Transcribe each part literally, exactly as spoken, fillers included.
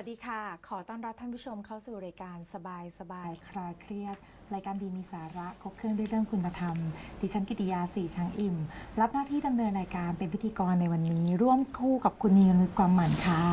วัสดีค่ะขอต้อนรับท่านผู้ชมเข้าสู่รายการสบายสบายคลายเครียดรายการดีมีสาระครบเครื่องด้วยเรื่องคุณธรรมดิฉันกิติยาสีช้างอิ่มรับหน้าที่ดำเนินรายการเป็นพิธีกรในวันนี้ร่วมคู่กับคุณนีนุชกวางหมันค่ะ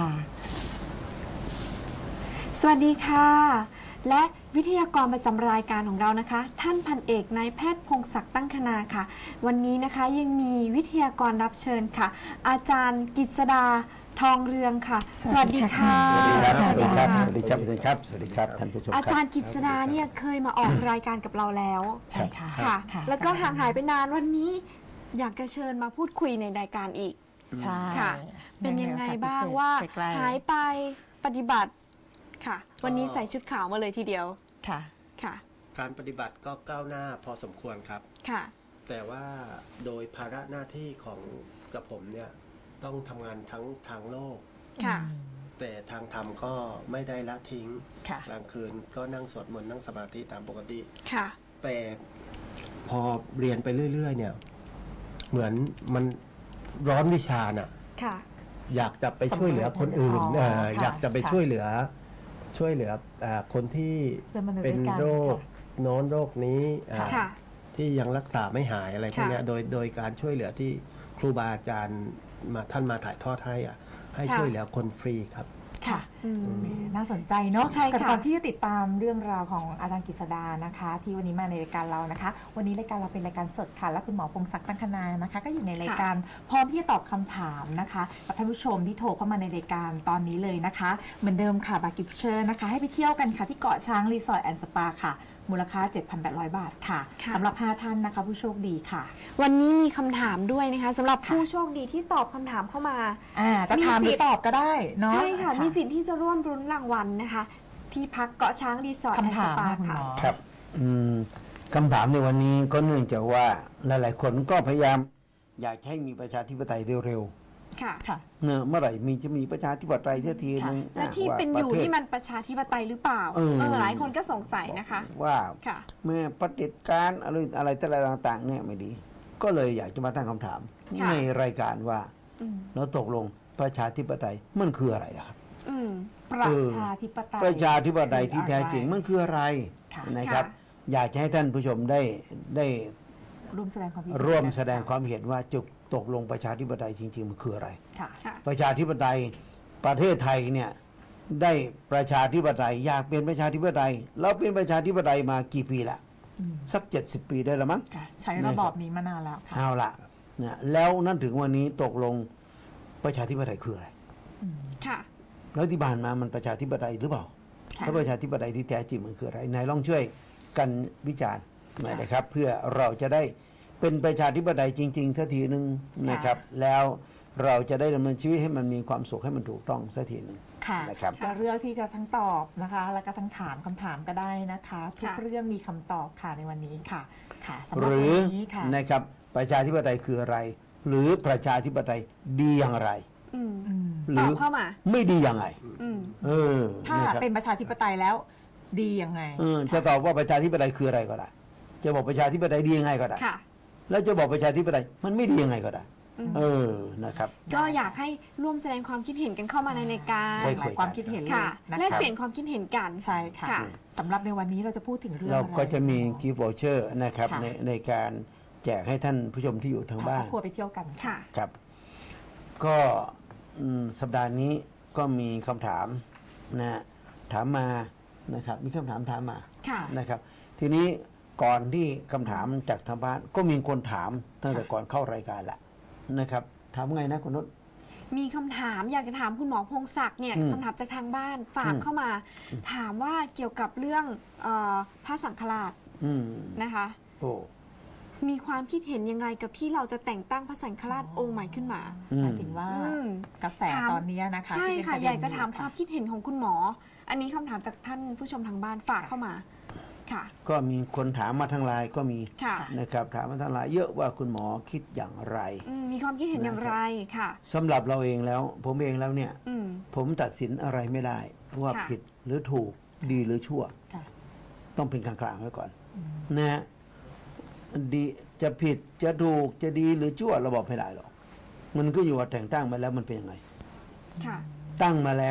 สวัสดีค่ะและวิทยากรประจำรายการของเรานะคะท่านพันเอกนายแพทย์พงศักดิ์ตั้งคณาค่ะวันนี้นะคะยังมีวิทยากรรับเชิญค่ะอาจารย์กฤษดาทองเรืองค่ะสวัสดีค่ะสวัสดีครับสวัสดีครับสวัสดีครับสวัสดีครับสวัสดีครับท่านผู้ชมอาจารย์กฤษดาเนี่ยเคยมาออกรายการกับเราแล้วใช่ค่ะค่ะแล้วก็ห่างหายไปนานวันนี้อยากจะเชิญมาพูดคุยในรายการอีกใช่ค่ะเป็นยังไงบ้างว่าหายไปปฏิบัติค่ะวันนี้ใส่ชุดขาวมาเลยทีเดียวค่ะค่ะการปฏิบัติก็ก้าวหน้าพอสมควรครับค่ะแต่ว่าโดยภาระหน้าที่ของกับผมเนี่ยต้องทำงานทั้งทางโลกค่ะแต่ทางธรรมก็ไม่ได้ละทิ้งค่ะกลางคืนก็นั่งสวดมนต์นั่งสมาธิตามปกติค่ะแต่พอเรียนไปเรื่อยๆเนี่ยเหมือนมันร้อนวิชาน่ะค่ะอยากจะไปช่วยเหลือคนอื่นเอ่ออยากจะไปช่วยเหลือช่วยเหลือคนที่เป็นโรคโน้นโรคนี้ที่ยังรักษาไม่หายอะไรพวกนี้โดยโดยการช่วยเหลือที่ครูบาอาจารย์มาท่านมาถ่ายทอดให้อ่ะให้ช่วยเหลือคนฟรีครับค่ะน่าสนใจเนาะแต่ก่อนที่จะติดตามเรื่องราวของอาจารย์กฤษดานะคะที่วันนี้มาในรายการเรานะคะวันนี้รายการเราเป็นรายการสดค่ะและคุณหมอพงศักดิ์ตั้งคณานะคะก็อยู่ในรายการพร้อมที่จะตอบคำถามนะคะกับท่านผู้ชมที่โทรเข้ามาในรายการตอนนี้เลยนะคะเหมือนเดิมค่ะบัตรกิฟต์เชอร์นะคะให้ไปเที่ยวกันค่ะที่เกาะช้างรีสอร์ทแอนด์สปาค่ะมูลค่า เจ็ดพันแปดร้อย บาทค่ะสำหรับห้าท่านนะคะผู้โชคดีค่ะวันนี้มีคำถามด้วยนะคะสำหรับผู้โชคดีที่ตอบคำถามเข้ามาจะถามหรือตอบก็ได้เนาะใช่ค่ะมีสิทธิ์ที่จะร่วมรุ้นรางวัลนะคะที่พักเกาะช้างรีสอร์ทแอนด์สปาค่ะครับคำถามในวันนี้ก็เนื่องจากว่าหลายๆคนก็พยายามอยากให้มีประชาธิปไตยเร็วๆค่ะเนี่ยเมื่อไหร่มีจะมีประชาธิปไตยสักทีนึงและที่เป็นอยู่ที่มันประชาธิปไตยหรือเปล่าเออหลายคนก็สงสัยนะคะว่าเมื่อปฏิบัติการอะไรอะไรต่างๆเนี่ยไม่ดีก็เลยอยากจะมาตั้งคำถามในรายการว่าแล้วตกลงประชาธิปไตยมันคืออะไรครับประชาธิปไตยประชาธิปไตยที่แท้จริงมันคืออะไรนะครับอยากจะให้ท่านผู้ชมได้ได้ร่วมแสดงความเห็นร่วมแสดงความเห็นว่าจุดตกลงประชาธิปไตยจริงๆมันคืออะไรประชาธิปไตยประเทศไทยเนี่ยได้ประชาธิปไตยอยากเป็นประชาธิปไตยเราเป็นประชาธิปไตยมากี่ปีละสักเจ็ดสิบปีได้แล้วมั้งใช้ระบอบนี้มานานแล้วเอาละเนี่ยแล้วนั่นถึงวันนี้ตกลงประชาธิปไตยคืออะไรค่ะแล้วที่ผ่านมามันประชาธิปไตยหรือเปล่าแล้วประชาธิปไตยที่แท้จริงมันคืออะไรนายลองช่วยกันวิจารณ์หน่อยนะครับเพื่อเราจะได้เป็นประชาธิปไตยจริงๆสักทีหนึ่งนะครับแล้วเราจะได้ดำเนินชีวิตให้มันมีความสุขให้มันถูกต้องสักทีหนึ่งนะครับจะเลือกที่จะทั้งตอบนะคะแล้วก็ทั้งถามคำถามก็ได้นะคะทุกเรื่องมีคำตอบค่ะในวันนี้ค่ะค่ะสำหรับวันนี้ค่ะนะครับประชาธิปไตยคืออะไรหรือประชาธิปไตยดีอย่างไรหรือไม่ดีอย่างไรเออถ้าเป็นประชาธิปไตยแล้วดียังไงจะตอบว่าประชาธิปไตยคืออะไรก็ได้จะบอกประชาธิปไตยดียังไงก็ได้แล้วจะบอกประชาธิปไตยมันไม่ดียังไงก็ได้เออนะครับก็อยากให้ร่วมแสดงความคิดเห็นกันเข้ามาในรายการความคิดเห็นเลยแลกเปลี่ยนความคิดเห็นกันใช่ค่ะสำหรับในวันนี้เราจะพูดถึงเรื่องเราก็จะมีกิฟต์วอเชอร์นะครับในในการแจกให้ท่านผู้ชมที่อยู่ทางบ้านครัวไปเที่ยวกันค่ะครับก็สัปดาห์นี้ก็มีคำถามนะถามมานะครับมีคำถามถามมานะครับทีนี้ก่อนที่คำถามจากทางบ้านก็มีคนถามตั้งแต่ก่อนเข้ารายการแหละนะครับถามไงนะคุณนุชมีคำถามอยากจะถามคุณหมอพงศักดิ์เนี่ยคำถามจากทางบ้านฝากเข้ามาถามว่าเกี่ยวกับเรื่องพระสังฆราชนะคะมีความคิดเห็นยังไงกับที่เราจะแต่งตั้งพระสังฆราชองค์ใหม่ขึ้นมาหมายถึงว่ากระแสตอนนี้นะคะใช่ค่ะอยากจะถามความคิดเห็นของคุณหมออันนี้คำถามจากท่านผู้ชมทางบ้านฝากเข้ามาก็มีคนถามมาทางไลน์ก็มีนะครับถามมาทางไลน์เยอะว่าคุณหมอคิดอย่างไรมีความคิดเห็นอย่างไรค่ะสำหรับเราเองแล้วผมเองแล้วเนี่ยผมตัดสินอะไรไม่ได้ว่าผิดหรือถูกดีหรือชั่วต้องเป็นกลางๆไว้ก่อนนะดีจะผิดจะถูกจะดีหรือชั่วเราบอกไม่ได้หรอกมันก็อยู่ว่าแต่งตั้งมาแล้วมันเป็นยังไงตั้งมาแล้ว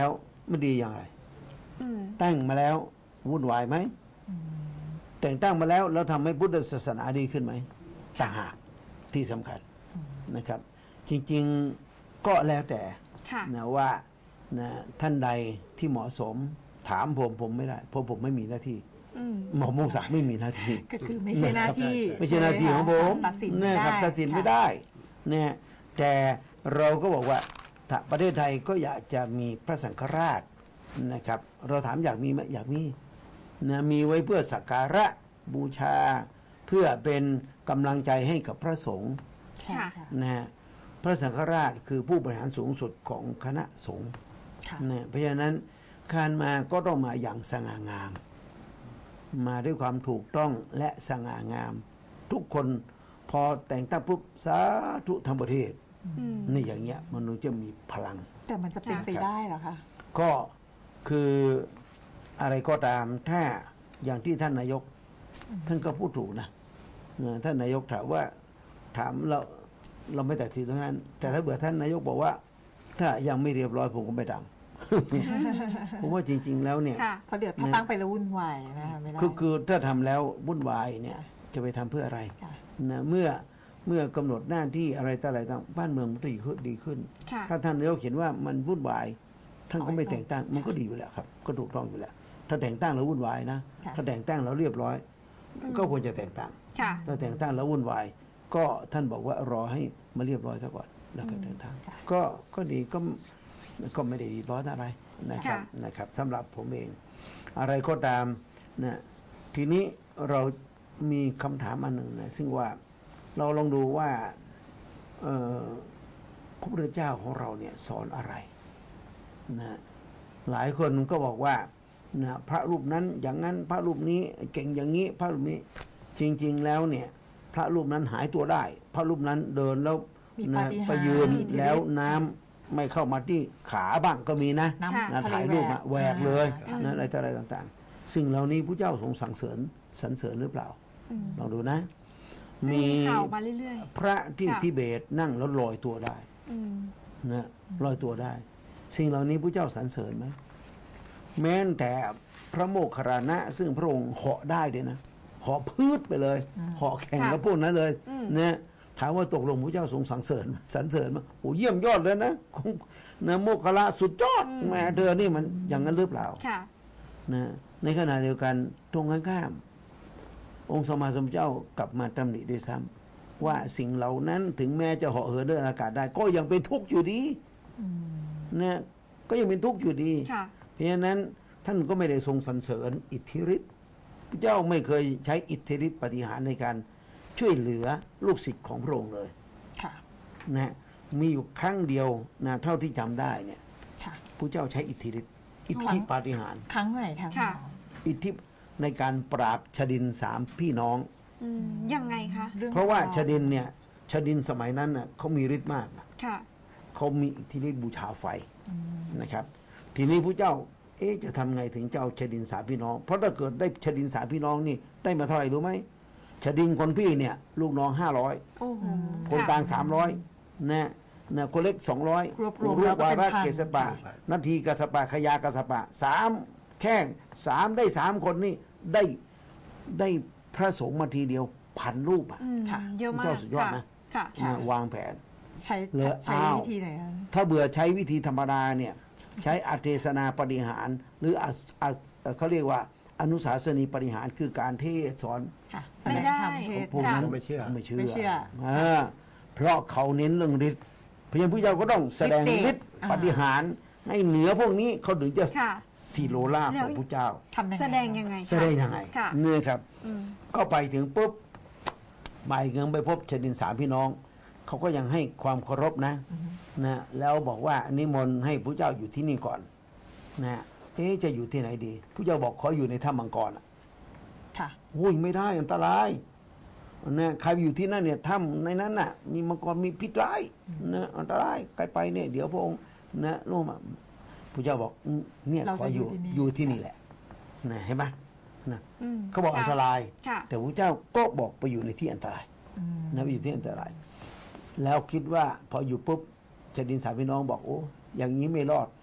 มันดีอย่างไรอืมตั้งมาแล้ววุ่นวายไหมแต่งตั้งมาแล้วแล้วทำให้พุทธศาสนาดีขึ้นไหมต่างหากที่สำคัญนะครับ จริงๆก็แล้วแต่ค่ะนะว่านะท่านใดที่เหมาะสมถามผมผมไม่ได้เพราะผมไม่มีหน้าที่อืมหมอพงศักดิ์ไม่มีหน้าที่ก็คือไม่ใช่หน้าที่ไม่ใช่หน้าที่ของผมตัดสินไม่นะได้ครับตัดสินไม่ได้เนี่ยแต่เราก็บอกว่าถ้าประเทศไทยก็อยากจะมีพระสังฆราชนะครับ เราถามอยากมีไหมอยากมีนะมีไว้เพื่อสักการะบูชา เพื่อเป็นกำลังใจให้กับพระสงฆ์ใช่ค่ะนะฮะพระสังฆราชคือผู้บริหารสูงสุดของคณะสงฆ์ค่ะนะเพราะฉะนั้นการมาก็ต้องมาอย่างสง่างาม มาด้วยความถูกต้องและสง่างาม ทุกคนพอแต่งตั้งปุ๊บสาธุทั้งประเทศอืมนี่อย่างเงี้ยมันถึงจะมีพลังแต่มันจะเป็นไปได้เหรอคะก็คืออะไรก็ตามถ้าอย่างที่ท่านนายก ท่านก็พูดถูกนะเออท่านนายกถามว่าถามเราเราไม่ตัดสินตรงนั้น แต่ถ้าเบื่อท่านนายกบอกว่า ถ้ายังไม่เรียบร้อยผมก็ไม่ดัง ผมว่าจริง ๆ แล้วเนี่ยค่ะเพราะเดี๋ยวถ้าตั้งไปแล้ววุ่นวายนะคะไม่ได้คือคือถ้าทำแล้ววุ่นวายเนี่ยจะไปทำเพื่ออะไรค่ะนะเมื่อเมื่อกำหนดหน้าที่อะไรต่ออะไรต่างบ้านเมืองมันดีขึ้นดีขึ้นค่ะถ้าท่านนายกเห็นว่ามันวุ่นวาย ท่านก็ไม่แต่งตั้งมันก็ดีอยู่แล้วครับ ก็ถูกต้องอยู่แล้ว ถ้าแต่งตั้งแล้ววุ่นวายนะค่ะถ้าแต่งตั้งแล้วเรียบร้อย ก็ควรจะแต่งตั้งค่ะถ้าแต่งตั้งแล้ววุ่นวาย ก็ท่านบอกว่ารอให้มาเรียบร้อยซะก่อนแล้วก็เดินทางก็ก็ดีก็ก็ไม่ได้ดีร้อนอะไรนะครับค่ะนะครับสำหรับผมเอง อะไรก็ตามนะทีนี้เรามีคำถามอันหนึ่งนะซึ่งว่าเราลองดูว่าเอ่อพระพุทธเจ้าของเราเนี่ยสอนอะไรนะหลายคนก็บอกว่านะพระรูปนั้นอย่างนั้นพระรูปนี้เก่งอย่างนี้ พระรูปนี้จริง ๆ แล้วเนี่ยพระรูปนั้นหายตัวได้ พระรูปนั้นเดินแล้วมีนะปาฏิหาริย์ไปยืนมีอิทธิฤทธิ์แล้วน้ำไม่เข้ามาที่ขาบ้างก็มีนะน้ค่ะำนะทะเลถ่ายรูปมาแหวกเลยอ่านะอะไรต่ออะไรต่างๆ สิ่งเหล่านี้พระเจ้าทรงสั่งเสริญสรรเสริญหรือเปล่าอืมลองดูนะซึ่งมีมีข่าวมาเรื่อยพระที่ค่ะทิเบตนั่งแล้วลอยตัวได้ๆ อืมนะลอยตัวได้ สิ่งเหล่านี้พระเจ้าสรรเสริญไหมแม้แต่พระโมคคัลลานะ ซึ่งพระองค์เหาะได้ด้วยนะเหาะพืชไปเลยเหาะแข่งค่ะกับพวกนั้นเลยอืมนะถามว่าตกลงพระเจ้าทรงสรรเสริญไหมสรรเสริญไหมโอ้เยี่ยมยอดเลยนะของนะโมคคัลลาสุดยอดแหม่เธอนี่มันอย่างนั้นหรือเปล่าค่ะนะในขณะเดียวกันตรงกันข้าม องค์สมมาสมพุทธเจ้ากลับมาตำหนิด้วยซ้ำว่าสิ่งเหล่านั้นถึงแม้จะเหาะเหินเดินอากาศได้ ก็ยังเป็นทุกข์อยู่ดีนะก็ยังเป็นทุกข์อยู่ดีค่ะเพราะฉะนั้นท่านก็ไม่ได้ทรงสรรเสริญอิทธิฤทธิ์พระเจ้าไม่เคยใช้อิทธิฤทธิ์ปฏิหารย์ในการช่วยเหลือลูกศิษย์ของพระองค์เลยค่ะนะมีอยู่ครั้งเดียวนะเท่าที่จำได้เนี่ยค่ะพระเจ้าใช้อิทธิฤทธิ์อิทธิปาฏิหาริย์ครั้งไหนคะค่ะณหมออิทธิในการปราบชดินสามพี่น้องอืมยังไงคะองเพราะว่าาวชดินเนี่ยชดินสมัยนั้นน่ะเขามีฤทธิ์มากนะค่ะเขามีอิทธิฤทธิ์บูชาไฟนะครับ ทีนี้พระเจ้า เอ๊ะจะทำไงถึงจะเอาชดินสามพี่น้อง เพราะถ้าเกิดได้ชดินสามพี่น้องนี่ได้มาเท่าไหร่รู้ไหมชดินคนพี่เนี่ย ลูกน้องห้าร้อยโอ้โหคนกลางสามร้อยนะนะคนเล็กสองร้อยรวบรวมรูแล้ปวก็วาเป็นระพันเกษปะนาทีกษปะขยากษปะสามแข้งสามได้สามคนนี่ได้ได้พระสงฆ์มาทีเดียวพันรูปอะอืมค่ะเยอะมากเจ้าสุดยอดนะค่ะค่ะนะวางแผนใช้เหลือใช้อ้าววิธีไหนคะถ้าเบื่อใช้วิธีธรรมดาเนี่ยใช้อเทศนาปฏิหาร หรืออะอะเอ่อเขาเรียกว่าอนุสาสนีปฏิหารคือการเทศสอนค่ะไม่ได้แสงธรรเทศพวกนั้นไม่เชื่อไม่เชื่อไม่เชื่ออ่าเพราะเขาเน้นเรื่องฤทธิ์เพราะฉะนั้นพระเจ้าก็ต้องแสดงฤทธิ์เดชฤทธิ์อ่าปฏิหารให้เหนือพวกนี้เขาถึงจะค่ะสีโลลาภของพระเจ้าทำยังไงแสดงยังไงคะแสดงยังไงค่ะเนี่ยครับอืมก็ไปถึงปุ๊บหมายถึงไปพบชดินสามพี่น้อง เขาก็ยังให้ความเคารพนะนะแล้วบอกว่านิมนต์ให้พระเจ้าอยู่ที่นี่ก่อนนะเอ๊ะจะอยู่ที่ไหนดีพระเจ้าบอกขออยู่ในถ้ำมังกรอะค่ะโอ้ยไม่ได้อันตรายนะใครอยู่ที่นั่นเนี่ยถ้ำในนั้นน่ะ มีมังกรมีพิษร้ายนะอันตรายใครไปเนี่ย เดี๋ยวพระองค์นะลงมาพระเจ้าบอกอืมเนี่ยเราขอจะออยู่ยู่ที่นี่อยู่ที่นี่แหละนะเห็นไหมนะอืมเขาบอกค่ะอันตรายค่ะแต่พระเจ้าก็บอกไปอยู่ในที่อันตรายอืมนะไปอยู่ที่อันตราย แล้วคิดว่าพออยู่ปุ๊บชดินสามพี่น้องบอกโอ้อย่างนี้ไม่รอด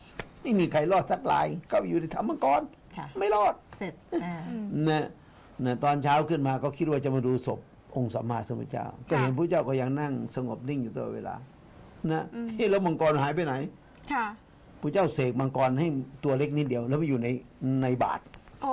ไม่มีใครรอดสักรายก็อยู่ในถ้ำมังกรค่ะไม่รอดเสร็จอ่านะนะตอนเช้าขึ้นมาก็คิดว่าจะมาดูศพองค์สัมมาสัมพุทธเจ้า ก็เห็นพระเจ้าก็ยังนั่งสงบนิ่งอยู่ตลอดเวลานะเฮ้ยแล้วมังกรหายไปไหนค่ะพระเจ้าเสกมังกรให้ตัวเล็กนิดเดียว แล้วไปอยู่ในในบาทโอ้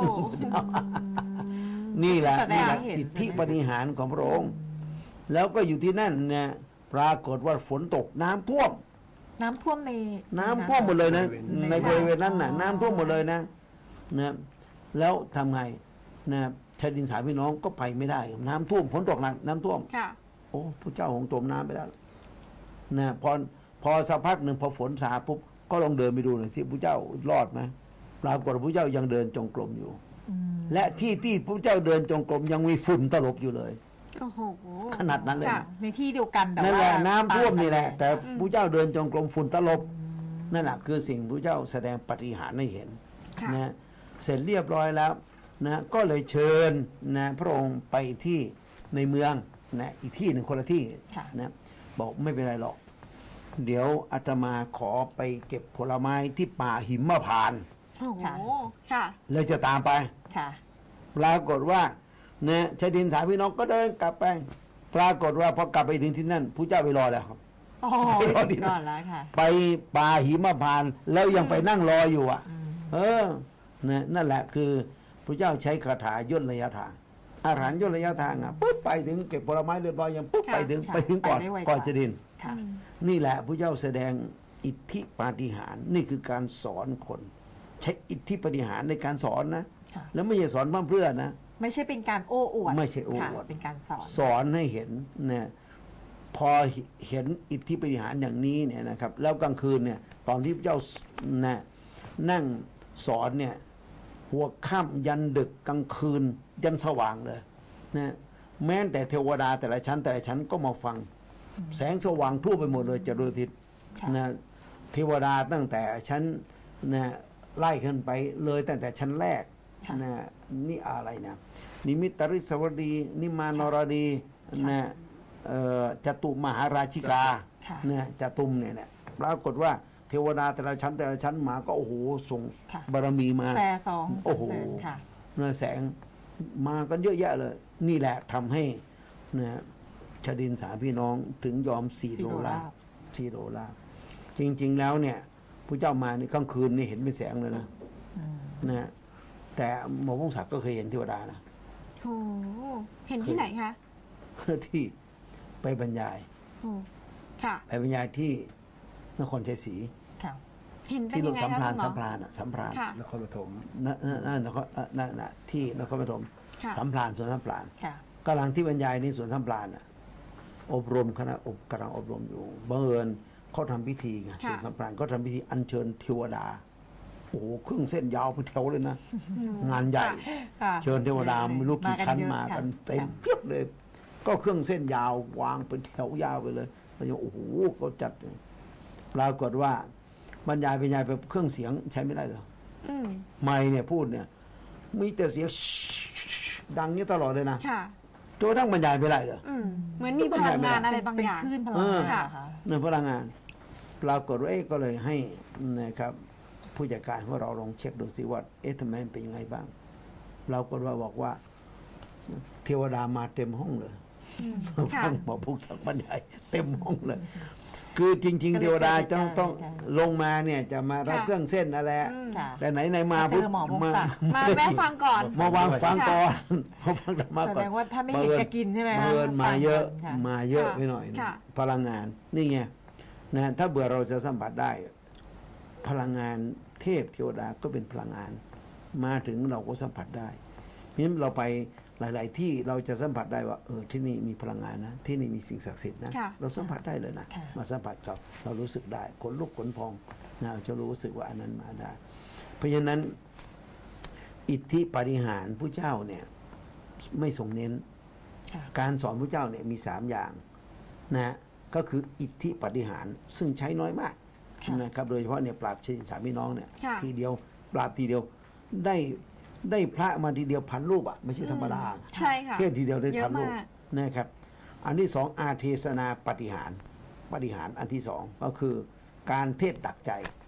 นี่แหละแสดงนี่แหละให้เห็นอิทธิใช่ไหมปฏิหารย์ของพระองค์ แล้วก็อยู่ที่นั่นนะปรากฏว่าฝนตกน้ำท่วมน้ำท่วมในน้ำท่วมหมดเลยนะ ในบริเวณนั้นน่ะอ๋อน้ำท่วมหมดเลยนะนะแล้วทำไงนะชายดินสามพี่น้องก็ไปไม่ได้ น้ำท่วมฝนตกหนักน้ำท่วมค่ะโอ้พระเจ้าคงจมน้ำไปแล้วนะพอพอสักพักหนึ่งพอฝนซาปุ๊บก็ลองเดินไปดูหน่อยสิพระเจ้ารอดไหมปรากฏว่าพระเจ้ายังเดินจงกรมอยู่อืมและที่ที่พระเจ้าเดินจงกรมยังมีฝุ่นตลบอยู่เลยโอ้โหขนาดนั้นเลยค่ะนะในที่เดียวกันแต่นั่นว่าแหละน้ำท่วมนี่แหละ แต่อืมพระเจ้าเดินจงกรมฝุ่นตลบนั่นแหละคือสิ่งพระเจ้าแสดงปาฏิหาริย์ให้เห็นค่ะนะเสร็จเรียบร้อยแล้วนะก็เลยเชิญนะพระองค์ไปที่ในเมืองนะอีกที่หนึ่งคนละที่ค่ะนะบอกไม่เป็นไรหรอก เดี๋ยวอาตมาขอไปเก็บผลไม้ที่ป่าหิมพานต์โอ้โหค่ะค่ะเลยจะตามไปค่ะปรากฏว่าเนี่ยชายดินสามพี่น้องก็เดินกลับไป ปรากฏว่าพอกลับไปถึงที่นั่นผู้เจ้าไปรอแล้วครับโอ้ไปรอที่ก่อนแล้วค่ะไปป่าหิมพานต์แล้วยังไปนั่งรออยู่อ่ะ เออนะนั่นแหละคือพระเจ้าใช้คาถาย่นระยะทาง อาหารย่นระยะทางอ่ะปุ๊บไปถึงเก็บผลไม้เรียบร้อยยังปุ๊บค่ะไปถึงค่ะไปถึงก่อนไปได้ไวกว่าก่อนจะดินค่ะนี่แหละพระเจ้าแสดงอิทธิปาฏิหาริย์นี่คือการสอนคน ใช้อิทธิปาฏิหาริย์ในการสอนนะค่ะแล้วไม่ใช่สอนเพื่อเพื่อนะไม่ใช่เป็นการโอ้อวดไม่ใช่โอ้อวดค่ะเป็นการสอนสอนให้เห็นเนี่ยพอเห็นอิทธิปาฏิหาริย์อย่างนี้เนี่ยนะครับ แล้วกลางคืนเนี่ย ตอนที่พระเจ้านะนั่งสอนเนี่ยหัวค่ำยันดึกกลางคืน ยันสว่างเลยนะแม้แต่เทวดาแต่ละชั้น แต่ละชั้นก็มาฟัง แสงสว่างทั่วไปหมดเลยจรดอาทิตย์ค่ะนะเทวดาตั้งแต่ชั้นนะไล่ขึ้นไปเลยตั้งแต่ชั้นแรกค่ะนะนี่อะไรนะนิมิตริสวดี นิมานรดีค่ะนะเอ่อจตุมหาราชิกาค่ะเนี่ยจตุมเนี่ยเนี่ยปรากฏว่าเทวดาแต่ละชั้นแต่ละชั้นมาก็โอ้โหส่งค่ะบารมีมาแซ่สองโอ้โหเสริญค่ะนะแสงมากันเยอะแยะเลย นี่แหละทำให้นะชดินสามพี่น้องถึงยอมสี่สี่โลโลลาลาบบ สี่โลลาบจริง ๆ แล้วเนี่ยพระเจ้ามาในกลางคืนนี่เห็นเป็นแสงเลยนะอืมนะแต่หมอพงศักดิ์ก็เคยเห็นเทวดานะโอ้เห็นที่ไหนคะที่ไปบรรยายโอ้ค่ะไปบรรยายที่นครชัยศรีค่ะเห็นเป็นที่โรยังงไงสัมคะพรานคุณหมสัอมพรานอ่ะสัมพรานค่ะนครปฐมนั่นนั่นนครนั่นน่ะที่นครปฐมค่ะสัมพรานสวนสัมพรานค่ะกำลังที่บรรยายนี่สวนสัมพรานอ่ะอบรมคณะอบกำลังอบรมอยู่บังเอิญเขาทำพิธีไงค่ะสวนสัมพรานเขาทำพิธีอัญเชิญเทวดาโอ้โหเครื่องเส้นยาวเป็นแถวเลยนะ งานใหญ่ค่ะเชิญเทวดาไม่รู้กี่ชั้นมาเยอะกันค่ะเต็มเพียบเลย ก็เครื่องเส้นยาววางเป็นแถวยาวไปเลยแล้วโอ้โหเขาจัดปรากฏว่าบรรยายบรรยายไปเครื่องเสียงใช้ไม่ได้เหรออืมไม่เนี่ยพูดเนี่ยมีแต่เสียงดังนี้ตลอดเลยนะค่ะจนกระทั่งบรรยายไม่ได้เลยอืมเหมือนมีพลังงานอะไรบางเป็นอย่างคลื่นพลังเอองานค่ะเหรอคะในพลังงาน ปรากฏว่าเอ๊ะก็เลยให้นะครับผู้จัดการของเราลองเช็คดูสิว่าเอ๊ะทำไมมันเป็นยังไงบ้างปรากฏว่าบอกว่า เทวดามาเต็มห้องเลยค่ะฟังหมอพุกสักบรรยายเต็มห้องเลย คือจริง ๆ เทวดาจะต้องต้องลงมาเนี่ย จะมารับค่ะเครื่องเส้นนั่นแหละอืมค่ะแต่ไหนไหนๆมาเจอหมอพงศักดิ์มาแม่ฟังก่อนมาวางฟังค่ะก่อนมาฟังธรรมะแสก่อนดงว่าถ้าไม่เห็นจะกินใช่ไหมคะบังเอิญมาเยอะค่ะมาเยอะค่ะไปหน่อยนะค่ะพลังงาน นี่ไงนะถ้าเบื่อเราจะสัมผัสได้ พลังงานเทพเทวดาก็เป็นพลังงาน มาถึงเราก็สัมผัสได้เพราะฉะนั้นเราไปหลาย ๆ ที่เราจะสัมผัสได้ว่าเออที่นี่มีพลังงานนะที่นี่มีสิ่งศักดิ์สิทธิ์นะค่ะเราสัมผัสได้เลยนะค่ะมาสัมผัสกับเรารู้สึกได้ขนลุกขนพองนะเราจะรู้สึกว่าอันนั้นมาได้ เพราะฉะนั้น อิทธิปาฏิหาริย์ผู้เจ้าเนี่ยไม่ทรงเน้นค่ะการสอนพระเจ้าเนี่ยมีสามอย่างนะก็คืออิทธิปาฏิหาริย์ซึ่งใช้น้อยมากค่ะนะครับโดยเฉพาะเนี่ยปราบเชนสามพี่น้องเนี่ยค่ะทีเดียวปราบทีเดียวได้ได้พระมาทีเดียวพันรูปอ่ะไม่ใช่ธรรมดาใช่ค่ะเทศทีเดียวได้เยอะพันรูปมากนะครับ อันที่สองอาเทศนาปฏิหารปฏิหารอันที่สองก็คือการเทศตักใจ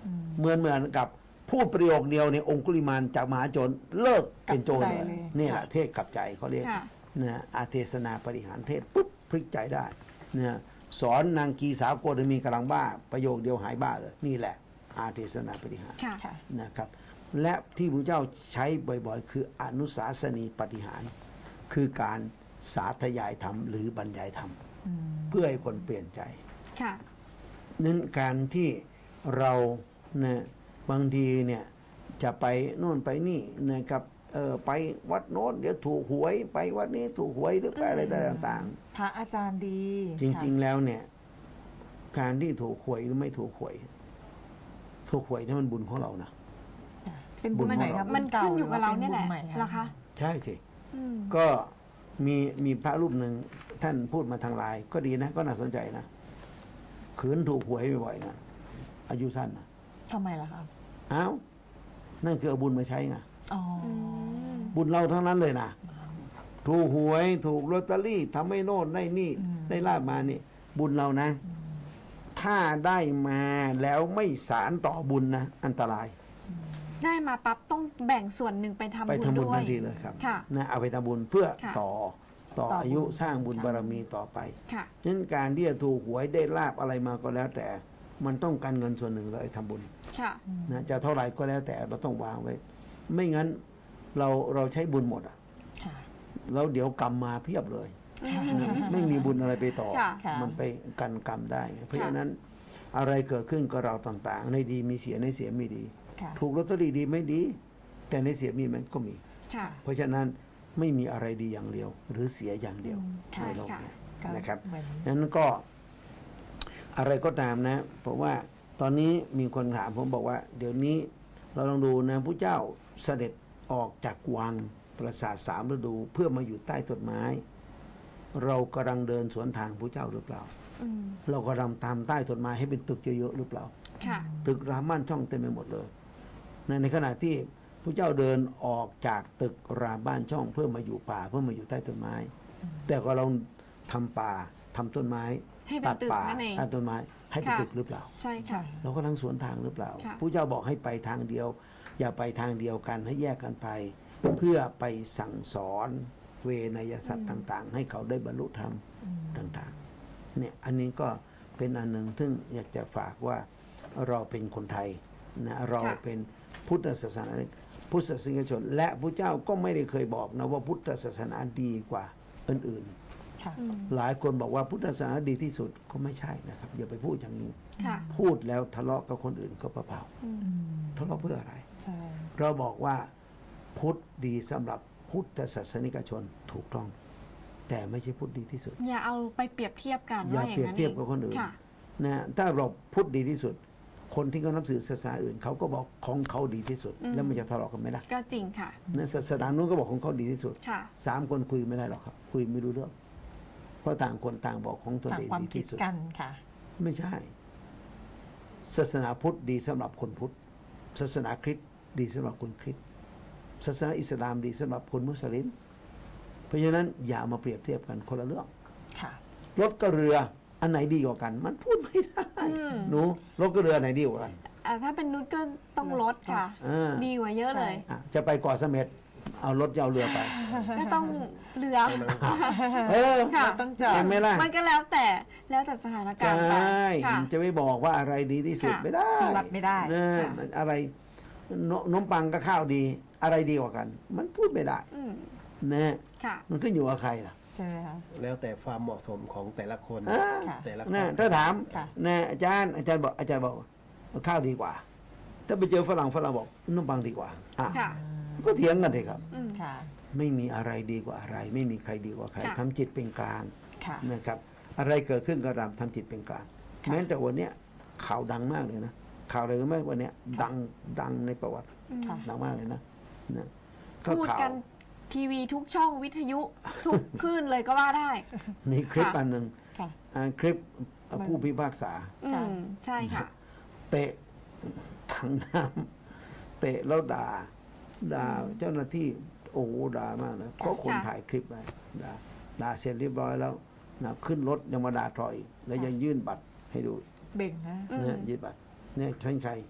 เหมือนเหมือนกับพูดประโยคเดียวในองคุลิมานจากมหาโจรเลิกเป็นโจรเลยนี่แหละเทศกลับใจเขาเรียกนะอาเทศนาปริหารเทศปุ๊บพลิกใจได้นะสอนนางกีสาวโกดมีกำลังบ้าประโยคเดียวหายบ้าเลยนี่แหละอาเทศนาปริหารนะครับและที่พระเจ้าใช้บ่อยๆ คืออนุสาสนีปฏิหาร คือการสาธยายธรรมหรือบรรยายธรรมเพื่อให้คนเปลี่ยนใจนั้นการที่เรานะบางทีเนี่ยจะไปโน่นไปนี่นะครับเออไปวัดโน้นเดี๋ยวถูกหวยไปวัดนี้ถูกหวยหรือไปอะไรต่างๆพระอาจารย์ดีจริงๆแล้วเนี่ยการที่ถูกหวยหรือไม่ถูกหวยถูกหวยนี่มันบุญของเรานะเป็นบุญไหนครับมันขึ้นอยู่กับเราเนี่ยแหละเหรอคะใช่สิก็มีมีพระรูปหนึ่งท่านพูดมาทางไลน์ก็ดีนะก็น่าสนใจนะขืนถูกหวยบ่อยๆนะอายุสั้นนะทำไมล่ะครับอ้าวนั่นคือเอาบุญมาใช้ไงอ๋อบุญเราทั้งนั้นเลยนะถูกหวยถูกลอตเตอรี่ทำให้โน่นได้นี่ได้ลาบมานี่บุญเรานะ ถ้าได้มาแล้วไม่สารต่อบุญนะอันตรายได้มาปั๊บต้องแบ่งส่วนหนึ่งไปทำบุญด้วยไปทำบุญทันทีเลยครับนะเอาไปทำบุญเพื่อต่อต่ออายุสร้างบุญบารมีต่อไปฉะนั้นการที่จะถูกหวยได้ลาบอะไรมาก็แล้วแต่มันต้องการเงินส่วนหนึ่งเลยทำบุญนะจะเท่าไหร่ก็แล้วแต่เราต้องวางไว้ไม่งั้นเราเราใช้บุญหมดอ่ะแล้วเดี๋ยวกรรมมาเพียบเลยไม่มีบุญอะไรไปต่อมันไปกันกรรมได้เพราะฉะนั้นอะไรเกิดขึ้นกับเราต่างๆในดีมีเสียในเสียไม่ดีถูกลอตเตอรี่ดีไม่ดีแต่ในเสียมีมันก็มีเพราะฉะนั้นไม่มีอะไรดีอย่างเดียวหรือเสียอย่างเดียวในโลกนี้นะครับนั้นก็อะไรก็ตามนะเพราะว่าตอนนี้มีคนถามผมบอกว่าเดี๋ยวนี้เราลองดูนะพระเจ้าเสด็จออกจากวังปราสาทสามฤดูเพื่อมาอยู่ใต้ต้นไม้เรากำลังเดินสวนทางพระเจ้าหรือเปล่าเรากำลังตามใต้ต้นไม้ให้เป็นตึกเยอะๆหรือเปล่าตึกราม่านช่องเต็มไปหมดเลยในขณะที่พระเจ้าเดินออกจากตึกราบ้านช่องเพื่อมาอยู่ป่าเพื่อมาอยู่ใต้ต้นไม้แต่ก็เราทำป่าทำต้นไม้ตัดป่าตัดต้นไม้ให้เป็นตึกหรือเปล่าใช่ค่ะเราก็ลังสวนทางหรือเปล่าพระเจ้าบอกให้ไปทางเดียวอย่าไปทางเดียวกันให้แยกกันไปเพื่อไปสั่งสอนเวนยสัตว์ต่างๆให้เขาได้บรรลุธรรมต่างๆเนี่ยอันนี้ก็เป็นอันหนึ่งซึ่งอยากจะฝากว่าเราเป็นคนไทยนะเราเป็นพุทธศาสนาพุทธศาสนิกชนและพระเจ้าก็ไม่ได้เคยบอกนะว่าพุทธศาสนาดีกว่าอื่นๆหลายคนบอกว่าพุทธศาสนาดีที่สุดก็ไม่ใช่นะครับอย่าไปพูดอย่างนี้พูดแล้วทะเลาะกับคนอื่นก็เปล่าๆทะเลาะเพื่ออะไรเราบอกว่าพุทธดีสำหรับพุทธศาสนิกชนถูกต้องแต่ไม่ใช่พุทธดีที่สุดอย่าเอาไปเปรียบเทียบกันอย่าเปรียบเทียบกับคนอื่นนะถ้าเราพุทธดีที่สุดคนที่เขานับถือศาสนาอื่นเขาก็บอกของเขาดีที่สุดแล้วมันจะทะเลาะกันไม่ได้ก็จริงค่ะในศาสนานู้นก็บอกของเขาดีที่สุดสามคนคุยไม่ได้หรอกครับคุยไม่รู้เรื่องเพราะต่างคนต่างบอกของตัวเองดีที่สุดกันค่ะไม่ใช่ศาสนาพุทธดีสำหรับคนพุทธศาสนาคริสต์ดีสำหรับคนคริสต์ศาสนาอิสลามดีสำหรับคนมุสลิมเพราะฉะนั้นอย่ามาเปรียบเทียบกันคนละเรื่องรถกับเรืออันไหนดีกว่ากันมันพูดไม่ได้หนูรถกับเรือไหนดีกว่ากันถ้าเป็นนุชก็ต้องรถค่ะดีกว่าเยอะเลยจะไปเกาะเสม็ดเอารถเอาเรือไปก็ต้องเรือเออต้องจอดไม่ล่ะมันก็แล้วแต่แล้วแต่สถานการณ์ไปจะไม่บอกว่าอะไรดีที่สุดไม่ได้ชี้วัดไม่ได้อะไรนมปังกับข้าวดีอะไรดีกว่ากันมันพูดไม่ได้นะมันขึ้นอยู่กับใครล่ะใช่ไหมคะแล้วแต่ความเหมาะสมของแต่ละคนแต่ละคนถ้าถามนะอาจารย์อาจารย์บอกอาจารย์บอกข้าวดีกว่าถ้าไปเจอฝรั่งฝรั่งบอกนมปังดีกว่าอ่ะก็เถียงกันเลยครับไม่มีอะไรดีกว่าอะไรไม่มีใครดีกว่าใครทำจิตเป็นกลางนะครับอะไรเกิดขึ้นก็ตามทำจิตเป็นกลางแม้แต่วันนี้ข่าวดังมากเลยนะข่าวอะไรรู้ไหมวันนี้ดังดังในประวัติดังมากเลยนะนะพูดกันทีวีทุกช่องวิทยุทุกคลื่นเลยก็ว่าได้มีคลิปอันหนึ่งคลิปผู้พิพากษาใช่ค่ะเตะถังน้ำเตะแล้วด่าด่าเจ้าหน้าที่โอ้โหด่ามากนะเพราะคนถ่ายคลิปไว้ด่าด่าเสร็จเรียบร้อยแล้วนะขึ้นรถยังมาด่าทอยแล้วยังยื่นบัตรให้ดูเบ่งนะเนี่ยยื่นบัตรเนี่ยท่านใคร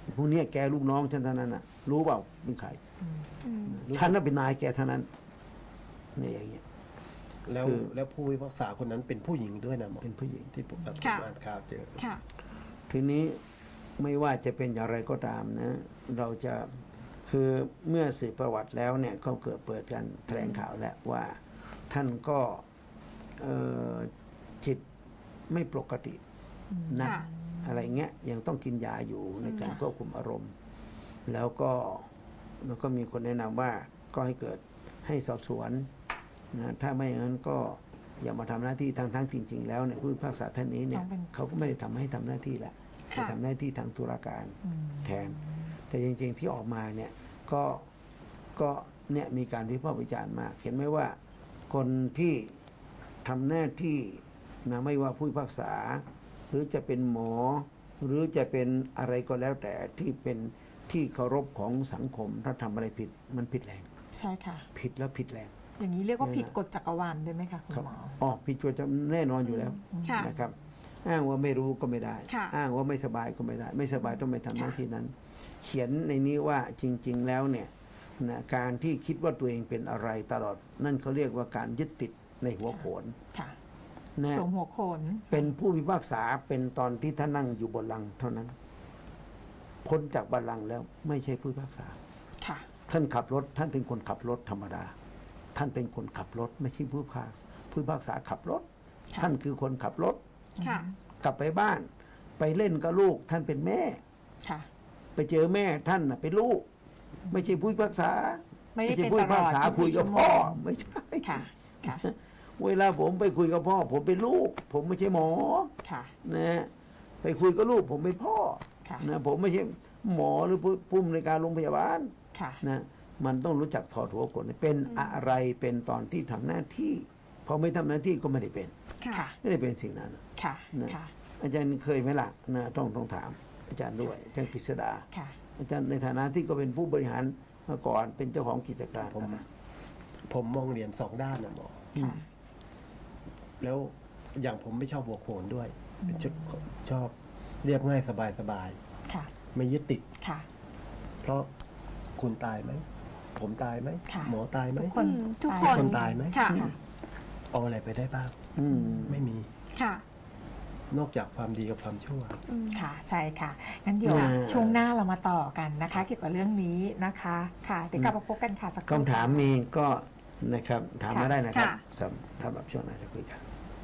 พวกเนี้ยแกลูกน้องฉันเท่านั้นน่ะรู้เปล่าเป็นใครฉันน่ะเป็นนายแกเท่านั้นเนี่ยอย่างเงี้ยแล้วคือแล้วผู้พิพากษาคนนั้นเป็นผู้หญิงด้วยนะหมอเป็นผู้หญิงที่ผมแบบค่ะอ่านข่าวเจอค่ะทีนี้ไม่ว่าจะเป็นอย่างไรก็ตามนะ เราจะคือเมื่อสืบประวัติแล้วเนี่ยก็เกิดเปิดการแถลงข่าวแล้วว่าท่านก็เอ่อจิตไม่ปกตินะค่ะอะไรเงี้ยยังต้องกินยาอยู่ในการควบคุมอารมณ์ แล้วก็แล้วก็มีคนแนะนำว่าก็ให้เกิดให้สอบสวนนะถ้าไม่อย่างนั้นก็อย่ามาทำหน้าที่ทางทั้งจริง ๆ แล้วเนี่ยผู้พิพากษาท่านนี้เนี่ยต้องเป็นเขาก็ไม่ได้ทำให้ทำหน้าที่แหละค่ะไปทำหน้าที่ทางตุลาการอืมแทน แต่จริง ๆ ที่ออกมาเนี่ยก็ก็เนี่ยมีการวิพากษ์วิจารณ์มาก เห็นไหมว่าคนที่ทำหน้าที่นะไม่ว่าผู้พิพากษา หรือจะเป็นหมอ หรือจะเป็นอะไรก็แล้วแต่ที่เป็นที่เคารพของสังคม ถ้าทำอะไรผิดมันผิดแรงใช่ค่ะผิดแล้วผิดแรงอย่างนี้เรียกว่าผิดกฎจักรวาลได้ไหมคะคุณครับหมออ๋อผิดจจะแน่นอนอยู่แล้วค่ะนะครับ อ้างว่าไม่รู้ก็ไม่ได้ค่ะอ้างว่าไม่สบายก็ไม่ได้ ไม่สบายต้องไปทำหน้าที่นั้น เขียนในนี้ว่าจริง ๆ แล้วเนี่ยนะการที่คิดว่าตัวเองเป็นอะไรตลอด นั่นเขาเรียกว่าการยึดติดในหัวโขนค่ะนะสวมหัวโขนเป็นผู้พิพากษาเป็นตอนที่ท่านนั่งอยู่บนลังก์เท่านั้น พ้นจากบัลลังก์แล้วไม่ใช่ผู้พิพากษาค่ะท่านขับรถท่านเป็นคนขับรถธรรมดา ท่านเป็นคนขับรถ ไม่ใช่ผู้พิพากษาผู้พิพากษาขับรถค่ะท่านคือคนขับรถค่ะกลับไปบ้าน ไปเล่นกับลูก ท่านเป็นแม่ค่ะไปเจอแม่ท่านน่ะเป็นลูก ไม่ใช่ผู้พิพากษาไม่ได้ใช่เป็นผู้ตพิลพาอก ดษายี่สิบคุยสี่กับชั่วโมพ่อง ไม่ใช่ค่ะ ค่ะเวลาผมไปคุยกับพ่อ ผมเป็นลูก ผมไม่ใช่หมอค่ะนะไปคุยกับลูก ผมเป็นพ่อค่ะนะผมไม่ใช่หมอหรือผู้ผู้ในวยการโรงพยาบาลค่ะนะมันต้องรู้จักถอดหัวกฎเป็นอะไรเป็นตอนที่ทำหน้าที่พอไม่ทำหน้าที่ก็ไม่ได้เป็นค่ะค่ะไม่ได้เป็นสิ่งนั้นค่ะนะค่ะอาจารย์เคยไหมล่ะนะต้องต้องถาม อาจารย์ด้วยอาจารย์กฤษดาค่ะอาจารย์ในฐานะที่ก็เป็นผู้บริหารมาก่อนเป็นเจ้าของกิจการผมนะผมมองเหรียญสองด้านนะหมอค่ะแล้วอย่างผมไม่ชอบหัวโขนด้วยชอบชอบเรียบง่ายสบายสบายค่ะไม่ยึดติดค่ะเพราะคุณตายไหม ผมตายไหมค่ะหมอตายไหมทุกคนอืมทุกตายคนคนตายไหมค่ะค่ะเอาอะไรไปได้บ้างอืมไม่มีค่ะนอกจากความดีกับความชั่วอืมค่ะ ใช่ค่ะ งั้นเดี๋ยวอ่าช่วงหน้าเรามาต่อกันนะคะ เกี่ยวกับเรื่องนี้นะคะ ค่ะ เดี๋ยวกลับมาพบกันค่ะสักครู่คำถามมีก็นะครับถามมาได้นะครับค่ะสำสำหรับช่วงหน้าจะคุยกัน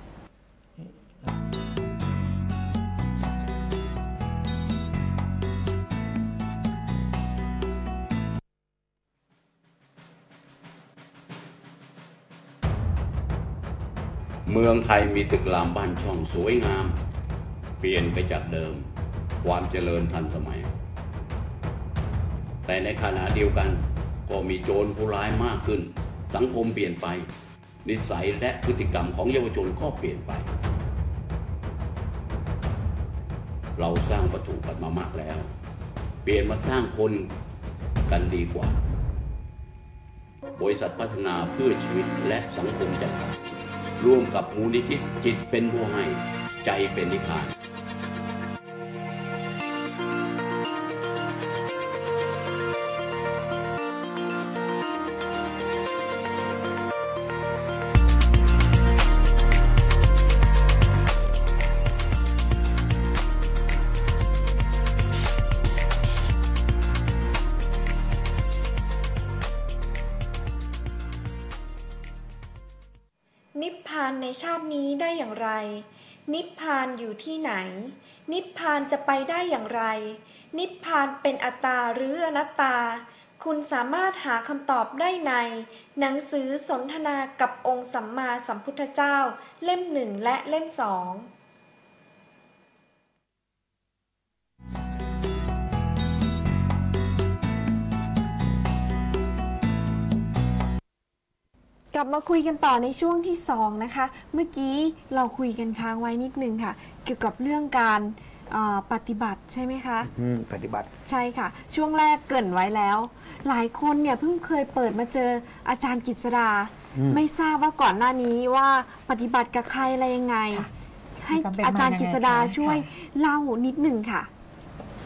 เมืองไทยมีตึกรามบ้านช่องสวยงาม เปลี่ยนไปจากเดิม ความเจริญทันสมัย แต่ในขณะเดียวกันก็มีโจรผู้ร้ายมากขึ้น สังคมเปลี่ยนไป นิสัยและพฤติกรรมของเยาวชนก็เปลี่ยนไป เราสร้างวัตถุกันมามากแล้ว เปลี่ยนมาสร้างคนกันดีกว่า บริษัทพัฒนาเพื่อชีวิตและสังคมจำกัดร่วมกับมูลนิธิจิตเป็นผู้ให้ใจเป็นนิพพานนิพพานในชาตินี้ได้อย่างไร นิพพานอยู่ที่ไหน นิพพานจะไปได้อย่างไร นิพพานเป็นอัตตาหรืออนัตตา คุณสามารถหาคำตอบได้ใน หนังสือสนทนากับองค์สัมมาสัมพุทธเจ้า เล่มหนึ่งและเล่มสองกลับมาคุยกันต่อในช่วงที่สองนะคะ เมื่อกี้เราคุยกันค้างไว้นิดนึงค่ะ เกี่ยวกับเรื่องการเอ่อปฏิบัติใช่ไหมคะอืมปฏิบัติใช่ค่ะ ช่วงแรกเกริ่นไว้แล้ว หลายคนเนี่ยเพิ่งเคยเปิดมาเจออาจารย์กฤษดาอืมไม่ทราบว่าก่อนหน้านี้ว่าปฏิบัติกับใครอะไรยังไงค่ะให้มีความเป็นมาอาจารย์กฤษดายังไงคะช่วยค่ะเล่านิดหนึ่งค่ะ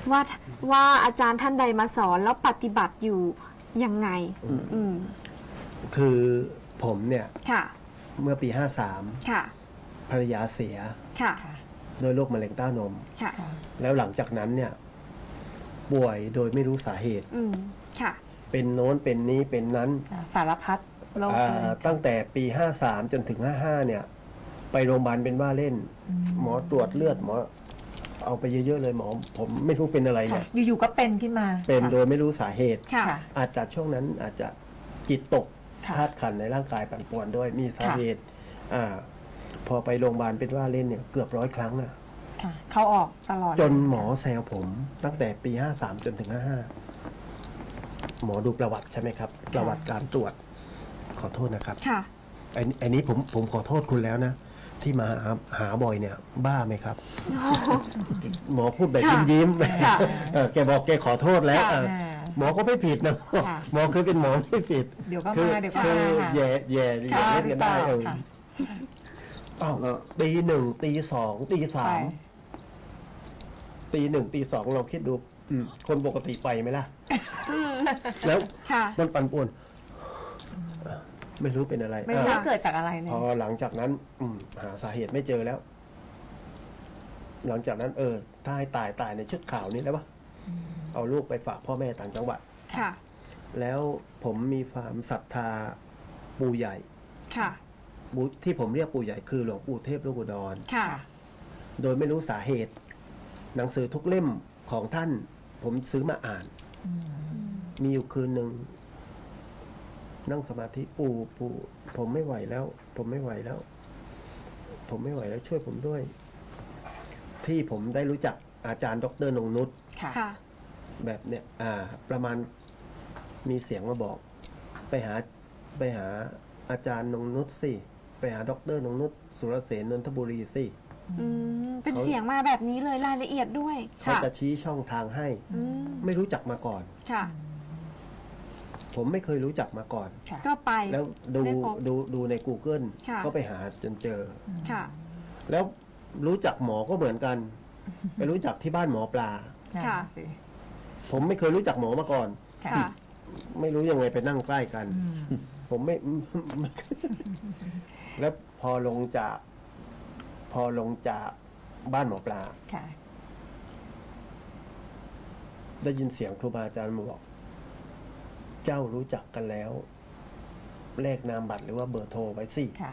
ว่าว่าอาจารย์ท่านใดมาสอนแล้วปฏิบัติอยู่ยังไง อืมคือผมเนี่ยค่ะเมื่อปีห้าสามค่ะภรรยาเสียค่ะด้วยโรคมะเร็งเต้านมค่ะแล้วหลังจากนั้นเนี่ยป่วยโดยไม่รู้สาเหตุอืม ค่ะเป็นโน้นเป็นนี้เป็นนั้นสารพัดโรคอ่าเลยตั้งแต่ปีห้าสามจนถึงห้าห้าเนี่ย ไปโรงพยาบาลเป็นว่าเล่น หมอตรวจเลือดหมอเอาไปเยอะๆเลยหมอ ผมไม่รู้เป็นอะไรเนี่ยค่ะอยู่ๆก็เป็นขึ้นมาเป็นค่ะโดยไม่รู้สาเหตุค่ะค่ะอาจจะช่วงนั้นอาจจะจิตตกค่ะธาตุขันธ์ในร่างกายปั่นป่วนด้วยมีสาเหตุอ่าพอไปโรงพยาบาลเป็นว่าเล่นเนี่ยเกือบร้อยครั้งอะค่ะ เข้าออกตลอดจนหมอแซวผมตั้งแต่ปีห้าสามจนถึงห้าห้าหมอดูประวัติใช่ไหมครับ ประวัติการตรวจขอโทษนะครับค่ะอันอันนี้ผมผมขอโทษคุณแล้วนะ ที่มาหาหาบ่อยเนี่ย บ้าไหมครับ หมอพูดแบบค่ะยิ้มค่ะๆเออแกบอกแกขอโทษแล้วค่ะเออหมอก็ไม่ผิดนะค่ะหมอเคยเป็นหมอไม่ผิดเดี๋ยวก็คือมาเดี๋ยวก็คือมาค่ะแย่แย่แย่ค่ะเล่นกันได้เออค่ะอ้าวตีหนึ่งตีสองตีสามตีหนึ่งตีสองเราคิดดูอืมคนปกติไปไหมล่ะ แล้วค่ะมันปั่นป่วน ไม่รู้เป็นอะไรไม่รู้อ่ะว่าเกิดจากอะไรเลยพอหลังจากนั้น อืมหาสาเหตุไม่เจอแล้ว หลังจากนั้น เออ ถ้าให้ตายตายในชุดขาวนี้แล้วปะเอาลูกไปฝากพ่อแม่ต่างจังหวัดค่ะแล้วผมมีความศรัทธาปู่ใหญ่ค่ะปู่ที่ผมเรียกปู่ใหญ่คือหลวงปู่เทพลูกอุดรค่ะโดยไม่รู้สาเหตุ หนังสือทุกเล่มของท่าน ผมซื้อมาอ่าน มีอยู่คืนหนึ่งนั่งสมาธิปู่ปู่ผมไม่ไหวแล้ว ผมไม่ไหวแล้ว ผมไม่ไหวแล้วช่วยผมด้วย ที่ผมได้รู้จักอาจารย์ดรนงนุชค่ะค่ะแบบเนี้ยอ่า ประมาณมีเสียงมาบอก ไปหาไปหาอาจารย์นงนุชสิไปหาดรนงนุชสุรเสนนนทบุรีสิอืม เป็นเขาเสียงมาแบบนี้เลยรายละเอียดด้วยเขาจะชี้ช่องทางให้อืมไม่รู้จักมาก่อนค่ะผมไม่เคยรู้จักมาก่อนค่ะก็ไปแล้วดูได้พบดูดูใน Google ค่ะก็ไปหาจนเจอค่ะแล้วรู้จักหมอก็เหมือนกัน ไปรู้จักที่บ้านหมอปลาค่ะสิผมไม่เคยรู้จักหมอมาก่อนค่ะค่ะไม่รู้ยังไงไปนั่งใกล้กัน ผมไม่ แล้วพอลงจาก พอลงจากบ้านหมอปลาค่ะได้ยินเสียงครูบาอาจารย์มาบอก เจ้ารู้จักกันแล้ว เลขนามบัตรหรือว่าเบอร์โทรไว้สิค่ะ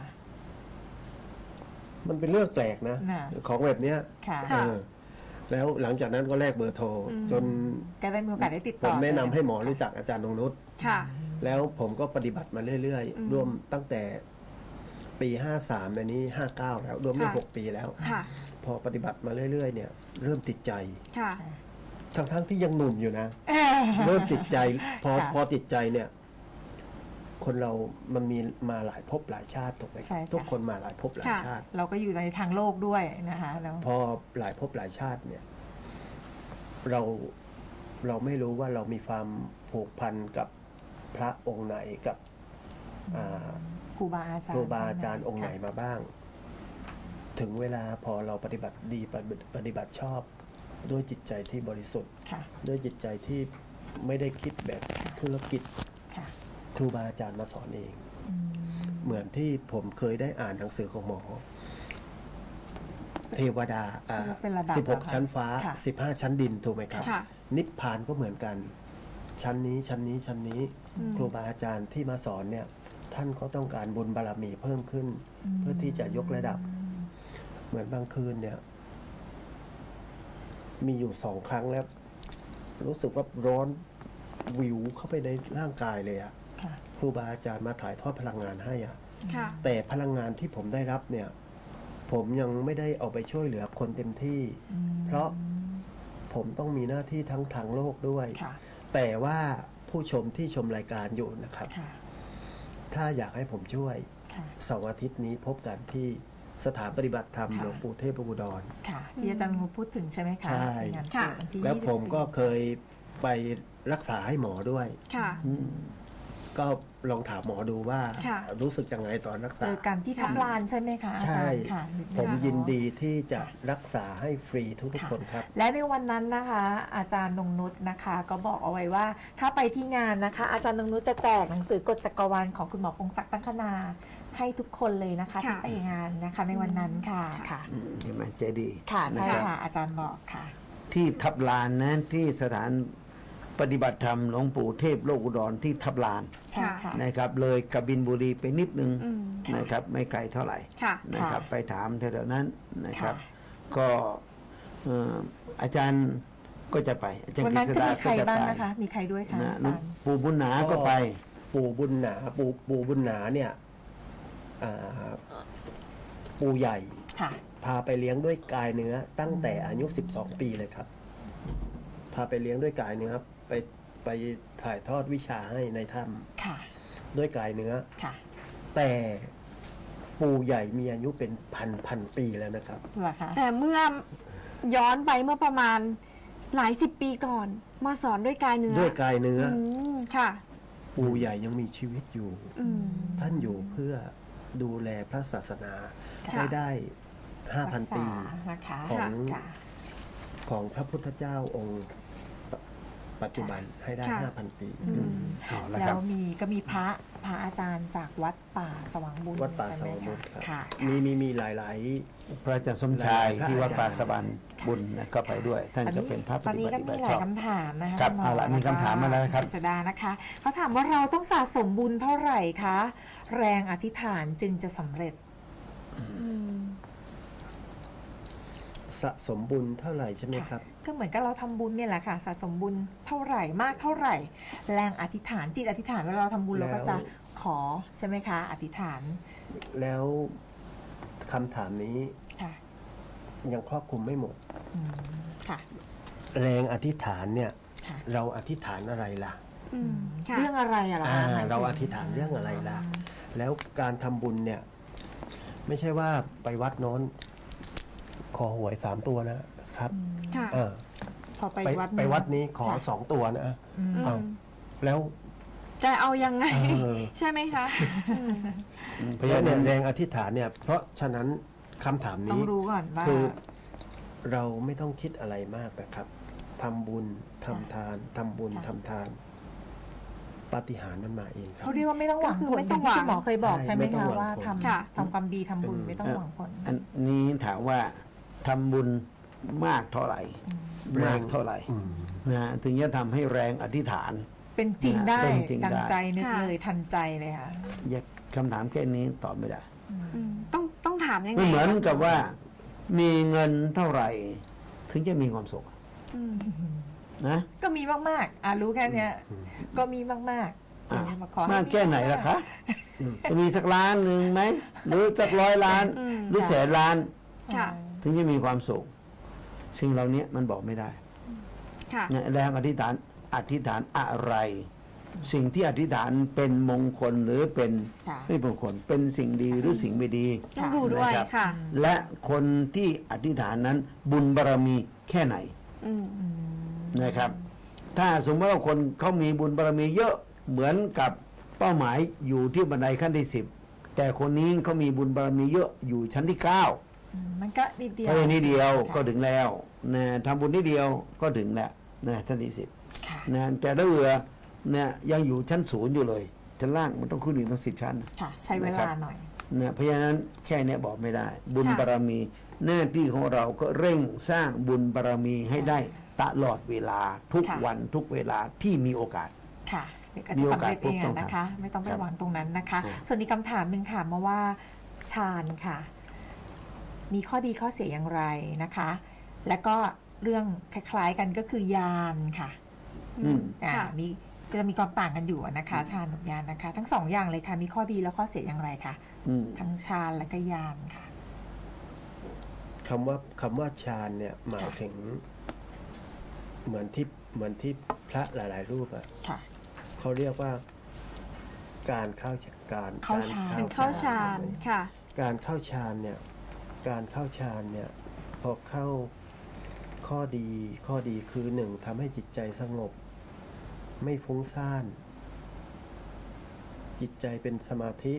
มันเป็นเรื่องแปลกนะน่ะของแบบเนี้ยค่ะเออแล้วหลังจากนั้นก็แลกเบอร์โทรอืมจนก็ได้มีโอกาสได้ติดผต่อมแนะนำให้หมอช่ไรู้จักอาจารย์นงนุชค่ะแล้วผมก็ปฏิบัติมาเรื่อยอืมๆ ร่วมตั้งแต่ปีห้าสามในนี้ห้าเก้าแล้วรวมได้ค่ะหกปีแล้วค่ะพอปฏิบัติมาเรื่อยๆเนี่ย เริ่มติดใจค่ะทั้งๆที่ยังหนุ่มอยู่นะเออเริ่มติดใจ พอค่ะพอติดใจเนี่ย คนเรามันมีมาหลายภพหลายชาติถูกไหมใช่ค่ะทุกคนมาหลายภพหลายค่ะชาติเราก็อยู่ในทางโลกด้วยนะคะแล้วพอหลายภพหลายชาติเนี่ย เราเราไม่รู้ว่าเรามีความผูกพันกับพระองค์ไหนกับอ่าครูบาอาจารย์ครูบาอาจารย์องค์ไหนค่ะมาบ้าง ถึงเวลาพอเราปฏิบัติดีปฏิบัติปฏิบัติชอบ ด้วยจิตใจที่บริสุทธิ์ค่ะด้วยจิตใจที่ไม่ได้คิดแบบธุรกิจค่ะครูบาอาจารย์มาสอนเองอืมเหมือนที่ผมเคยได้อ่านหนังสือของหมอ เทวดาอ่าเป็นระดับสิบหกเหรอคะชั้นฟ้าค่ะสิบห้าชั้นดินถูกไหมครับค่ะนิพพานก็เหมือนกัน ชั้นนี้ชั้นนี้ชั้นนี้อืมครูบาอาจารย์ที่มาสอนเนี่ย ท่านก็ต้องการบุญบารมีเพิ่มขึ้น เพื่อที่จะยกระดับ เหมือนบางคืนเนี่ย มีอยู่สองครั้งแล้ว รู้สึกว่าร้อนวิวเข้าไปในร่างกายเลยอะค่ะครูบาอาจารย์มาถ่ายทอดพลังงานให้อะค่ะแต่พลังงานที่ผมได้รับเนี่ย ผมยังไม่ได้เอาไปช่วยเหลือคนเต็มที่อืมเพราะผมต้องมีหน้าที่ทั้งทางโลกด้วยค่ะแต่ว่าผู้ชมที่ชมรายการอยู่นะครับค่ะถ้าอยากให้ผมช่วยค่ะเสาร์อาทิตย์นี้พบกันที่สถานปฏิบัติธรรมค่ะหลวงปู่เทพอุดรค่ะ ที่อาจารย์งูพูดถึงใช่ไหมคะใช่ในงานค่ะวันที่แล้วผมก็ยี่สิบสี่เคยไปรักษาให้หมอด้วยค่ะก็ลองถามหมอดูว่าค่ะรู้สึกยังไงตอนรักเจษาอกันที่ทับลานใช่ไหมคะอาใช่จารย์ค่ะผมยินดีที่จะรักษาให้ฟรีทุกๆคนครับและในวันนั้นนะคะ อาจารย์นงนุชนะคะ ก็บอกเอาไว้ว่าถ้าไปที่งานนะคะ อาจารย์นงนุชจะแจกหนังสือกฎจักรวาลของคุณหมอพงศักดิ์ตั้งคณาให้ทุกคนเลยนะคะที่ค่ะไปงานนะคะในวันนั้นค่ะค่ะอืมเห็นไหมใจดีค่ะใช่นะครับค่ะอาจารย์บอกค่ะที่ทับลานนะที่สถานปฏิบัติธรรมหลวงปู่เทพโลกอุดรที่ทับลานใช่ค่ะนะครับ เลยกบินบุรีไปนิดนึงอืมนะครับ ไม่ไกลเท่าไหร่ค่ะนะครับค่ะไปถามแถวๆนั้นนะครับค่ะก็เอ่ออาจารย์ก็จะไปอาจารย์วันกฤนั้นษจะดามีใคก็รจะบ้างไปนะคะ มีใครด้วยคะนะอาจารย์ปู่บุญหนาก็ไปปู่บุญหนาปู่ปู่บุญหนาเนี่ยอ่าปู่ใหญ่ค่ะพาไปเลี้ยงด้วยกายเนื้อตั้งแต่อายุสิบสองปีเลยครับ พาไปเลี้ยงด้วยกายเนื้อไปไปถ่ายทอดวิชาให้ในถ้ค่ะำด้วยกายเนื้อค่ะแต่ปู่ใหญ่มีอายุเป็นพันพันปีแล้วนะครับเหรอคะแต่เมื่อย้อนไปเมื่อประมาณหลายสิบปีก่อน มาสอนด้วยกายเนื้อด้วยกายเนื้ออืมค่ะปู่ใหญ่ยังมีชีวิตอยู่อืมท่านอยู่เพื่อดูแลพระศาสนาค่ะให้ได้ห้าพันรักษาปีนะคะของค่ะของพระพุทธเจ้าองค์ปปัจจุบันให้ได้ค่ะห้าพันปีอืมเอาละแล้ครับวมีก็มีพระพระอาจารย์จากวัดป่าสว่างบุญวัดป่าใช่สไหมวรรคะค์ครับค่ะมีมีมีหลายหลายพระอาจารย์สมชายที่วัดป่าสะบันบุญนะก็ไปด้วย ท่านจะเป็นพระปตอนฏินี้บัก็ติมีบัติหชลายอบคำถามนะคะครับณหเอาละมีคำถามมาแล้วนะครับกฤษดานะคะเขาถามว่าเราต้องสะสมบุญเท่าไหร่คะ แรงอธิษฐานจึงจะสำเร็จอืมสะสมบุญเท่าไหร่ใช่ไหมครับก็เหมือนกับเราทำบุญเนี่ยแหละค่ะสะสมบุญเท่าไหร่มากเท่าไหร่ แรงอธิษฐานจิตอธิษฐานเวลาเราทำบุญแล้วเราก็จะขอใช่ไหมคะ อธิษฐานแล้วคำถามนี้ค่ะยังครอบคลุมไม่หมดอืมค่ะแรงอธิษฐานเนี่ยค่ะเราอธิษฐานอะไรล่ะอืมค่ะเรื่องอะไรอะล่ะอ่าคะหมยถึงเราอธิษฐานเรื่องอะไรล่ะ แล้วการทำบุญเนี่ย ไม่ใช่ว่าไปวัดโน้น ขอหวยสามตัวนะครับอืมค่ะเออพอไปไปวัดไปวัดนี้ขอค่ะสองตัวนะอืมอืเอามแล้วจะเอายังไงเออใช่ไหมคะอืมเพราะฉะนั้นแรงอธิษฐานเนี่ย เพราะฉะนั้นคำถามต้อนี้งรู้ก่อนว่าคือเราไม่ต้องคิดอะไรมากนะครับทำบุญทำทานทำบุญค่ะทำทานปาฏิหาริย์มันมาเองครับเขาเรียกว่าไม่ต้องหวังก็คือผลไม่ต้องหวังที่คุณหมอเคยบอกใช่ใช่ไหมไม่ต้องคะหวังว่าผลทค่ะำทำความดีทำบุญอืมไม่ต้องหวังผลอันนี้ถามว่าทำบุญมากเท่าไหร่แรงมากเท่าไหร่อืมนะถึงจะทำให้แรงอธิษฐานเป็นจริงได้เป็นจริงได้ดังใจนึกค่ะเลยทันใจเลยค่ะอยากคำถามแค่นี้ตอบไม่ได้อืมต้องต้องถามยังไงไม่เหมือนกับคะว่ามีเงินเท่าไหร่ ถึงจะมีความสุขอืมนะก็มีมากๆอ่ะรู้แค่เนี้ยก็มีมากๆอ่ะมาขอให้มากแค่ไหนล่ะคะจะมีสักล้านหนึ่งไหมหรือสักร้อยล้านอืมหรือแสนล้านค่ะถึงจะมีความสุข สิ่งเหล่านี้มันบอกไม่ได้ค่ะเนี่ยแรงอธิษฐานอธิษฐานอะไร สิ่งที่อธิษฐานเป็นมงคลหรือเป็นค่ะไม่มงคลเป็นสิ่งดีหรือสิ่งไม่ดีต้องดูด้วยนะครับค่ะและคนที่อธิษฐานนั้นบุญบารมีแค่ไหนอืมนะครับ ถ้าสมมติว่าคนเขามีบุญบารมีเยอะเหมือนกับเป้าหมายอยู่ที่บันไดขั้นที่สิบแต่คนนี้เขามีบุญบารมีเยอะอยู่ชั้นที่เก้าอืมมันก็นิดเดียวเฮ้ยนิดเดียวค่ะก็ถึงแล้วนะทำบุญนิดเดียวก็ถึงแล้วนะชั้นที่สิบค่ะนะแต่ถ้าเรือเนี่ยยังอยู่ชั้นศูนย์อยู่เลยชั้นล่างมันต้องขึ้นอีกตั้งสิบชั้นค่ะ ใช้เวนะครัลาบหน่อยนะเพราะฉะนั้นแค่เนี้ยบอกไม่ได้ บุญค่ะบารมี หน้าที่ของเราก็เร่งสร้างบุญบารมีให้ได้ตลอดเวลาทุกค่ะวันทุกเวลาที่มีโอกาสค่ะเดี๋ยวก็มีจะโอสำกาสเร็จเองปุ๊บต้องอะนะคะ ไม่ต้องไปครับหวังตรงนั้นนะคะอ่าส่วนอีกคำถามหนึ่งถามมาว่าฌานค่ะ มีข้อดีข้อเสียอย่างไรนะคะ แล้วก็เรื่องคล้ายๆกันก็คือยานค่ะอืมอ่าค่ะมีจะมีความต่างกันอยู่อะนะคะฌานกับยานนะคะ ทั้งสองอย่างเลยค่ะ มีข้อดีและข้อเสียอย่างไรคะอืมทั้งฌานและก็ยานค่ะคำว่าคำว่าฌานเนี่ยหมายถึง เหมือนที่เหมือนที่พระหลาย ๆ รูปอะค่ะเขาเรียกว่าการเข้าฌานการเข้าฌานกรเป็นเข้าฌานค่ะการเข้าฌานเนี่ย การเข้าฌานเนี่ย พอเข้าข้อดีข้อดีคือหนึ่งทำให้จิตใจสงบ ไม่ฟุ้งซ่านจิตใจเป็นสมาธิ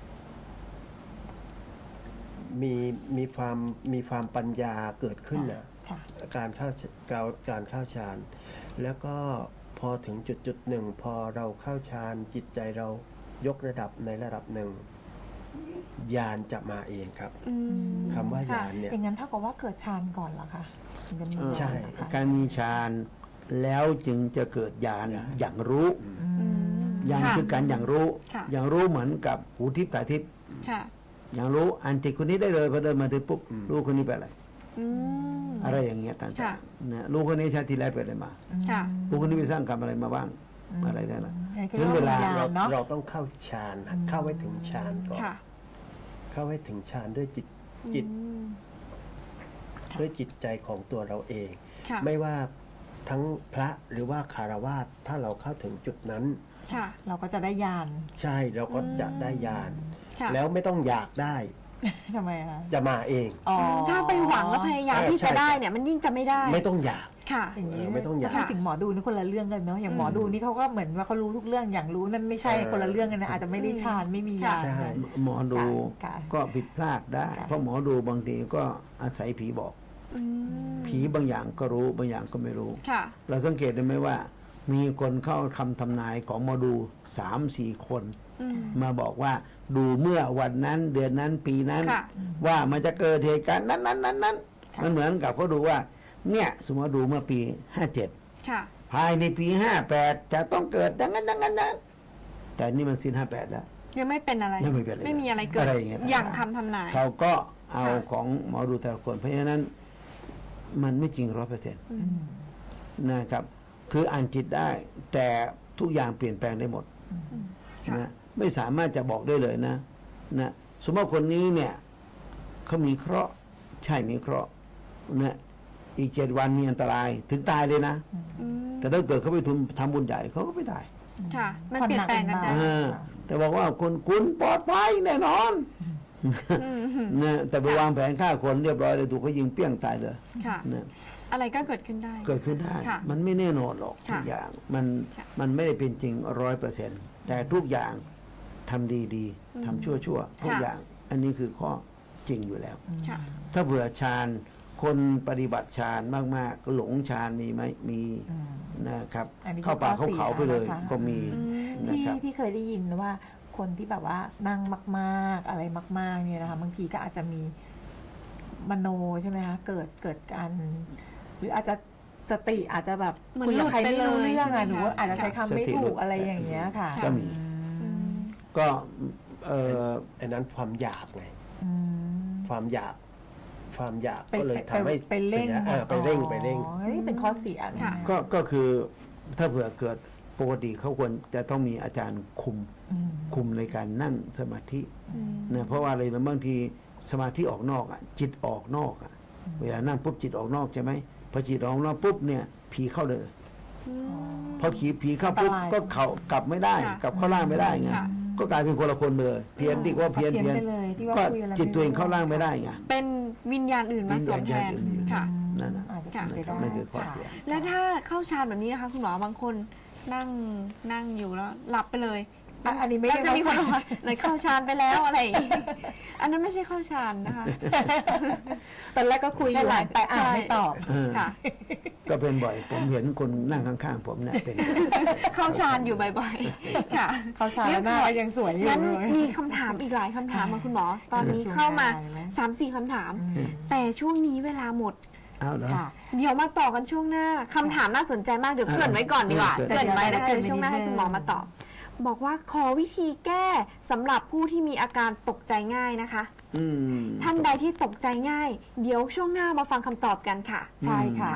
มีมีความมีความปัญญาเกิดขึ้นนะการเข้าการการเข้าฌานแล้วก็พอถึงจุดจุดหนึ่งพอเราเข้าฌานจิตใจเรายกระดับในระดับหนึ่งญาณจะมาเองครับคำว่าญาณเนี่ยอย่างนั้นเท่ากับว่าเกิดฌานก่อนเหรอคะใช่การมีฌานแล้วจึงจะเกิดญาณอย่างรู้ญาณคือการอย่างรู้อย่างรู้เหมือนกับหูทิพย์ตาทิพย์อย่างรู้อันติคนนี้ได้เลยพอเดินมาถึงปุ๊บรู้คนนี้ไปอะไรอะไรอย่างเงี้ยต่างๆนะรู้คนนี้ชาติที่แล้วไปอะไรมารู้คนนี้ไปสร้างกรรมอะไรมาบ้างอะไรได้ละเพราะเวลาเราเราต้องเข้าฌานเข้าไว้ถึงฌานก่อนเข้าไว้ถึงฌานด้วยจิตจิตด้วยจิตใจของตัวเราเองไม่ว่าทั้งพระหรือว่าคารวาสถ้าเราเข้าถึงจุดนั้นเราก็จะได้ญาณใช่เราก็จะได้ญาณแล้วไม่ต้องอยากได้ทำไมคะจะมาเองถ้าไปหวังและพยายามที่จะได้เนี่ยมันยิ่งจะไม่ได้ไม่ต้องอยากค่ะอย่างนี้ไม่ต้องอยากถึงหมอดูนี่คนละเรื่องกันเนาะอย่างหมอดูนี่เขาก็เหมือนว่าเขารู้ทุกเรื่องอย่างรู้นั่นไม่ใช่คนละเรื่องกันนะอาจจะไม่ได้ฌานไม่มีญาณหมอดูก็ผิดพลาดได้เพราะหมอดูบางทีก็อาศัยผีบอกผีบางอย่างก็รู้บางอย่างก็ไม่รู้เราสังเกตได้ไหมว่ามีคนเข้าคำทำนายของหมอดูสามสี่คนมาบอกว่าดูเมื่อวันนั้นเดือนนั้นปีนั้นว่ามันจะเกิดเหตุการณ์นั้นนั้นนั้นนั้นมันเหมือนกับเขาดูว่าเนี่ยสมมติดูเมื่อปีห้าเจ็ดภายในปีห้าแปดจะต้องเกิดดังนั้นดังนั้นนั้นแต่นี่มันสิ้นห้าแปดแล้วยังไม่เป็นอะไรยังไม่เป็นอะไรไม่มีอะไรเกิดอย่างคำทำนายเขาก็เอาของหมอดูแต่ละคนเพราะฉะนั้นมันไม่จริงร้อยเปอร์เซ็นต์นะครับคืออ่านจิตได้แต่ทุกอย่างเปลี่ยนแปลงได้หมดนะไม่สามารถจะบอกได้เลยนะนะสมมติคนนี้เนี่ยเขามีเคราะห์ใช่มีเคราะห์นะอีกเจ็ดวันมีอันตรายถึงตายเลยนะแต่ถ้าเกิดเขาไปทำบุญใหญ่เขาก็ไม่ตายค่ะมันเปลี่ยนแปลงกันได้แต่บอกว่าคุณคุณปลอดภัยแน่นอนนะแต่ไปวางแผนฆ่าคนเรียบร้อยเลยถูกเขายิงเปี้ยงตายเลยนะอะไรก็เกิดขึ้นได้เกิดขึ้นได้มันไม่แน่นอนหรอกทุกอย่างมันมันไม่ได้เป็นจริงร้อยเปอร์เซ็นต์แต่ทุกอย่างทำดีๆทำชั่วๆทุกอย่างอันนี้คือข้อจริงอยู่แล้วถ้าเผื่อฌานคนปฏิบัติฌานมากๆก็หลงฌานมีไหมมีนะครับเข้าป่าเข้าเขาไปเลยก็มีที่ที่เคยได้ยินว่าคนที่แบบว่านั่งมากๆอะไรมากๆเนี่ยนะคะบางทีก็อาจจะมีมโนใช่ไหมคะเกิดเกิดการหรืออาจจะสติอาจจะแบบคุยกับใครไม่รู้เรื่องอ่ะหนูอาจจะใช้คำไม่ถูกอะไรอย่างเงี้ยค่ะก็มีก็เอ่ออันนั้นความอยากไงความอยากความอยากก็เลยทำให้ไปเร่งไปเร่งไปเร่งนี่เป็นข้อเสียก็ก็คือถ้าเผื่อเกิดปกติเขาควรจะต้องมีอาจารย์คุมคุมในการนั่งสมาธินะเพราะว่าอะไรนะบางทีสมาธิออกนอกอ่ะจิตออกนอกอ่ะเวลานั่งปุ๊บจิตออกนอกใช่ไหมพอจิตออกนอกปุ๊บเนี่ยผีเข้าเลยพอขี่ผีเข้าปุ๊บก็เขากลับไม่ได้กลับเข้าล่างไม่ได้ไงก็กลายเป็นคนละคนเลยเพี้ยนที่ว่าเพี้ยนเพี้ยนก็จิตตัวเองเข้าล่างไม่ได้ไงเป็นวิญญาณอื่นมาสวมแทนค่ะนั่นนะนั่นคือข้อเสียและถ้าเข้าฌานแบบนี้นะคะคุณหมอบางคนนั่งนั่งอยู่แล้วหลับไปเลยอันนี้ไม่ได้จะมีคนบอกในเข้าฌานไปแล้วอะไรอันนั้นไม่ใช่เข้าฌานนะคะตอนแรกก็คุยอยู่แต่อ่านไม่ตอบค่ะก็เป็นบ่อยผมเห็นคนนั่งข้างๆผมเนี่ยเป็นเข้าฌานอยู่บ่อยๆค่ะเข้าฌานแล้วหน้ายังสวยอยู่เลยมีคำถามอีกหลายคำถามมาคุณหมอตอนนี้เข้ามา สามสี่ คำถามแต่ช่วงนี้เวลาหมดเดี๋ยวมาต่อกันช่วงหน้าคำถามน่าสนใจมากเดี๋ยวเกริ่นไว้ก่อนดีกว่าเกริ่นไว้แล้วเดี๋ยวช่วงหน้าให้คุณหมอมาตอบบอกว่าขอวิธีแก้สำหรับผู้ที่มีอาการตกใจง่ายนะคะท่านใดที่ตกใจง่ายเดี๋ยวช่วงหน้ามาฟังคำตอบกันค่ะใช่ค่ะ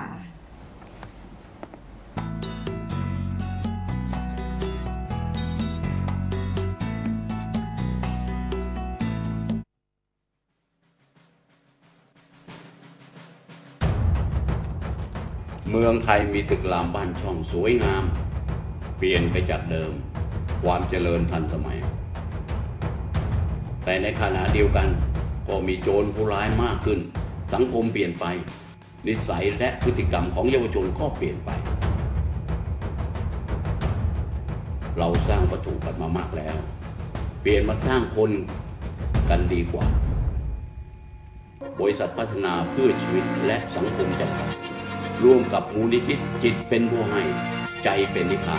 เมืองไทยมีตึกรามบ้านช่องสวยงามเปลี่ยนไปจากเดิมความเจริญทันสมัยแต่ในขณะเดียวกันก็มีโจรผู้ร้ายมากขึ้นสังคมเปลี่ยนไปนิสัยและพฤติกรรมของเยาวชนก็เปลี่ยนไปเราสร้างวัตถุกันมามากแล้วเปลี่ยนมาสร้างคนกันดีกว่า บริษัทพัฒนาเพื่อชีวิตและสังคมจำกัดร่วมกับมูลนิธิจิตเป็นผู้ให้ใจเป็นนิพพาน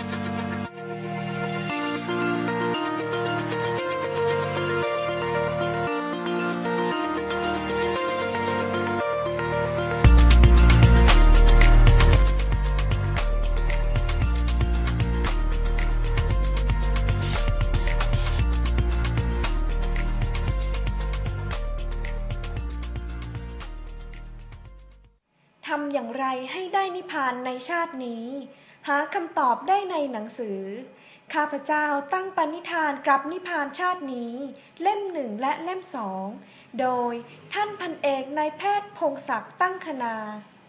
ทำอย่างไรให้ได้นิพพานในชาตินี้หาคำตอบได้ในหนังสือข้าพเจ้าตั้งปณิธานกลับนิพพานชาตินี้เล่มหนึ่งและเล่มสองโดยท่านพันเอกนายแพทย์พงศักดิ์ตั้งคณา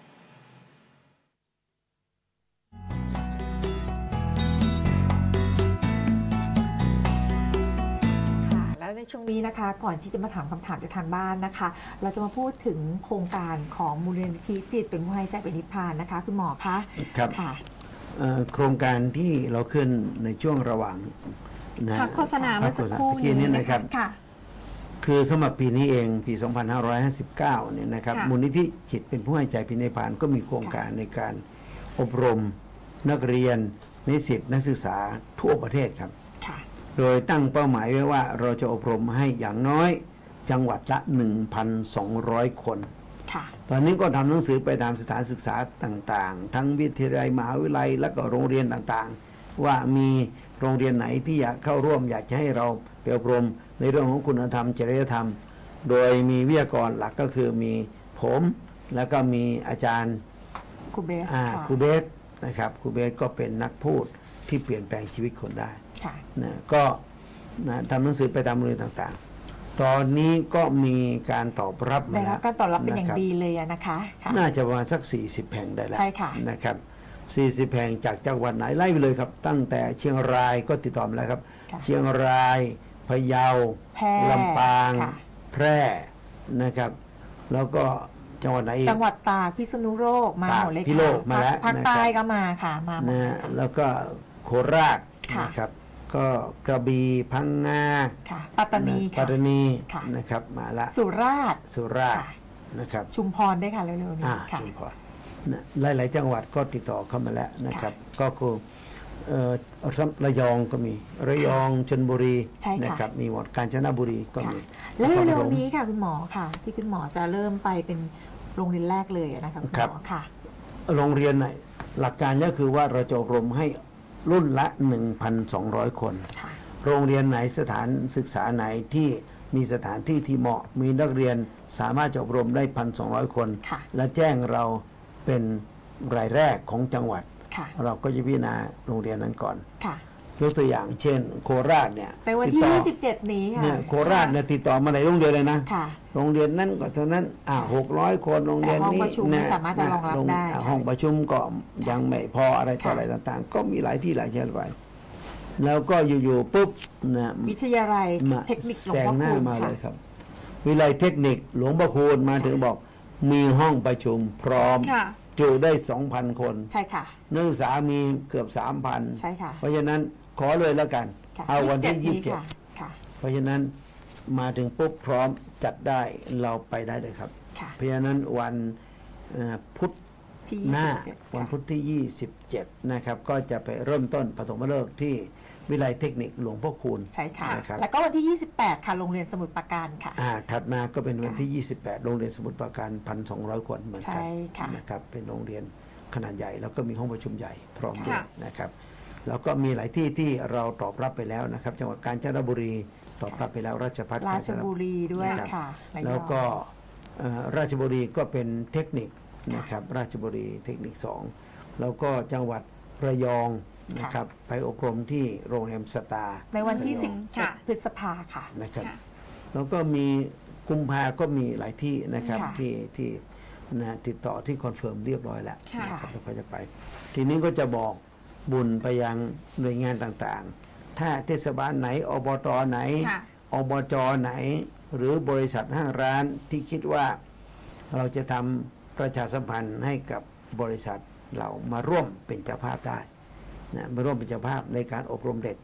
ในช่วงนี้นะคะก่อนที่จะมาถามคำถามจากทางบ้านนะคะเราจะมาพูดถึงโครงการของมูลนิธิจิตเป็นผู้ให้ใจเป็นนิพพานนะคะคุณหมอคะครับค่ะโครงการที่เราขึ้นในช่วงระหว่างนะโฆษณาเมื่อสักครู่นี้นะครับคือสำหรับปีนี้เองปี สองพันห้าร้อยห้าสิบเก้า เนี่ยนะครับมูลนิธิจิตเป็นผู้ให้ใจเป็นนิพพานก็มีโครงการในการอบรมนักเรียนนิสิตนักศึกษาทั่วประเทศครับโดยตั้งเป้าหมายไว้ว่าเราจะอบรมให้อย่างน้อยจังหวัดละ หนึ่งพันสองร้อย คนตอนนี้ก็ทำหนังสือไปตามสถานศึกษาต่างๆทั้งวิทยาลัยมหาวิทยาลัยและก็โรงเรียนต่างๆว่ามีโรงเรียนไหนที่อยากเข้าร่วมอยากจะให้เราไปอบรมในเรื่องของคุณธรรมจริยธรรมโดยมีวิทยากรหลักก็คือมีผมแล้วก็มีอาจารย์ครูเบสครูเบสนะครับครูเบสก็เป็นนักพูดที่เปลี่ยนแปลงชีวิตคนได้นะก็นะทำหนังสือไปตามโรงเรียนต่างๆตอนนี้ก็มีการตอบรับมาแล้วการตอบรับเป็นอย่างดีเลยนะคะน่าจะประมาณสักสี่สิบแห่งได้แล้วใช่ค่ะนะครับสี่สิบแห่งจากจังหวัดไหนไล่ไปเลยครับตั้งแต่เชียงรายก็ติดต่อมาแล้วครับเชียงรายพะเยาลำปางแพร่นะครับแล้วก็จังหวัดไหนอีกจังหวัดตากพิษณุโลกมาหมดเลยค่ะภาคใต้ก็มาค่ะมานะแล้วก็โคราชนะครับก็กระบี่พังงาปัตตานีปัตตานีนะครับมาละสุราษฎร์สุราษฎร์นะครับชุมพรได้ค่ะเร็วๆนี้ชุมพรหลายๆจังหวัดก็ติดต่อเข้ามาแล้วนะครับก็คือระยองก็มีระยองชลบุรีนะครับมีหมดกาญจนบุรีก็มีและเร็วๆนี้ค่ะคุณหมอค่ะที่คุณหมอจะเริ่มไปเป็นโรงเรียนแรกเลยนะคะคุณหมอค่ะโรงเรียนไหนหลักการก็คือว่าเราจะอบรมให้รุ่นละ หนึ่งพันสองร้อย คนโรงเรียนไหนสถานศึกษาไหนที่มีสถานที่ที่เหมาะมีนักเรียนสามารถจะอบรมได้ หนึ่งพันสองร้อย คนและแจ้งเราเป็นรายแรกของจังหวัดเราก็จะพิจารณาโรงเรียนนั้นก่อนยกตัวอย่างเช่นโคราชเนี่ยในวันที่ยี่สิบเจ็ดนี้ค่ะโคราชเนี่ยติดต่อมาหลายโรงเรียนเลยนะโรงเรียนนั้นก็เท่านั้นอ่าหกร้อยคนโรงเรียนนี้เนี่ยสามารถจะรองรับได้ห้องประชุมก็ยังไม่พออะไรต่ออะไรต่างๆก็มีหลายที่หลายเช่นไปแล้วก็อยู่ๆปุ๊บนะวิทยาลัยเทคนิคหลวงพ่อคูณมาเลยครับวิทยาลัยเทคนิคหลวงพ่อคูณมาถึงบอกมีห้องประชุมพร้อมจุได้ สองพัน คนใช่ค่ะนักศึกษามีเกือบ สามพันใช่ค่ะเพราะฉะนั้นขอเลยแล้วกันเอาวันที่ยี่สิบเจ็ดเพราะฉะนั้นมาถึงปุ๊บพร้อมจัดได้เราไปได้เลยครับเพราะฉะนั้นวันพุธหน้าวันพุธที่ยี่สิบเจ็ดนะครับก็จะไปเริ่มต้นปฐมฤกษ์ที่วิทยาลัยเทคนิคหลวงพ่อคูณใช่ค่ะแล้วก็วันที่ยี่สิบแปดค่ะโรงเรียนสมุทรปราการค่ะอ่าถัดมาก็เป็นวันที่ยี่สิบแปดโรงเรียนสมุทรปราการ หนึ่งพันสองร้อย คนเหมือนกันนะครับเป็นโรงเรียนขนาดใหญ่แล้วก็มีห้องประชุมใหญ่พร้อมด้วยนะครับแล้วก็มีหลายที่ที่เราตอบรับไปแล้วนะครับจังหวัดกาญจนบุรีตอบรับไปแล้วราชภัฏราชบุรีด้วยค่ะแล้วก็ราชบุรีก็เป็นเทคนิคนะครับราชบุรีเทคนิคสองแล้วก็จังหวัดระยองนะครับไปอบรมที่โรงแรมสตาร์ในวันที่สิบพฤษภาค่ะนะครับแล้วก็มีกุมภาก็มีหลายที่นะครับที่ที่นะติดต่อที่คอนเฟิร์มเรียบร้อยแล้วนะครับแล้วก็จะไปทีนี้ก็จะบอกบุญไปยังหน่วยงานต่างๆถ้าเทศบาลไหนอบตไหนอบจไหนหรือบริษัทห้างร้านที่คิดว่าเราจะทำประชาสัมพันธ์ให้กับบริษัทเรามาร่วมเป็นเจ้าภาพได้นะมาร่วมเป็นเจ้าภาพในการอบรมเด็ก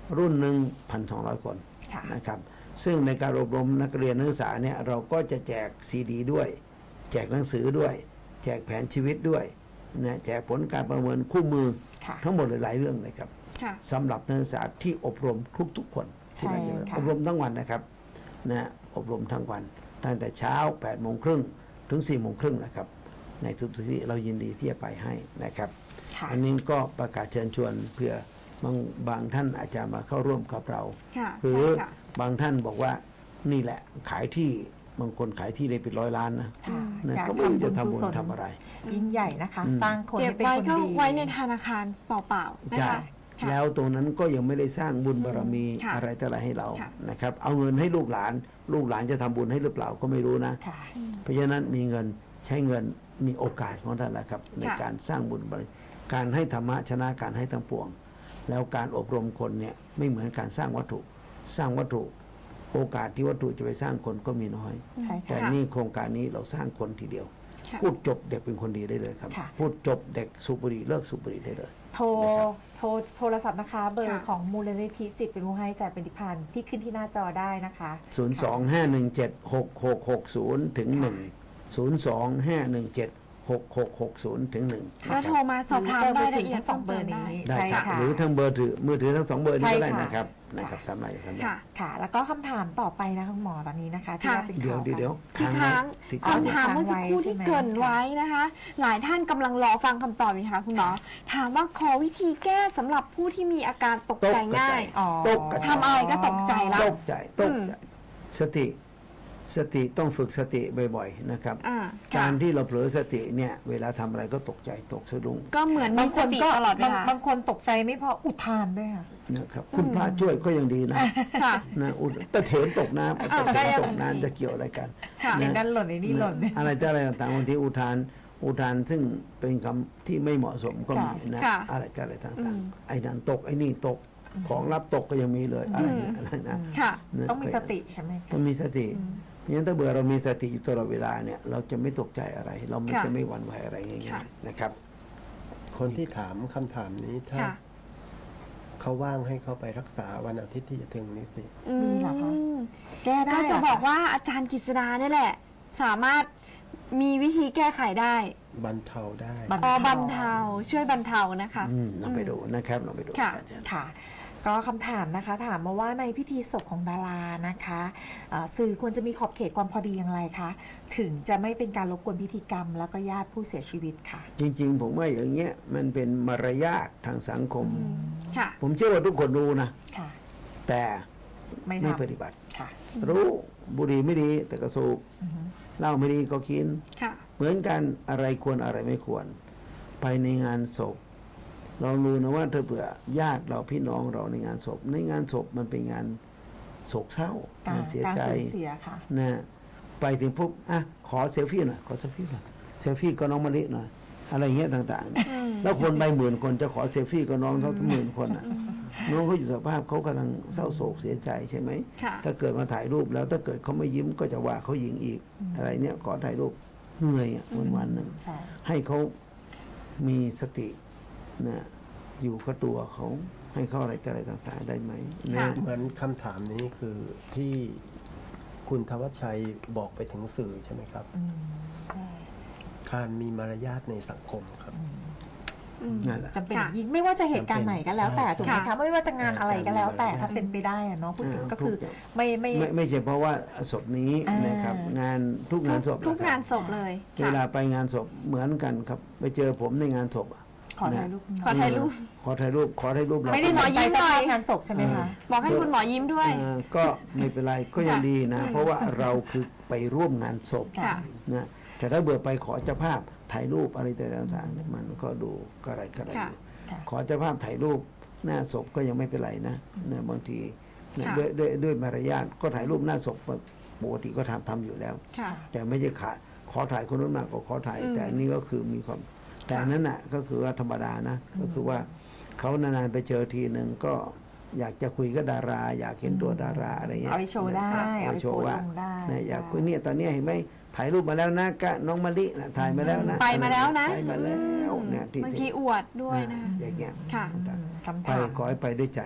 รุ่นหนึ่งพันสองร้อยคนนะครับซึ่งในการอบรมนักเรียนนักศึกษาเนี่ยเราก็จะแจกซีดีด้วยแจกหนังสือด้วยแจกแผนชีวิตด้วยนะแจกผลการประเมินคู่มือทั้งหมดหลายเรื่องเลยครับสำหรับนักศึกษาที่อบรมทุกๆคนที่เราจะอบรมทั้งวันนะครับนะอบรมทั้งวันตั้งแต่เช้าแปดโมงครึ่งถึงสี่โมงครึ่งนะครับในทุกที่เรายินดีที่จะไปให้นะครับอันนี้ก็ประกาศเชิญชวนเพื่อบางบางท่านอาจจะมาเข้าร่วมกับเราหรือบางท่านบอกว่านี่แหละขายที่บางคนขายที่ได้เป็นร้อยล้านนะนะเขาไม่รู้จะทำบุญทำอะไรยิ่งใหญ่นะคะสร้างคนให้เป็นคนดีเก็บไว้ก็ไว้ในธนาคารเปล่าๆนะคะแล้วตรงนั้นก็ยังไม่ได้สร้างบุญบารมีอะไรแต่อะไรให้เรานะครับเอาเงินให้ลูกหลานลูกหลานจะทำบุญให้หรือเปล่าก็ไม่รู้นะเพราะฉะนั้นมีเงินใช้เงินมีโอกาสของท่านแหละครับในการสร้างบุญบารมีการให้ธรรมะชนะการให้ทั้งปวงแล้วการอบรมคนเนี่ยไม่เหมือนการสร้างวัตถุสร้างวัตถุโอกาสที่วัตถุจะไปสร้างคนก็มีน้อยแต่นี่โครงการนี้เราสร้างคนทีเดียวพูดจบเด็กเป็นคนดีได้เลยครับพูดจบเด็กสูบบุหรี่เลิกสูบบุหรี่ได้เลยโทรโทรโทรศัพท์นะคะเบอร์ของมูลนิธิจิตเป็นผู้ให้จ่ายเป็นดิพันธ์ที่ขึ้นที่หน้าจอได้นะคะศูนย์ สอง ห้า หนึ่ง เจ็ด หก หก หก ศูนย์ ถึง หนึ่ง ศูนย์ สอง ห้า หนึ่ง เจ็ด หก หก หก ศูนย์ ถึง หนึ่งก็โทรมาสอบถามได้ละเอียดสองเบอร์นี้ใช่ค่ะหรือทั้งเบอร์ถือมือถือทั้งสองเบอร์นี้ก็ได้นะครับนะครับสามารถทำได้ค่ะแล้วก็คำถามต่อไปนะคุณหมอตอนนี้นะคะที่ว่าเป็นข่าวเดี๋ยวเดี๋ยวที่ค้างคำถามเมื่อสักครู่ที่เกริ่นไว้นะคะหลายท่านกำลังรอฟังคำตอบอยู่ค่ะคุณหมอถามว่าขอวิธีแก้สำหรับผู้ที่มีอาการตกใจง่ายทำอะไรก็ตกใจแล้วตกใจตกใจสติสติต้องฝึกสติบ่อยๆนะครับการที่เราเผลอสติเนี่ยเวลาทำอะไรก็ตกใจตกสะดุ้งก็เหมือนมีสติตลอดเวลาบางคนตกใจไม่พออุทานด้วยค่ะนะครับคุณพระช่วยก็ยังดีนะนะอุตะเถนตกน้ำตะเถนตกน้ำจะเกี่ยวอะไรกันในนั้นหล่นในนี่หล่นอะไรแต่อะไรต่างๆบางทีอุทานอุทานซึ่งเป็นคำที่ไม่เหมาะสมก็มีนะอะไรแต่อะไรต่างๆไอ้นั่นตกไอ้นี่ตกของรับตกก็ยังมีเลยอะไรนะอะไรนะต้องมีสติใช่ไหมต้องมีสติเพราะฉะนั้นถ้าเบื่อเรามีสติอยู่ตลอดเวลาเนี่ยเราจะไม่ตกใจอะไร เราไม่จะไม่หวั่นไหวอะไรง่ายๆนะครับคนที่ถามคำถามนี้ถ้าเขาว่างให้เขาไปรักษาวันอาทิตย์ที่จะถึงนี้สิมีเหรอคะแก้ได้ก็จะบอกว่าอาจารย์กฤษดาเนี่ยแหละสามารถมีวิธีแก้ไขได้บรรเทาได้อ๋อบรรเทาช่วยบรรเทานะคะเราไปดูนะครับเราไปดูค่ะค่ะก็คำถามนะคะถามมาว่าในพิธีศพของดารานะคะสื่อควรจะมีขอบเขตความพอดีอย่างไรคะถึงจะไม่เป็นการรบกวนพิธีกรรมแล้วก็ญาติผู้เสียชีวิตค่ะจริงๆผมว่าอย่างเงี้ยมันเป็นมารยาททางสังคมผมเชื่อว่าทุกคนรู้นะแต่ไม่ปฏิบัติรู้บุหรี่ไม่ดีแต่ก็สูบเหล้าไม่ดีก็กินเหมือนกันอะไรควรอะไรไม่ควรไปในงานศพเรารู้นะว่าเธอเผื่อญาติเราพี่น้องเราในงานศพในงานศพมันเป็นงานโศกเศร้างานเสียใจนะไปถึงปุ๊บอ่ะขอเซลฟี่หน่อยขอเซลฟี่หน่อยเซลฟี่ก็น้องมะลิหน่อยอะไรเงี้ยต่างๆแล้วคนไปหมื่นคนจะขอเซลฟี่ก็น้องเขาทั้งหมื่นคนอ่ะน้องเขาอยู่สภาพเขากำลังเศร้าโศกเสียใจใช่ไหมถ้าเกิดมาถ่ายรูปแล้วถ้าเกิดเขาไม่ยิ้มก็จะว่าเขาหญิงอีกอะไรเนี้ยขอถ่ายรูปเหนื่อยอ่ะวันวันหนึ่งให้เขามีสตินะอยู่กับตัวเขาให้เขาอะไรอะไรต่างๆได้ไหมนะเหมือนคำถามนี้คือที่คุณธวัชชัยบอกไปถึงสื่อใช่ไหมครับการมีมารยาทในสังคมครับจำเป็นยิ่งไม่ว่าจะเหตุการณ์ไหนก็แล้วแต่ถูกไหมคะไม่ว่าจะงานอะไรก็แล้วแต่ถ้าเป็นไปได้อะเนาะพูดถึงก็คือไม่ไม่ไม่ใช่เพราะว่าศพนี้นะครับงานทุกงานศพทุกงานศพเลยเวลาไปงานศพเหมือนกันครับไปเจอผมในงานศพขอถ่ายรูปขอถ่ายรูปขอถ่ายรูปขอถ่ายรูปไม่ได้หมอยิ้มด้วยงานศพใช่ไหมคะบอกให้คุณหมอยิ้มด้วยก็ไม่เป็นไรก็ยังดีนะเพราะว่าเราคือไปร่วมงานศพนะแต่ถ้าเบื่อไปขอเจ้าภาพถ่ายรูปอะไรต่างๆมันก็ดูกระไรกระไรขอเจ้าภาพถ่ายรูปหน้าศพก็ยังไม่เป็นไรนะนะบางทีด้วยด้วยด้วยมารยาทก็ถ่ายรูปหน้าศพปกติก็ทำทำอยู่แล้วแต่ไม่ใช่ขาขอถ่ายคนนู้นมาก็ขอถ่ายแต่อันนี้ก็คือมีความแต่นั้นน่ะก็คือว่าธรรมดานะก็คือว่าเขานานๆไปเจอทีหนึ่งก็อยากจะคุยกับดาราอยากเห็นตัวดาราอะไรเงี้ยเอาไปโชว์ได้เอาไปโชว์ว่าเนี่ยอยากคุยเนี่ยตอนนี้เห็นไหมถ่ายรูปมาแล้วนะกะน้องมะลินะถ่ายมาแล้วนะไปมาแล้วนะไปมาแล้วเนี่ยบางทีอวดด้วยนะอย่างเงี้ยค่ะไปขอให้ไปด้วยใจ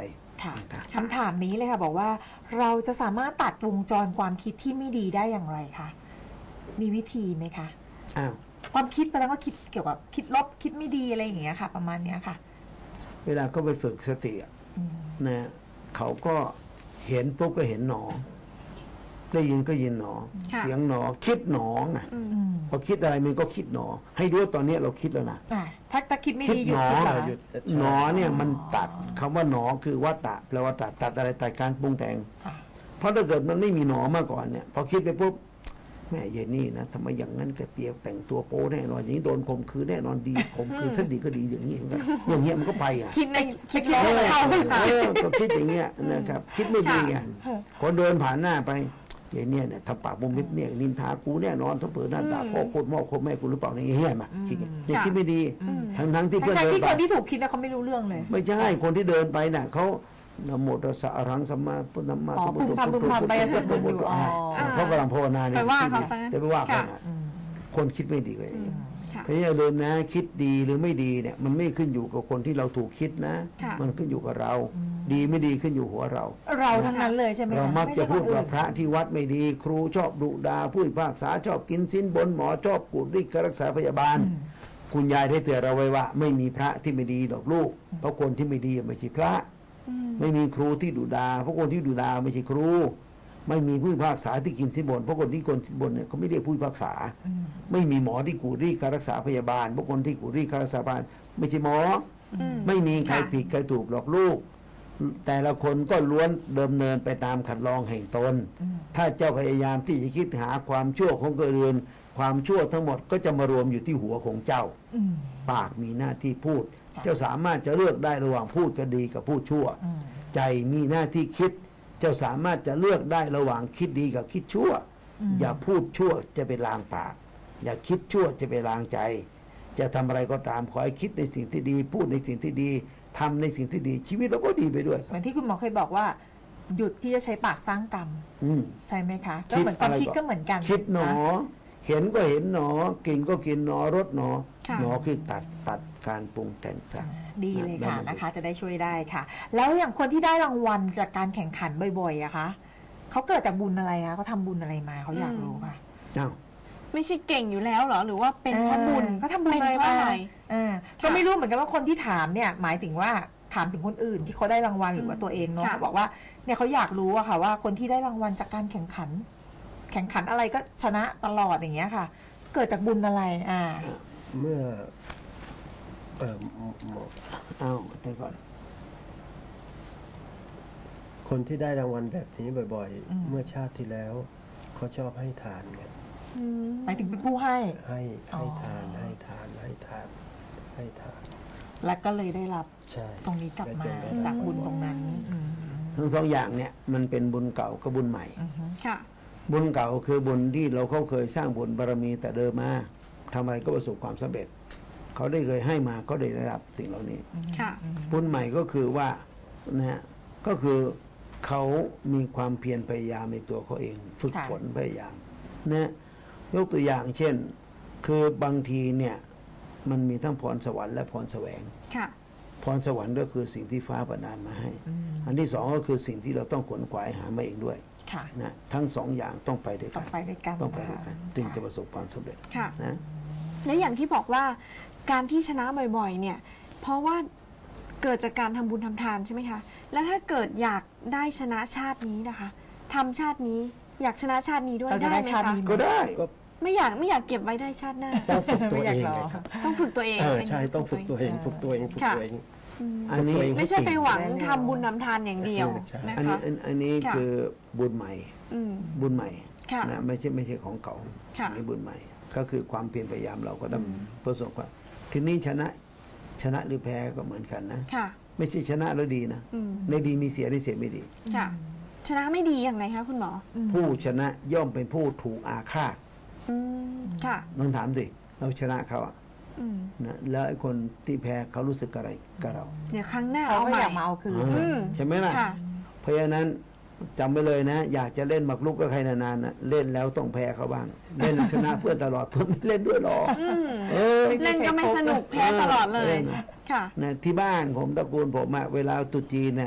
ค่ะต่างคำถามนี้เลยค่ะบอกว่าเราจะสามารถตัดวงจรความคิดที่ไม่ดีได้อย่างไรคะมีวิธีไหมคะๆอ้าวความคิดแปลว่าคิดเกี่ยวกับคิดลบคิดไม่ดีอะไรอย่างเงี้ยค่ะ ประมาณเนี้ยค่ะเวลาเขาไปฝึกสติอะอืมนะเขาก็เห็นปุ๊บก็เห็นหนอ ได้ยินก็ยินหนอค่ะเสียงหนอ คิดหนอไงอืมอืมพอคิดอะไรมันก็คิดหนอ ให้รู้ว่าตอนนี้เราคิดแล้วนะอ่ะถ้าถ้าคิดไม่ดีคิดหยุดหนอคิดเหรอหยุดหนอเนี่ยมันตัดคำว่าหนอคือวัตตะแปลว่าตัดตัดอะไรตัดการปรุงแต่งค่ะเพราะถ้าเกิดมันไม่มีหนอมาก่อนเนี่ยพอคิดไปปุ๊บแม่เยนี่นะทำไมอย่างนั้นแกเปียกแต่งตัวโป้แน่นอนอย่างนี้โดนข่มขืนแน่นอนดีข่มขืนถ้าดีก็ดีอย่างนี้อย่างเงี้ยมันก็ไปอ่ะคิดในคิดคิดลบในเข้าเออก็คิดอย่างเงี้ยนะครับ คิดไม่ดีไงคนเดินผ่านหน้าไปยายเนี่ยเนี่ยทำปากมุมมิดเนี่ยนินทากูแน่นอนถ้าเปิดหน้าด่าพ่อโคตรพ่อโคตรแม่กูหรือเปล่าเนี่ยเฮี้ยมาคิดอย่างเนี่ยคิดไม่ดีทั้งทั้งๆที่เพื่อนทั้งเดิๆนที่ไปคนที่ถูกคิดนะเขาไม่รู้เรื่องเลยไม่ใช่คนที่เดินไปน่ะเขานะโมตัสสะอรหังสัมมาพุทธัมมาอ๋อสัมพุทโธพึมพำพึมพำไปสวดมนต์อยู่อ๋อเขากำลังภาวนาเนี่ยไปว่าเขาซะจะไปว่าเขาค่ะน่ะคนคิดไม่ดีก็อย่างนี้ค่ะเพราะฉะนั้นอย่าลืมนะคิดดีหรือไม่ดีเนี่ยมันไม่ขึ้นอยู่กับคนที่เราถูกคิดนะค่ะมันขึ้นอยู่กับเรา ดีไม่ดีขึ้นอยู่หัวเราเราทั้งนั้นเลยใช่ไหมคะเรามักจะไใช่พูดคนอื่ว่าน พระที่วัดไม่ดี ครูชอบดุดาผู้พิพากษาชอบกินสินบนหมอชอบกูดริกรักษาพยาบาล คุณยายได้เตือนเราไว้ว่า ไม่มีพระที่ไม่ดีดอกลูก เพราะคนที่ไม่ดีไม่ใช่พระ ไม่มีครูที่ดุดาเพราะคนที่ดุดาไม่ใช่ครู ไม่มีผู้พิพากษาที่กินสินบนเพราะคนที่คนสินบนเนี่ยเขาไม่เรียกผู้พิพากษา ไม่มีหมอที่กูดริการรักษาพยาบาลเพราะคนที่กูดริการรักษาพยาบาลไม่ใช่หมออไม่มีใครผิดใครถูกหรอกลูก แต่ละคนก็ล้วนเดิมเนินไปตามขันลองแห่งตน ถ้าเจ้าพยายามที่จะคิดหาความชั่วของคนอื่นความชั่วทั้งหมดก็จะมารวมอยู่ที่หัวของเจ้าอืมปากมีหน้าที่พูด เจ้าสามารถจะเลือกได้ระหว่างพูดก็ดีกับพูดชั่วอืมใจมีหน้าที่คิด เจ้าสามารถจะเลือกได้ระหว่างคิดดีกับคิดชั่ว อย่าพูดชั่วจะไปลางปาก อย่าคิดชั่วจะไปลางใจ จะทำอะไรก็ตามขอให้คิดในสิ่งที่ดี พูดในสิ่งที่ดีทำในสิ่งที่ดี ชีวิตเราก็ดีไปด้วยคเหรับมือนที่คุณหมอเคยบอกว่า หยุดที่จะใช้ปากสร้างกรรมอืมใช่ไหมคะก็เหมือนความคิดก็เหมือนกันคิดหนอะเห็นก็เห็นหนอ กินก็กินหนอรสหนอค่ะหนอคือตัดตัดการปรุงแต่งซะดีเลยค่ะนั่นแหละนะคะ จะได้ช่วยได้ค่ะ แล้วอย่างคนที่ได้รางวัลจากการแข่งขันบ่อยๆอะคะเขาเกิดจากบุญอะไรคะเขาทำบุญอะไรมาเขาอยากรู้ค่ะอ้าวไม่ใช่เก่งอยู่แล้วเหรอ หรือว่าเป็นเพราะบุญเออเขาทำบุญเป็นอะไรเพราะมาอะไรเออก็ไม่รู้เหมือนกันว่าคนที่ถามเนี่ย หมายถึงว่าถามถึงคนอื่นที่เขาได้รางวัลหรือว่าตัวเองเนาะค่ะเขาบอกว่าเนี่ยเขาอยากรู้อะค่ะ ว่าคนที่ได้รางวัลจากการแข่งขัน แข่งขันอะไรก็ชนะตลอดอย่างเงี้ยค่ะ เกิดจากบุญอะไร อ่าเมื่อเอ่อหมอเอาแต่ก่อนคนที่ได้รางวัลแบบนี้บ่อยอืมๆ เมื่อชาติที่แล้วเขาชอบให้ทานไงอืมหมายถึงเป็นผู้ให้ให้อ๋อให้ทานให้ทานให้ทานให้ทานและก็เลยได้รับใช่ตรงนี้กลับมาได้ได้จากบุญตรงนั้นอืมทั้งสองอย่างเนี่ยมันเป็นบุญเก่ากับบุญใหม่อือฮึค่ะบุญเก่าคือบุญที่เราเขาเคยสร้างบุญบารมีแต่เดิมมาทำอะไรก็ประสบความสำเร็จ เขาได้เคยให้มาก็ได้ได้รับสิ่งเหล่านี้ค่ะบุญใหม่ก็คือว่านะฮะก็คือเขามีความเพียรพยายามในตัวเขาเอง ฝึกค่ะฝนพยายามนะยกตัวอย่างเช่น คือบางทีเนี่ยมันมีทั้งพรสวรรค์และพรแสวงค่ะพรสวรรค์ก็คือสิ่งที่ฟ้าประทานมาให้ อันที่สองก็คือสิ่งที่เราต้องขวนขวายหามาเองด้วยค่ะนะทั้งสองอย่างต้องไปด้วยต้กัองนไปด้วยกันต้องไปด้วยกันค่ะจึงจะประสบความสำเร็จค่ะนะและอย่างที่บอกว่าการที่ชนะบ่อยๆ เนี่ย เพราะว่าเกิดจากการทำบุญทำทานใช่ไหมคะ แล้วถ้าเกิดอยากได้ชนะชาตินี้นะคะทำชาตินี้อยากชนะชาตินี้ด้วยเราจะได้ได้ไหมชาติคะนี้ก็ได้ก็ไม่อยากไม่อยากเก็บไว้ได้ชาติหน้าต้องฝึกตัวไม่อเอยากงรอไงครับต้องฝึกตัวเองเออใช่ต้องฝึกตัวเองฝึกตัวเองฝึกค่ะตัวเองอืมอันนี้ตัวเองไม่ใช่ไปหวังทำบุญทำทานอย่างเดียวใช่นะอันนี้คะอันอันนี้ค่ะคือบุญใหม่อืมบุญใหม่ค่ะนะไม่ใช่ไม่ใช่ของเก่าค่ะอันนี้บุญใหม่ ก็คือความเพียรพยายามเราก็ต้องประสบความทีนี้ชนะชนะหรือแพ้ก็เหมือนกันนะค่ะไม่ใช่ชนะแล้วดีนะอืมในดีมีเสียในเสียไม่ดีค่ะ ชนะไม่ดีอย่างไรคะคุณหมอผู้ชนะย่อมเป็นผู้ถูกอาฆาตอืมค่ะลองถามสิเราชนะเขาอะอืมนะแล้วไอ้คนที่แพ้เขารู้สึกอะไรกับเราเดี๋ยวครั้งหน้าเขาเอาก็ใหม่อยากมาเอาคืนอืมใช่ไหมล่ะค่ะเพราะฉะนั้นจำไว้เลยนะ อยากจะเล่นหมากรุกกับใครนานๆนะเล่นแล้วต้องแพ้เขาบ้าง เล่นชนะเพื่อนตลอดเพื่อนไม่เล่นด้วยหรอกอืมเออเล่นก็ไม่สนุกแพ้ตลอดเลยเล่นค่ะนะที่บ้านผมตระกูลผมอะเวลาตรุษจีนเนี่ย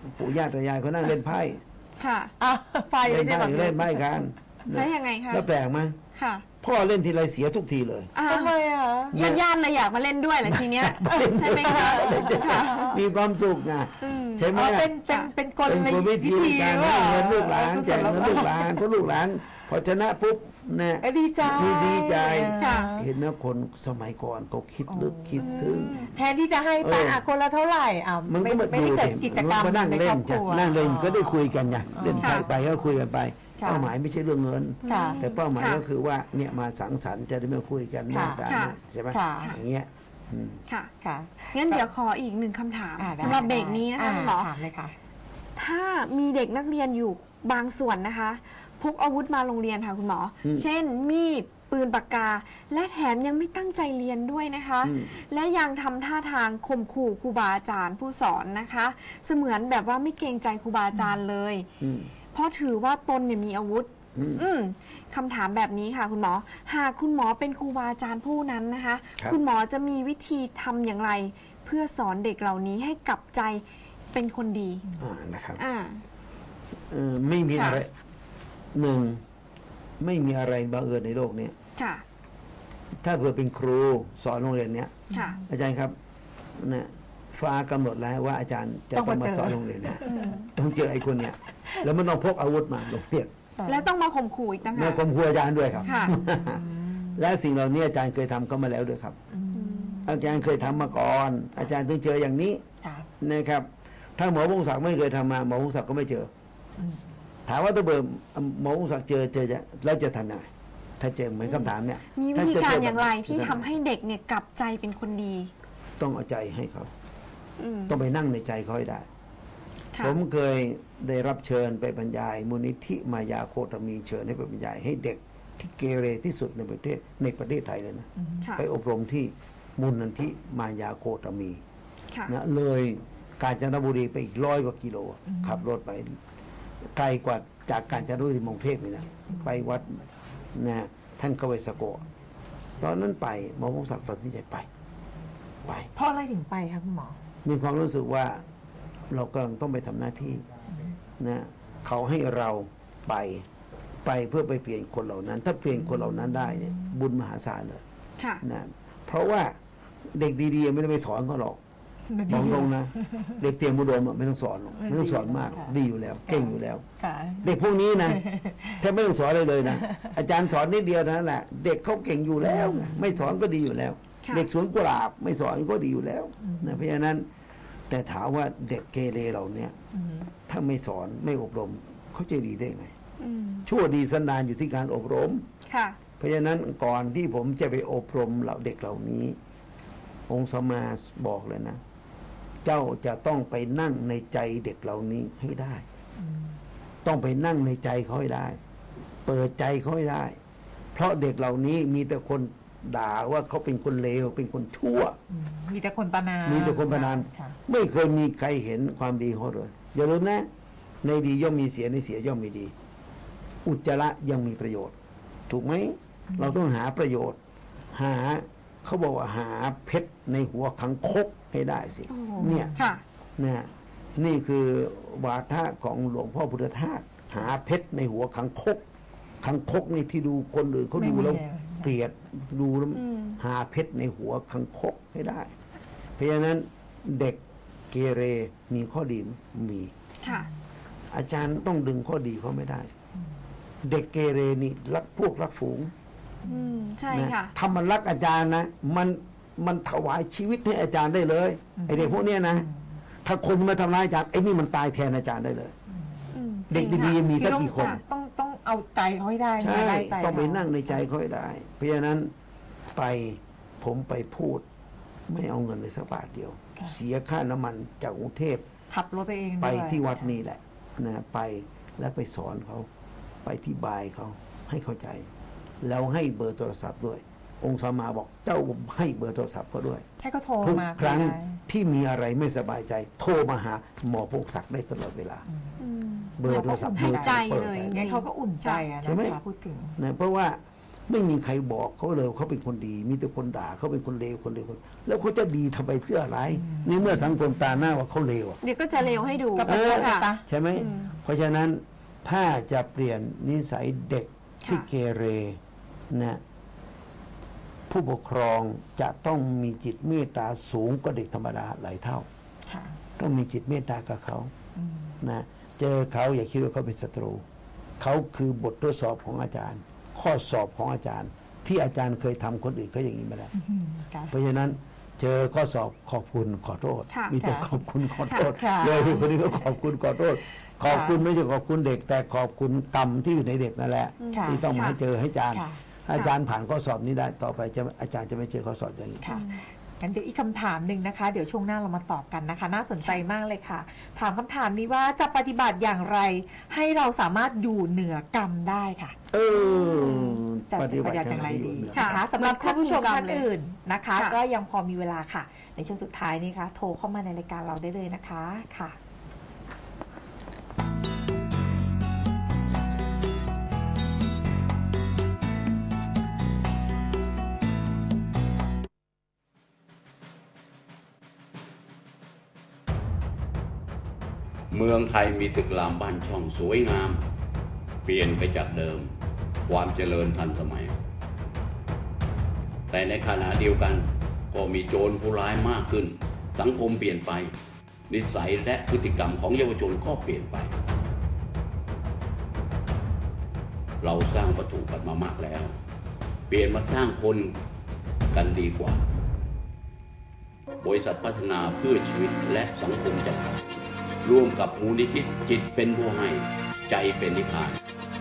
ปู่ย่าตายายเขานั่งเล่นไพ่ค่ะอ่ะไฟเล่นใช่ไหมไพ่เล่นไพ่กันแล้วยังไงคะแล้วแปลกไหมค่ะพ่อเล่นทีไรเสียทุกทีเลยอ่าทำไมอ่ะญาติญาติเลยอยากมาเล่นด้วยแหละทีเนี้ยใช่ไหมคะค่ะมีความสุขไงอืมใช่ไหมอ๋อล่ะเป็นเป็นเป็นกลเป็นกลวิธีการให้เงินลูกหลานแจกเงินลูกหลานเพราะลูกหลานพอชนะปุ๊บเนี่ยเอ้ยดีใจมีดีใจค่ะเห็นนะคนสมัยก่อนเขาคิดลึกคิดซึ้งแทนที่จะให้ไปเอออ่อ่ะคนละเท่าไหร่อ่ะมันไม่ก็มาไม่ดูได้เกิดสิกิจกรรมมานั่งในเล่คน รอบจ้ะครัวนั่งเล่นก็ได้คุยกันไงเล่นไปค่ะไปก็คุยกันไปค่ะเป้าหมายไม่ใช่เรื่องเงินค่ะแต่เป้าหมายค่ะก็คือว่าเนี่ยมาสังสรรค์จะได้มาคุยกันหน้าตาค่ะใช่ไหมค่ะอย่างเงี้ยอืมค่ะค่ะงั้นเดี๋ยวขออีกหนึ่งคำถามอ่ะได้สำหรับเบรกนี้นะคะอ่าคุณหมอถามเลยค่ะถ้ามีเด็กนักเรียนอยู่บางส่วนนะคะพกอาวุธมาโรงเรียนค่ะคุณหมออืมเช่น มีดปืนปากกา และแถมยังไม่ตั้งใจเรียนด้วยนะคะอืมและยังทำท่าทางข่มขู่ครูบาอาจารย์ผู้สอนนะคะ เสมือนแบบว่าไม่เกรงใจครูบาอาจารย์เลยอืมเพราะถือว่าตนเนี่ยมีอาวุธอืมอืมคำถามแบบนี้ค่ะ คุณหมอ หากคุณหมอเป็นครูบาอาจารย์ผู้นั้นนะคะครับคุณหมอจะมีวิธีทำอย่างไร เพื่อสอนเด็กเหล่านี้ให้กลับใจเป็นคนดีอ่านะครับอ่าเออไม่มีค่ะอะไรหนึ่งไม่มีอะไรบังเอิญในโลกนี้ค่ะถ้าเผื่อเป็นครูสอนโรงเรียนเนี้ยค่ะอาจารย์ครับนะฟ้ากำหนดแล้วว่าอาจารย์จะต้องต้องมามาเจอสอนโรงเรียนเนี่ยต้องเจอไอ้คนเนี้ยแล้วมันต้องพกอาวุธมาโรงเรียนและต้องมาข่มขู่อีกต่างแม่หากข่มขู่อาจารย์ด้วยครับค่ะและสิ่งเหล่านี้อาจารย์เคยทำก็มาแล้วด้วยครับ อาจารย์เคยทำมาก่อน อาจารย์ต้องเจออย่างนี้ค่ะนะครับ ถ้าหมอพงศักดิ์ไม่เคยทำมาหมอพงศักดิ์ก็ไม่เจออถามว่าถ้าเบิร์หมอพงศักดิ์เจอเจอจะแล้วจะทำยังไงถ้าเจอเหมือนคำถามเนี่ยมีวิถ้ธีจะกาเจรแบบอย่างไรที่จะทำให้เด็กเนี่ยกลับใจเป็นคนดีต้องเอาใจให้เขาอืมต้องไปนั่งในใจเขาให้ได้ค่ะผมเคยได้รับเชิญไปบรรยายมูลนิธิมายาโคตมีเชิญให้ไปบรรยาย ให้เด็กที่เกเรที่สุดในประเทศในประเทศไทยเลยนะค่ะไปอบรมที่มูลนิธิมายาโคตมีค่ะนะเลยกาญจนบุรีไปอีกร้อยกว่ากิโลขับรถไปไกลกว่าจากกาญจนบุรีมงเทพนี่นะไปวัดนะท่านกเวสโกตอนนั้นไปหมอพงศักดิ์ตัดสินใจไปไปเพราะอะไรถึงไปคะคุณหมอมีความรู้สึกว่าเรากำลังต้องไปทำหน้าที่นะเขาให้เราไปไปเพื่อไปเปลี่ยนคนเหล่านั้น ถ้าเปลี่ยนคนเหล่านั้นได้เนี่ยบุญมหาศาลเลยค่ะนะเพราะว่าเด็กดีๆไม่ต้องไปสอนเขาหรอกบอกตรงนะ เด็กเตรียมอุดมอะไม่ต้องสอนหรอกไม่ต้องสอนมากหรอกดีอยู่แล้ว เก่งอยู่แล้วค่ะเด็กพวกนี้นะแทบไม่ต้องสอนเลยเลยนะอาจารย์สอนนิดเดียวเท่านั้นแหละเด็กเขาเก่งอยู่แล้วไงไม่สอนก็ดีอยู่แล้วค่ะเด็กสวนกุหลาบไม่สอนก็ดีอยู่แล้วนะเพราะฉะนั้น แต่ถามว่าเด็กเกเรเราเนี่ยถ้าไม่สอนไม่อบรมเขาจะดีได้ไงอืมชั่วดีสันดานอยู่ที่การอบรมค่ะเพราะฉะนั้นก่อนที่ผมจะไปอบรมเหล่าเด็กเหล่านี้ องค์สมมาบอกเลยนะ เจ้าจะต้องไปนั่งในใจเด็กเหล่านี้ให้ได้ ต้องไปนั่งในใจเขาให้ได้ เปิดใจเขาให้ได้ เพราะเด็กเหล่านี้มีแต่คนด่าว่าเขาเป็นคนเลวเป็นคนชั่วมีแต่คนประนามมีแต่คนประนามค่ะไม่เคยมีใครเห็นความดีเขาเลยอย่าลืมนะ ในดีย่อมมีเสียในเสียย่อมมีดี อุจจาระยังมีประโยชน์ ถูกไหมเราต้องหาประโยชน์ หาเขาบอกว่าหาเพชรในหัวขังคกให้ได้สิโอ้โหเนี่ยค่ะนะนี่คือวาทะของหลวงพ่อพุทธทาสหาเพชรในหัวขังคกขังคกนี่ที่ดูคนอื่นเขาดูแล้วเกลียดดูแล้วอืมหาเพชรในหัวขังคกให้ได้ เพราะฉะนั้นเด็กเกเรมีข้อดีมีค่ะอาจารย์ต้องดึงข้อดีเขาไม่ได้ เด็กเกเรนี่รักพวกรักฝูงอืม ใช่นะค่ะถ้ามันรักอาจารย์นะ มันมันถวายชีวิตให้อาจารย์ได้เลยไอเด็กพวกเนี้ยนะ ถ้าคนมาทำร้ายอาจารย์ไอ้นี่มันตายแทนอาจารย์ได้เลยอืมเด็กจริงดีค่ะๆมีสักต้องกี่คนต้องต้องเอาใจเขาให้ได้ใช่ได้ใจต้องไปเขานั่งในใจเขาให้ได้ เพราะฉะนั้นไปผมไปพูด ไม่เอาเงินเลยสักบาทเดียว เสียค่าน้ำมันจากกรุงเทพขับรถตัวเองไปด้วยที่วัดนี่แหละนะไปแล้วไปสอนเขา ไปที่บายเขาให้เข้าใจ แล้วให้เบอร์โทรศัพท์ด้วย องค์สมมาบอกเจ้าให้เบอร์โทรศัพท์เขาด้วยให้เขาโทรทุกมาครั้งได้ที่มีอะไรไม่สบายใจ โทรมาหาหมอพงศักดิ์ได้ตลอดเวลาอืมเบอร์โทรศัพท์ให้ใจปิดเลยได้งั้นเขาก็อุ่นใจอะใช่ไหมนะคะพูดถึงนะเพราะว่าไม่มีใครบอกเขาเลยเขาเป็นคนดี มีแต่คนด่าเขาเป็นคนเลวคนเลวคนแล้วเขาจะดีทำไมเพื่ออะไรในเมื่อสังคมตาหน้าว่าเขาเลวเดี๋ยวก็จะเลวให้ดูก็เออค่ะใช่ไหมเพราะฉะนั้นถ้าจะเปลี่ยนนิสัยเด็กที่เกเรนะผู้ปกครองจะต้องมีจิตเมตตาสูงกว่าเด็กธรรมดาหลายเท่าค่ะต้องมีจิตเมตตากับเขาอืมนะเจอเขาอย่าคิดว่าเขาเป็นศัตรูเขาคือบททดสอบของอาจารย์ ข้อสอบของอาจารย์ ที่อาจารย์เคยทำคนอื่นเขาอย่างนี้มาแล้วอืมค่ะเพราะฉะนั้นเจอข้อสอบขอบคุณขอโทษค่ะมีแต่ค่ะขอบคุณขอโทษค่ะเลยที่คนนี้ก็ขอบคุณขอโทษ ขอบคุณไม่ใช่ขอบคุณเด็ก แต่ขอบคุณกรรมที่อยู่ในเด็กนั่นแหละค่ะที่ต้องมาให้เจอให้อาจารย์ค่ะถ้าอาจารย์ผ่านข้อสอบนี้ได้ต่อไปจะอาจารย์จะไม่เจอข้อสอบอย่างนี้ค่ะงั้นเดี๋ยวอีกคำถามหนึ่งนะคะ เดี๋ยวช่วงหน้าเรามาตอบกันนะคะ น่าสนใจมากเลยค่ะ ถามคำถามนี้ว่าจะปฏิบัติอย่างไร ให้เราสามารถอยู่เหนือกรรมได้ค่ะเออจะปฏิบัติอย่างไรดีค่ะนะคะสำหรับท่านผู้ชมท่านอื่นนะคะค่ะก็ยังพอมีเวลาค่ะ ในช่วงสุดท้ายนี้ค่ะ โทรเข้ามาในรายการเราได้เลยนะคะค่ะเมืองไทยมีตึกรามบ้านช่องสวยงาม เปลี่ยนไปจากเดิม ความเจริญทันสมัย แต่ในขณะเดียวกันก็มีโจรผู้ร้ายมากขึ้น สังคมเปลี่ยนไป นิสัยและพฤติกรรมของเยาวชนก็เปลี่ยนไป เราสร้างวัตถุกันมามากแล้ว เปลี่ยนมาสร้างคนกันดีกว่า บริษัทพัฒนาเพื่อชีวิตและสังคมจำกัดร่วมกับมูลนิธิจิตเป็นผู้ให้ใจเป็นนิพพาน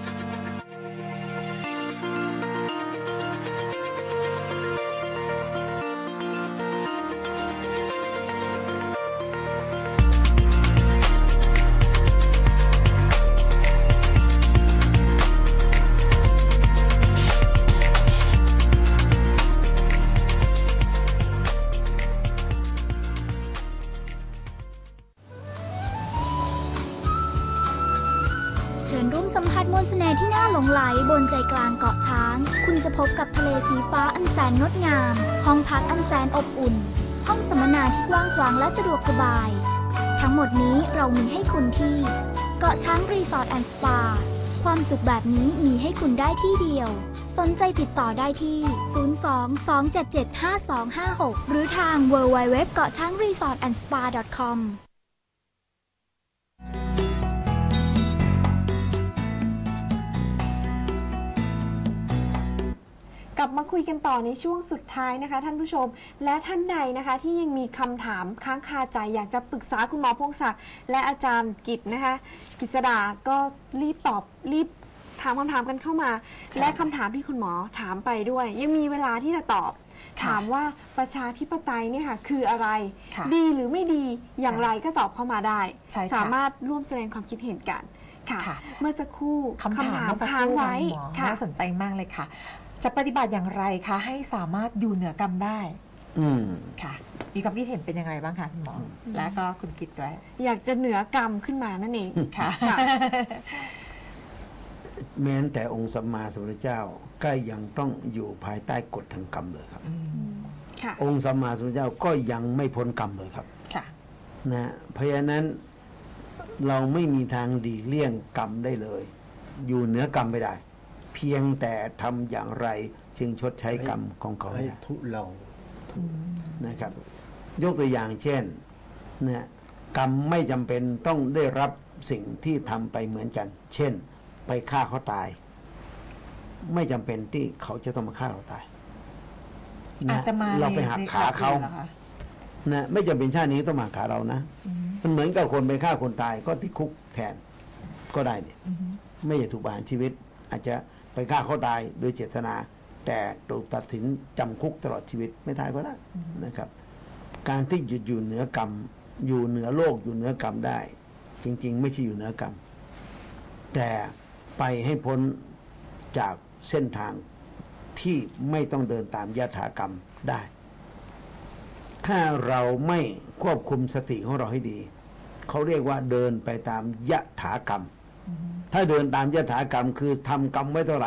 เชิญร่วมสัมผัสมนต์เสน่ห์ที่น่าหลงไหลบนใจกลางเกาะช้าง คุณจะพบกับทะเลสีฟ้าอันแสนงดงาม ห้องพักอันแสนอบอุ่น ห้องสัมมนาที่กว้างขวางและสะดวกสบาย ทั้งหมดนี้เรามีให้คุณที่เกาะช้างรีสอร์ทแอนด์สปา ความสุขแบบนี้มีให้คุณได้ที่เดียว สนใจติดต่อได้ที่ ศูนย์ สอง สอง เจ็ด เจ็ด ห้า สอง ห้า หก หรือทาง ดับเบิลยู ดับเบิลยู ดับเบิลยู ดอท เกาะช้างรีสอร์ทแอนด์สปา ดอท คอมกลับมาคุยกันต่อในช่วงสุดท้ายนะคะ ท่านผู้ชมและท่านใดนะคะที่ยังมีคำถามค้างคาใจอยากจะปรึกษาคุณหมอพงศักดิ์และอาจารย์กิตนะคะกิษดาก็รีบตอบรีบถามคำถามกันเข้ามา และคำถามที่คุณหมอถามไปด้วย ยังมีเวลาที่จะตอบ ถามว่าประชาธิปไตยเนี่ยค่ะคืออะไรค่ะดีหรือไม่ดีอย่างไรก็ตอบเข้ามาได้ใช่ค่ะสามารถร่วมแสดงความคิดเห็นกันค่ะค่ะเมื่อสักครู่คำถามเมื่อสักคค้างรู่ไว้ค่ะหมอค่ะน่าสนใจมากเลยค่ะ จะปฏิบัติอย่างไรคะให้สามารถอยู่เหนือกรรมได้อืมค่ะ มีความคิดเห็นเป็นยังไงบ้างคะคุณหมอ และก็คุณกิตด้วยอยากจะเหนือกรรมขึ้นมานั่นเองค่ะค่ะแม้แต่องค์สัมมาสัมพุทธเจ้าก็ยังต้องอยู่ภายใต้กฎแห่งกรรมเลยครับค่ะองค์สัมมาสัมพุทธเจ้าก็ยังไม่พ้นกรรมเลยครับค่ะนะเพราะฉะนั้นเราไม่มีทางดีเลี่ยงกรรมได้เลย อยู่เหนือกรรมไม่ได้ เพียงแต่ทำอย่างไรจึงชดใช้กรรมของเขาให้ได้ทุเลานะครับ ยกตัวอย่างเช่นนะกรรมไม่จำเป็นต้องได้รับสิ่งที่ทำไปเหมือนกัน เช่น ไปฆ่าเขาตาย ไม่จำเป็นที่เขาจะต้องมาฆ่าเราตายอานะจจะมาเราไปหักขาเขาในครอบครัวหรอคะนะไม่จำเป็นชาตินี้ต้องมาหักขาเรานะอืมมันเหมือนกับคนไปฆ่าคนตายก็ติดคุกแทนก็ได้เนี่ยอืมไม่ใช่ถูกประหารชีวิต อาจจะไปฆ่าเขาตายโดยเจตนา แต่ถูกตัดสินจำคุกตลอดชีวิตไม่ตายก็ได้นะครับ การที่หยุดอยู่เหนือกรรม อยู่เหนือโลกอยู่เหนือกรรมได้ จริง ๆ ไม่ใช่อยู่เหนือกรรม แต่ไปให้พ้นจากเส้นทางที่ไม่ต้องเดินตามยถากรรมได้ ถ้าเราไม่ควบคุมสติของเราให้ดี เขาเรียกว่าเดินไปตามยถากรรม ถ้าเดินตามยถากรรมคือทำกรรมไว้เท่าไหร่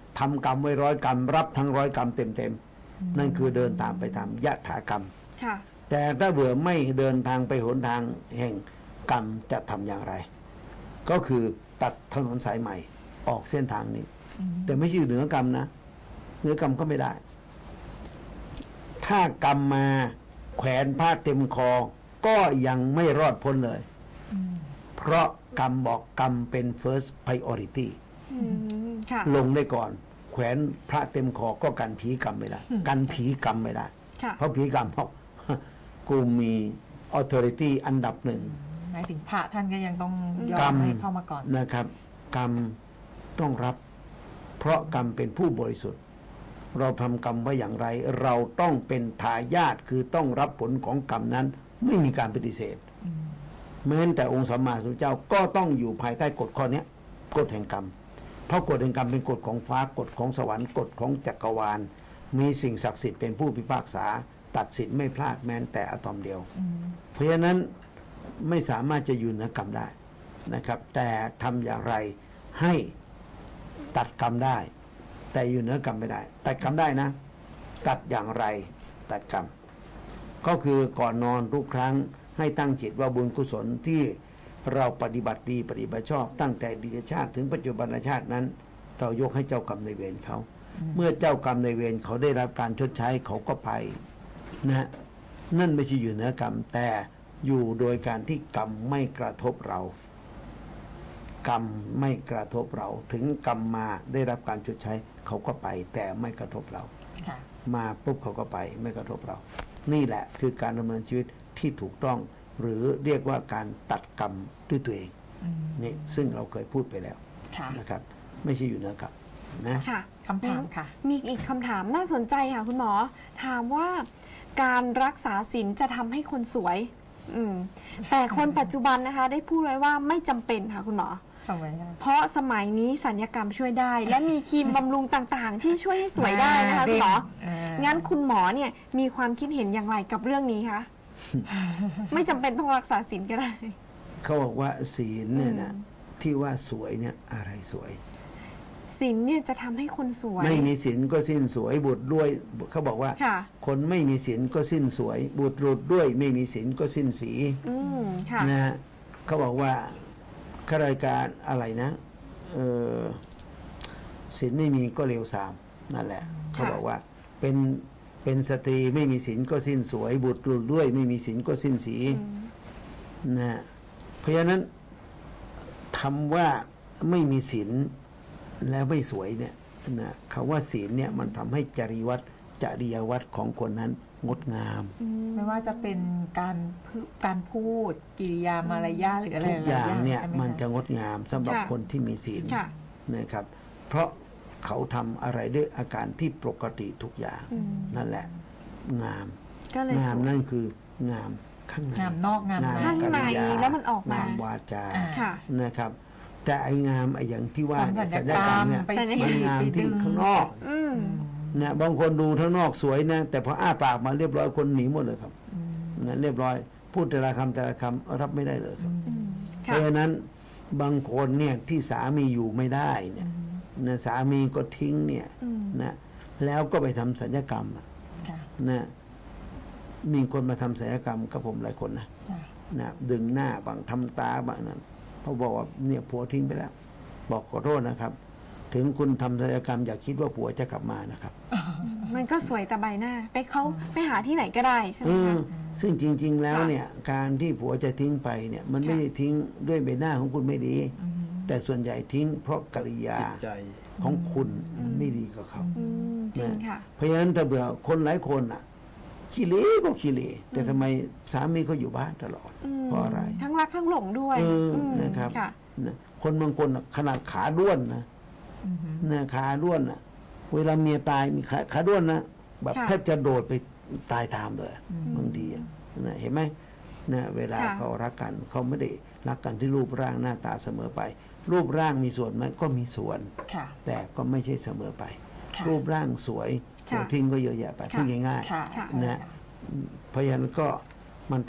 ทำกรรมไว้ร้อยกรรมรับทั้งร้อยกรรมเต็มๆนั่นคือเดินตามไปตามยถากรรมแต่ถ้าเบื่อไม่เดินทางไปหนทางแห่งกรรมจะทำอย่างไรก็คือตัดถนนสายใหม่ออกเส้นทางนี้แต่ไม่ใช่อยู่เหนือกรรมนะเหนือกรรมก็ไม่ได้ถ้ากรรมมาแขวนผ้าเต็มคอก็ยังไม่รอดพ้นเลยเพราะกรรมบอกกรรมเป็น first priority ลงได้ก่อนแขวนพระเต็มคอก็กันผีกรรมไม่ได้กันผีกรรมไม่ได้เพราะผีกรรมบอกกูมี authority อันดับหนึ่งหมายถึงพระท่านก็ยังต้องยอมให้เข้ามาก่อนนะครับกรรมต้องรับเพราะกรรมเป็นผู้บริสุทธิ์เราทำกรรมไว้อย่างไรเราต้องเป็นทายาทคือต้องรับผลของกรรมนั้นไม่มีการปฏิเสธแม้แต่องค์สัมมาสัมพุทธเจ้าก็ต้องอยู่ภายใต้กฎข้อนี้กฎแห่งกรรมเพราะกฎแห่งกรรมเป็นกฎของฟ้ากฎของสวรรค์กฎของจักรวาลมีสิ่งศักดิ์สิทธิ์เป็นผู้พิพากษาตัดสินไม่พลาดแม้แต่อะตอมเดียวเพราะฉะนั้นไม่สามารถจะอยู่เหนือกรรมได้นะครับแต่ทำอย่างไรให้ตัดกรรมได้แต่อยู่เหนือกรรมไม่ได้ตัดกรรมได้นะตัดอย่างไรตัดกรรมก็คือก่อนนอนทุกครั้งให้ตั้งจิตว่าบุญกุศลที่เราปฏิบัติดีปฏิบัติชอบตั้งแต่อดีตชาติถึงปัจจุบันชาตินั้นเรายกให้เจ้ากรรมในเวรเขาเมื่อเจ้ากรรมในเวรเขาได้รับการชดใช้เขาก็ไปนะนั่นไม่ใช่อยู่เหนือกรรมแต่อยู่โดยการที่กรรมไม่กระทบเรากรรมไม่กระทบเราถึงกรรมมาได้รับการชดใช้เขาก็ไปแต่ไม่กระทบเรามาปุ๊บเขาก็ไปไม่กระทบเรานี่แหละคือการดำเนินชีวิตที่ถูกต้องหรือเรียกว่าการตัดกรรมด้วยตัวเองนี่ซึ่งเราเคยพูดไปแล้วนะครับไม่ใช่อยู่เหนือกรรมนะคำถามค่ะมีอีกคำถามน่าสนใจค่ะคุณหมอถามว่าการรักษาศีลจะทำให้คนสวยอืมแต่คนปัจจุบันนะคะได้พูดไว้ว่าไม่จำเป็นค่ะคุณหมอเพราะสมัยนี้สัญญกรรมช่วยได้และมีครีมบำรุงต่างๆที่ช่วยให้สวยได้นะคะคุณหมองั้นคุณหมอเนี่ยมีความคิดเห็นอย่างไรกับเรื่องนี้คะไม่จำเป็นต้องรักษาศีลก็ได้เขาบอกว่าศีลเนี่ยนะที่ว่าสวยเนี่ยอะไรสวยศีลเนี่ยจะทำให้คนสวยไม่มีศีลก็สิ้นสวยบุตรด้วยเขาบอกว่าคนไม่มีศีลก็สิ้นสวยบุตรหลุดด้วยไม่มีศีลก็สิ้นสีนะเขาบอกว่าข้าราชการอะไรนะเออศีลไม่มีก็เลวทรามนั่นแหละเขาบอกว่าเป็นเป็นสตรีไม่มีศีลก็สิ้นสวยบุตรหลุดด้วยไม่มีศีลก็สิ้นสีนะเพราะฉะนั้นคำว่าไม่มีศีลแล้วไม่สวยเนี่ยนะคำว่าศีลเนี่ยมันทำให้จริยวัตรจริยวัตรของคนนั้นงดงามไม่ว่าจะเป็นการการพูดกิริยามารยาทหรืออะไรทุกอย่างเนี่ยมันจะงดงามสำหรับคนที่มีศีลนะครับเพราะเขาทำอะไรด้วยอาการที่ปกติทุกอย่างนั่นแหละงามงามนั่นคืองามข้างในงามนอกงามข้างในแล้วมันออกมางามวาจานะครับแต่ไอ้งามไอ้อย่างที่ว่าสัญญกรรมเนี่ยมันงามที่ข้างนอกนะบางคนดูข้างนอกสวยนะแต่พออ้าปากมาเรียบร้อยคนหนีหมดเลยครับนะเรียบร้อยพูดแต่ละคำแต่ละคำรับไม่ได้เลยครับเพราะฉะนั้นบางคนเนี่ยที่สามีอยู่ไม่ได้เนี่ยนะสามีก็ทิ้งเนี่ยนะแล้วก็ไปทำศัลยกรรมนะมีคนมาทำศัลยกรรมกับผมหลายคนนะนะดึงหน้าบางทำตาบางนั้นเขาบอกว่าเนี่ยผัวทิ้งไปแล้วบอกขอโทษนะครับถึงคุณทำศัลยกรรมอย่าคิดว่าผัวจะกลับมานะครับมันก็สวยแต่ใบหน้าไปเขาไปหาที่ไหนก็ได้ใช่ไหมคะซึ่งจริงๆแล้วเนี่ยการที่ผัวจะทิ้งไปเนี่ยมันไม่ได้ทิ้งด้วยใบหน้าของคุณไม่ดีแต่ส่วนใหญ่ทิ้งเพราะกิริยาของคุณมันไม่ดีกับเขาจริงค่ะเพราะฉะนั้นถ้าเบื่อคนหลายคนอ่ะขี้เละก็ขี้เละแต่ทำไมสามีเขาอยู่บ้านตลอดเพราะอะไรทั้งรักทั้งหลงด้วยนะครับคนบางคนขนาดขาด้วนนะนะขาด้วนนะเวลาเมียตายมีขาขาด้วนนะแบบแทบจะโดดไปตายตามเลยบางทีนะเห็นไหมนะเวลาเขารักกันเขาไม่ได้รักกันที่รูปร่างหน้าตาเสมอไปรูปร่างมีส่วนไหมก็มีส่วนแต่ก็ไม่ใช่เสมอไปรูปร่างสวยหัวทิ้งก็เยอะแยะไปพูดง่ายๆนะเพราะฉะนั้นก็มันต้อง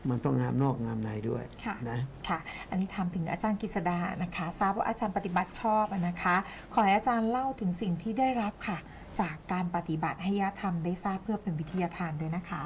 มันต้องงามนอกงามในด้วยนะค่ะอันนี้ถามถึงอาจารย์กฤษดานะคะทราบว่าอาจารย์ปฏิบัติชอบนะคะขอให้อาจารย์เล่าถึงสิ่งที่ได้รับค่ะจากการปฏิบัติให้ญาติธรรมได้ทราบเพื่อเป็นวิทยาทานด้วยนะคะ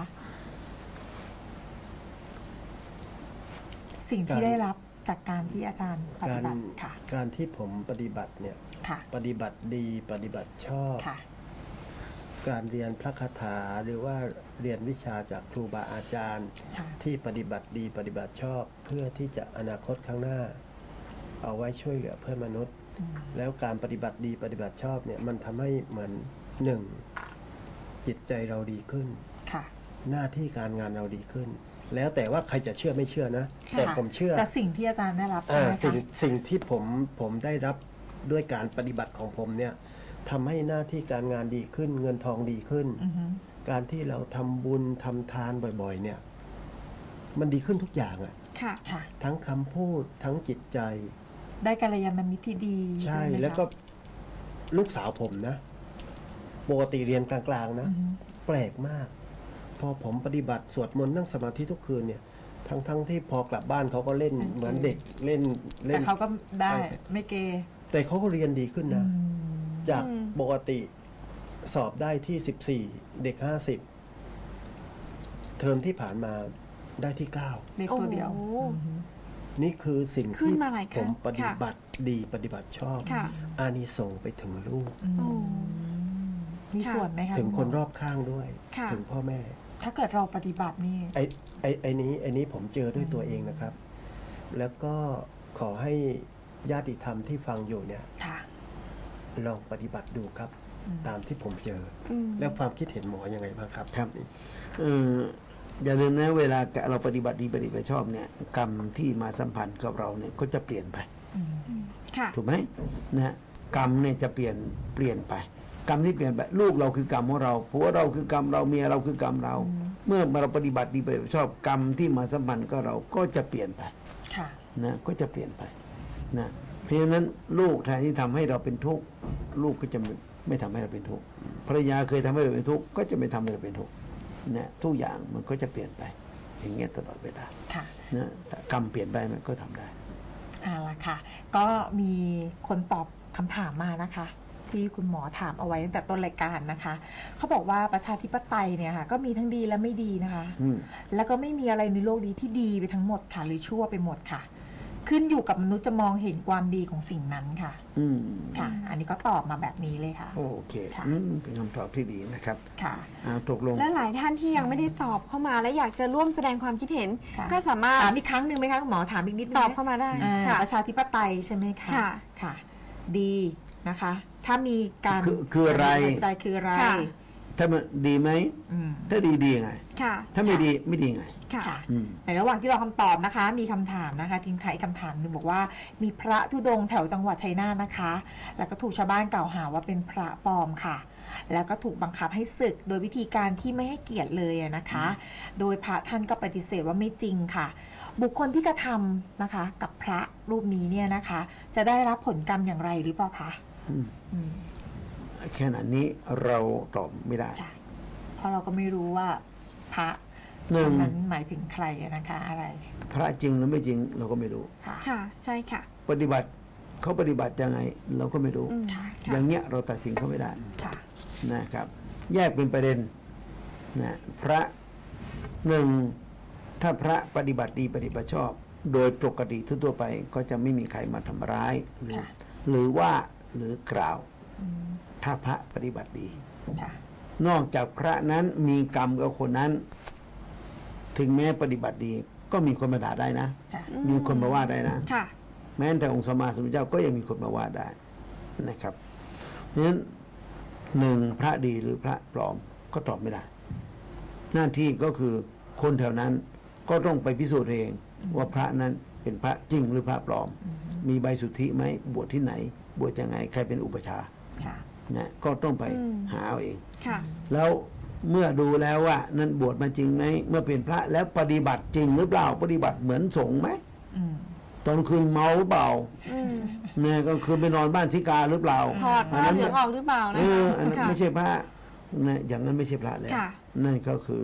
สิ่งที่ได้รับจากการที่อาจารย์ปฏิบัติค่ะการที่ผมปฏิบัติเนี่ยปฏิบัติดีปฏิบัติชอบการเรียนพระคาถาหรือว่าเรียนวิชาจากครูบาอาจารย์ที่ปฏิบัติดีปฏิบัติชอบเพื่อที่จะอนาคตข้างหน้าเอาไว้ช่วยเหลือเพื่อนมนุษย์แล้วการปฏิบัติดีปฏิบัติชอบเนี่ยมันทำให้เหมือนหนึ่งจิตใจเราดีขึ้นหน้าที่การงานเราดีขึ้นแล้วแต่ว่าใครจะเชื่อไม่เชื่อนะแต่ผมเชื่อแต่สิ่งที่อาจารย์ได้รับใช่ไหมคะสิ่งสิ่งที่ผมผมได้รับด้วยการปฏิบัติของผมเนี่ยทำให้หน้าที่การงานดีขึ้นเงินทองดีขึ้นการที่เราทำบุญทำทานบ่อยๆเนี่ยมันดีขึ้นทุกอย่างอ่ะทั้งคำพูดทั้งจิตใจได้กัลยาณมิตรที่ดีใช่แล้วก็ลูกสาวผมนะปกติเรียนกลางๆนะแปลกมากพอผมปฏิบัติสวดมนต์นั่งสมาธิทุกคืนเนี่ยทั้งๆ ท, ที่พอกลับบ้านเขาก็เล่นเหมือนเด็กเล่นเล่นแต่เขาก็ได้ไม่เกแต่เขาก็เรียนดีขึ้นนะจากปกติสอบได้ที่สิบสี่เด็กห้าสิบเทอมที่ผ่านมาได้ที่เก้าเด็กตัวเดียวนี่คือสิ่งที่ผมปฏิบัติดีปฏิบัติชอบอานิสงส์ไปถึงลูกมีส่วนไหมคะถึงคนรอบข้างด้วยถึงพ่อแม่ถ้าเกิดเราปฏิบัตินี่ไอ้ไอ้ไอ้นี้ไอ้นี้ผมเจอด้วยตัวเองนะครับแล้วก็ขอให้ญาติธรรมที่ฟังอยู่เนี่ยลองปฏิบัติดูครับตามที่ผมเจอแล้วความคิดเห็นหมอยังไงบ้างครับครับอย่าลืมนะเวลาเราปฏิบัติดีปฏิบัติชอบเนี่ยกรรมที่มาสัมพันธ์กับเราเนี่ยก็จะเปลี่ยนไปถูกไหมนะกรรมเนี่ยจะเปลี่ยนเปลี่ยนไปกรรมที่เปลี่ยนไปลูกเราคือกรรมของเราผัวเราคือกรรมเราเมียเราคือกรรมเราเมื่อเราปฏิบัติดีปฏิบัติชอบกรรมที่มาสัมพันธ์กับเราก็จะเปลี่ยนไปนะก็จะเปลี่ยนไปนะเพราะฉะนั้นลูกแทนที่ทำให้เราเป็นทุกข์ลูกก็จะไม่ทำให้เราเป็นทุกข์ภรรยาเคยทำให้เราเป็นทุกข์ก็จะไม่ทำให้เราเป็นทุกข์นะทุกอย่างมันก็จะเปลี่ยนไปอย่างเงี้ยตลอดเวลานะกรรมเปลี่ยนไปมันก็ทำได้เอาล่ะค่ะก็มีคนตอบคำถามมานะคะที่คุณหมอถามเอาไว้ตั้งแต่ต้นรายการนะคะเขาบอกว่าประชาธิปไตยเนี่ยค่ะก็มีทั้งดีและไม่ดีนะคะแล้วก็ไม่มีอะไรในโลกนี้ที่ดีไปทั้งหมดค่ะหรือชั่วไปหมดค่ะขึ้นอยู่กับมนุษย์จะมองเห็นความดีของสิ่งนั้นค่ะค่ะอันนี้ก็ตอบมาแบบนี้เลยค่ะโอเคเป็นคำตอบที่ดีนะครับค่ะตกลงและหลายท่านที่ยังไม่ได้ตอบเข้ามาและอยากจะร่วมแสดงความคิดเห็นก็สามารถถามอีกครั้งหนึ่งไหมคะคุณหมอถามอีกนิดตอบเข้ามาได้ประชาธิปไตยใช่ไหมคะค่ะดีนะคะถ้ามีการคืออะไรใจคืออะไรถ้ามันดีไหมถ้าดีดีไงถ้าไม่ดีไม่ดีไงในระหว่างที่เราคำตอบนะคะมีคำถามนะคะทิ้งท้ายคำถามหนึ่งบอกว่ามีพระธุดงค์แถวจังหวัดชัยนาทนะคะแล้วก็ถูกชาวบ้านกล่าวหาว่าเป็นพระปลอมค่ะแล้วก็ถูกบังคับให้สึกโดยวิธีการที่ไม่ให้เกียรติเลยนะคะโดยพระท่านก็ปฏิเสธว่าไม่จริงค่ะบุคคลที่กระทำนะคะกับพระรูปนี้เนี่ยนะคะจะได้รับผลกรรมอย่างไรหรือเปล่าคะแค่นั้นนี้เราตอบไม่ได้เพราะเราก็ไม่รู้ว่าพระนั้นหมายถึงใครนะคะอะไรพระจริงหรือไม่จริงเราก็ไม่รู้ค่ะใช่ค่ะปฏิบัติเขาปฏิบัติยังไงเราก็ไม่รู้อย่างเงี้ยเราตัดสินเขาไม่ได้นะครับแยกเป็นประเด็นนะพระหนึ่งถ้าพระปฏิบัติดีปฏิบัติชอบโดยปกติทั่วไปก็จะไม่มีใครมาทำร้ายหรือหรือว่าหรือกล่าวถ้าพระปฏิบัติดีนอกจากพระนั้นมีกรรมกับคนนั้นถึงแม้ปฏิบัติดีก็มีคนมาด่าได้นะมีคนมาว่าได้นะแม้แต่องค์สมมาสมุทรเจ้าก็ยังมีคนมาว่าได้นะครับเพราะฉะนั้นหนึ่งพระดีหรือพระปลอมก็ตอบไม่ได้หน้าที่ก็คือคนแถวนั้นก็ต้องไปพิสูจน์เองว่าพระนั้นเป็นพระจริงหรือพระปลอมมีใบสุทธิไหมบวชที่ไหนบวชยังไงใครเป็นอุปชานะก็ต้องไปหาเอาเองแล้วเมื่อดูแล้วว่านั้นบวชมาจริงไหมเมื่อเป็นพระแล้วปฏิบัติจริงหรือเปล่าปฏิบัติเหมือนสงฆ์ไหมตอนคืนเมาหรือเปล่าเนี่ยก็คือไปนอนบ้านสิกาหรือเปล่าถอดผ้าเหลืองออกหรือเปล่านะอันนั้นไม่ใช่พระนะอย่างนั้นไม่ใช่พระแล้วนั่นก็คือ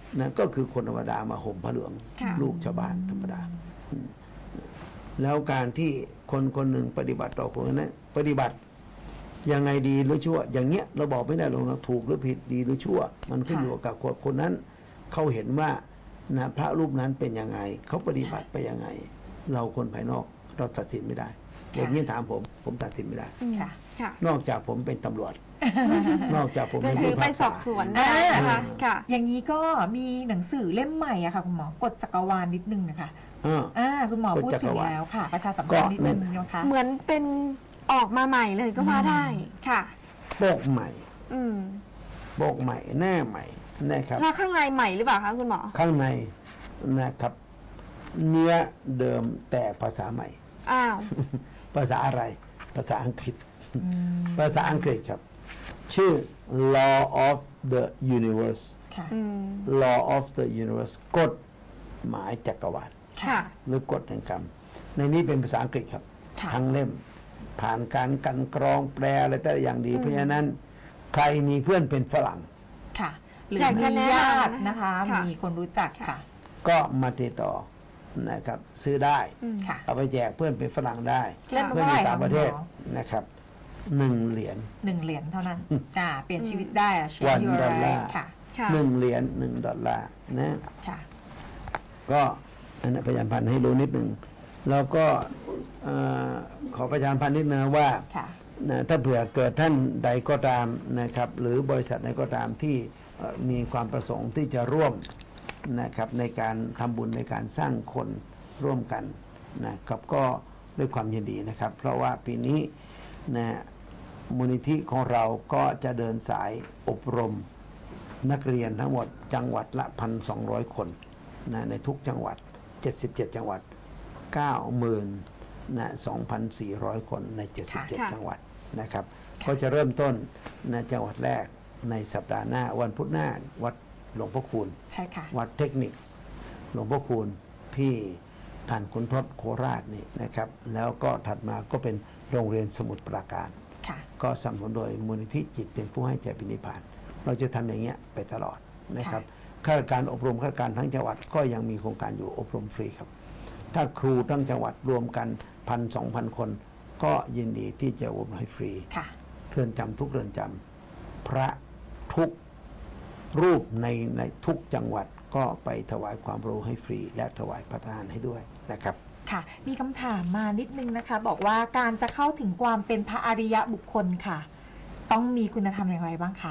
นะก็คือคนธรรมดามาห่มผ้าเหลืองค่ะลูกชาวบ้านธรรมดาอืมแล้วการที่คนคนหนึ่งปฏิบัติต่อคนนั้นปฏิบัติยังไงดีหรือชั่ว อย่างเงี้ยเราบอกไม่ได้หรอกนะถูกหรือผิดดีหรือชั่ว มันขึ้นอยู่กับคนคนนั้นเขาเห็นว่านะพระรูปนั้นเป็นยังไงเขาปฏิบัติไปยังไง เราคนภายนอกเราตัดสินไม่ได้อย่างนี้ถามผมผมตัดสินไม่ได้ค่ะค่ะนอกจากผมเป็นตำรวจ นอกจากผมจะเป็นถืผู้อพิไปพากสษาอบสวนได้นะคะ ค่ะอย่างนี้ก็มีหนังสือเล่มใหม่อะค่ะคุณหมอกฎจักรวาลนิดนึงนะคะอ่าอ่าคุณหมอกฎพูดจักถึรง วาลแล้วค่ะ ประชาสัมพันธ์นิดนึงนะคะเหมือนเป็นออกมาใหม่เลยก็ว่าได้ ค่ะโปกใหม่อืมโปกใหม่หน้าใหม่นะครับแล้วข้างในใหม่หรือเปล่าคะคุณหมอข้างในนะครับ เนื้อเดิมแต่ภาษาใหม่อ้าวภาษาอะไร ภาษาอังกฤษ ภาษาอังกฤษครับ ชื่อ law of the universe ค่ะอืม law of the universe กฎหมายจักรวาลค่ะหรือกฎแห่งกรรม ในนี้เป็นภาษาอังกฤษครับค่ะทั้งเล่ม ผ่านการกันกรองแปลอะไรแต่ละอย่างดี เพราะฉะนั้น ใครมีเพื่อนเป็นฝรั่งค่ะ หรืออยากจะมีแนะนำญาตินะคะค่ะมีคนรู้จักค่ะก็มาติดต่อนะครับ ซื้อได้อืมค่ะเอาไปแจกเพื่อนเป็นฝรั่งได้เล่มเพื่อนเท่าอไหร่ยู่ต่างประเทศคะคุณหมอนะครับหนึ่งเหรียญหนึ่งเหรียญเท่านั้นจ้าเปลี่ยนชีวิตได้อะ Change One Your dollar Life ค่ะค่ะหนึ่งเหรียญหนึ่งดอลลาร์นะค่ะก็อันนั้นประชาสัมพันธ์ให้รู้นิดหนึ่งแล้วก็เอ่อขอประชาสัมพันธ์นิดนึงว่าค่ะนะถ้าเผื่อเกิดท่านใดก็ตามนะครับ หรือบริษัทใดก็ตามที่เอ่อมีความประสงค์ที่จะร่วมนะครับในการทำบุญในการสร้างคนร่วมกันนะครับก็ด้วยความยินดีนะครับ เพราะว่าปีนี้นะมูลนิธิของเราก็จะเดินสายอบรมนักเรียนทั้งหมดจังหวัดละ หนึ่งพันสองร้อย คนนะในทุกจังหวัด เจ็ดสิบเจ็ด จังหวัด เก้าหมื่นนะ สองพันสี่ร้อย คนใน เจ็ดสิบเจ็ดค่ะจังหวัดนะครับ ก็จะเริ่มต้นนะจังหวัดแรกในสัปดาห์หน้าวันพุธหน้าวัดหลวงพ่อคูณใช่ค่ะวัดเทคนิคหลวงพ่อคูณที่ด่านขุนทดโคราชนี่นะครับ แล้วก็ถัดมาก็เป็นโรงเรียนสมุทรปราการค่ะก็สนับสนุนโดยมูลนิธิจิตเป็นผู้ให้ใจเป็นนิพพาน เราจะทำอย่างเงี้ยไปตลอดนะครับข้าราชการอบรมข้าราชการทั้งจังหวัดก็ยังมีโครงการอยู่อบรมฟรีครับ ถ้าครูทั้งจังหวัดรวมกันพันสองพันคน ก็ยินดีที่จะอบรมให้ฟรีค่ะเรือนจำทุกเรือนจำพระทุกรูปในในทุกจังหวัดก็ไปถวายความรู้ให้ฟรี และถวายพระทานให้ด้วยนะครับค่ะ มีคำถามมานิดนึงนะคะ บอกว่าการจะเข้าถึงความเป็นพระอริยะบุคคลค่ะ ต้องมีคุณธรรมอย่างไรบ้างคะ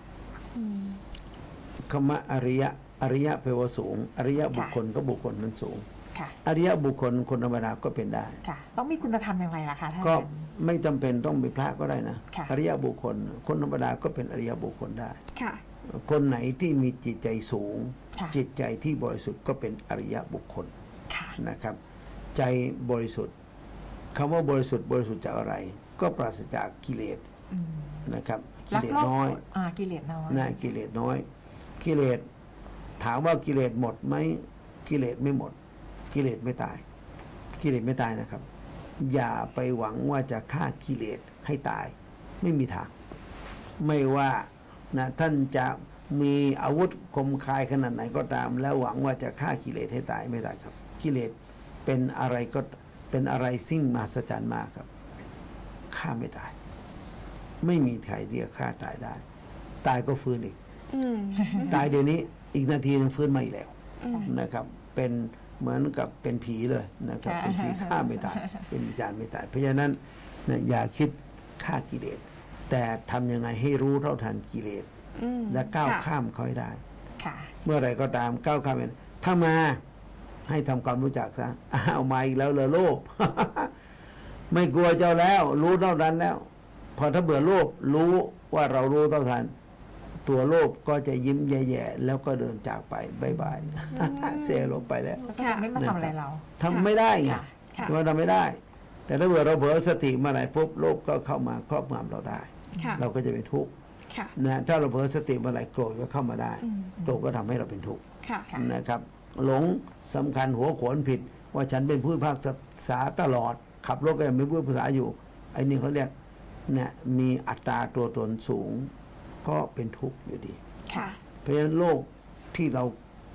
คำว่าอริยะอริยะแปลว่าสูง อริยะบุคคลก็บุคคลนั้นสูงค่ะอริยะบุคคลคนธรรมดาก็เป็นได้ค่ะ ต้องมีคุณธรรมอย่างไรล่ะคะท่านก็ไม่จำเป็นต้องเป็นพระก็ได้นะค่ะอริยบุคคล คนธรรมดาก็เป็นอริยบุคคลได้ค่ะคนไหนที่มีจิตใจสูงค่ะจิตใจที่บริสุทธิ์ก็เป็นอริยบุคคลค่ะนะครับ ใจบริสุทธิ์คำว่าบริสุทธิ์บริสุทธิ์จากอะไร ก็ปราศจากกิเลสอืมนะครับกิรักเลสโลกน้อยอ่ากิเลสน้อยนะกิเลสน้อย กิเลสถามว่ากิเลสหมดไหมกิเลสไม่หมด กิเลสไม่ตาย กิเลสไม่ตายนะครับ อย่าไปหวังว่าจะฆ่ากิเลสให้ตาย ไม่มีทาง ไม่ว่านะท่านจะมีอาวุธคมคายขนาดไหนก็ตาม แล้วหวังว่าจะฆ่ากิเลสให้ตายไม่ได้ครับ กิเลสเป็นอะไรก็เป็นอะไรสิ่งมหัศจรรย์มากครับฆ่าไม่ตาย ไม่มีใครที่จะฆ่าตายได้ ตายก็ฟื้นอีกอืมตายเดี๋ยวนี้อีกนาทีนึงฟื้นมาอีกแล้วอืมนะครับ เป็นเหมือนกับเป็นผีเลยนะครับค่ะเป็นผีฆ่าไม่ตาย เป็นวิญญาณไม่ตาย เพราะฉะนั้นนะอย่าคิดฆ่ากิเลส แต่ทำยังไงให้รู้เท่าทันกิเลสอืมและก้าวค่ะข้ามเขาให้ได้ค่ะเมื่อไหรก็ตามก้าวข้ามเป็นถ้ามาให้ทำความรู้จักซะอ้าวมาอีกแล้วเลยโลภ ไม่กลัวเจ้าแล้ว รู้เท่าทันแล้ว พอถ้าเบื่อโลภรู้ว่าเรารู้เท่าทัน ตัวโลภก็จะยิ้มแย่ๆแล้วก็เดินจากไปบายบาย เซลงไปแล้วแล้วก็จะไม่มาทำอะไรเราทำไม่ได้ไงค่ะค่ะมันทำไม่ได้ แต่ถ้าเบื่อเราเผลอสติเมื่อไหร่ปุ๊บโลภก็เข้ามาครอบงำเราได้ค่ะเราก็จะเป็นทุกข์ค่ะนะถ้าเราเผลอสติเมื่อไหร่โกรธก็เข้ามาได้อืมโกรธก็ทำให้เราเป็นทุกข์ค่ะค่ะนะครับ หลงสำคัญหัวโขนผิด ว่าฉันเป็นผู้พิพากษาตลอด ขับรถก็ยังไม่พูดภาษาอยู่ไอ้นี่เขาเรียกเนี่ยมีอัตราตัวตนสูง ก็เป็นทุกข์อยู่ดีค่ะเพราะฉะนั้นโลกที่เรา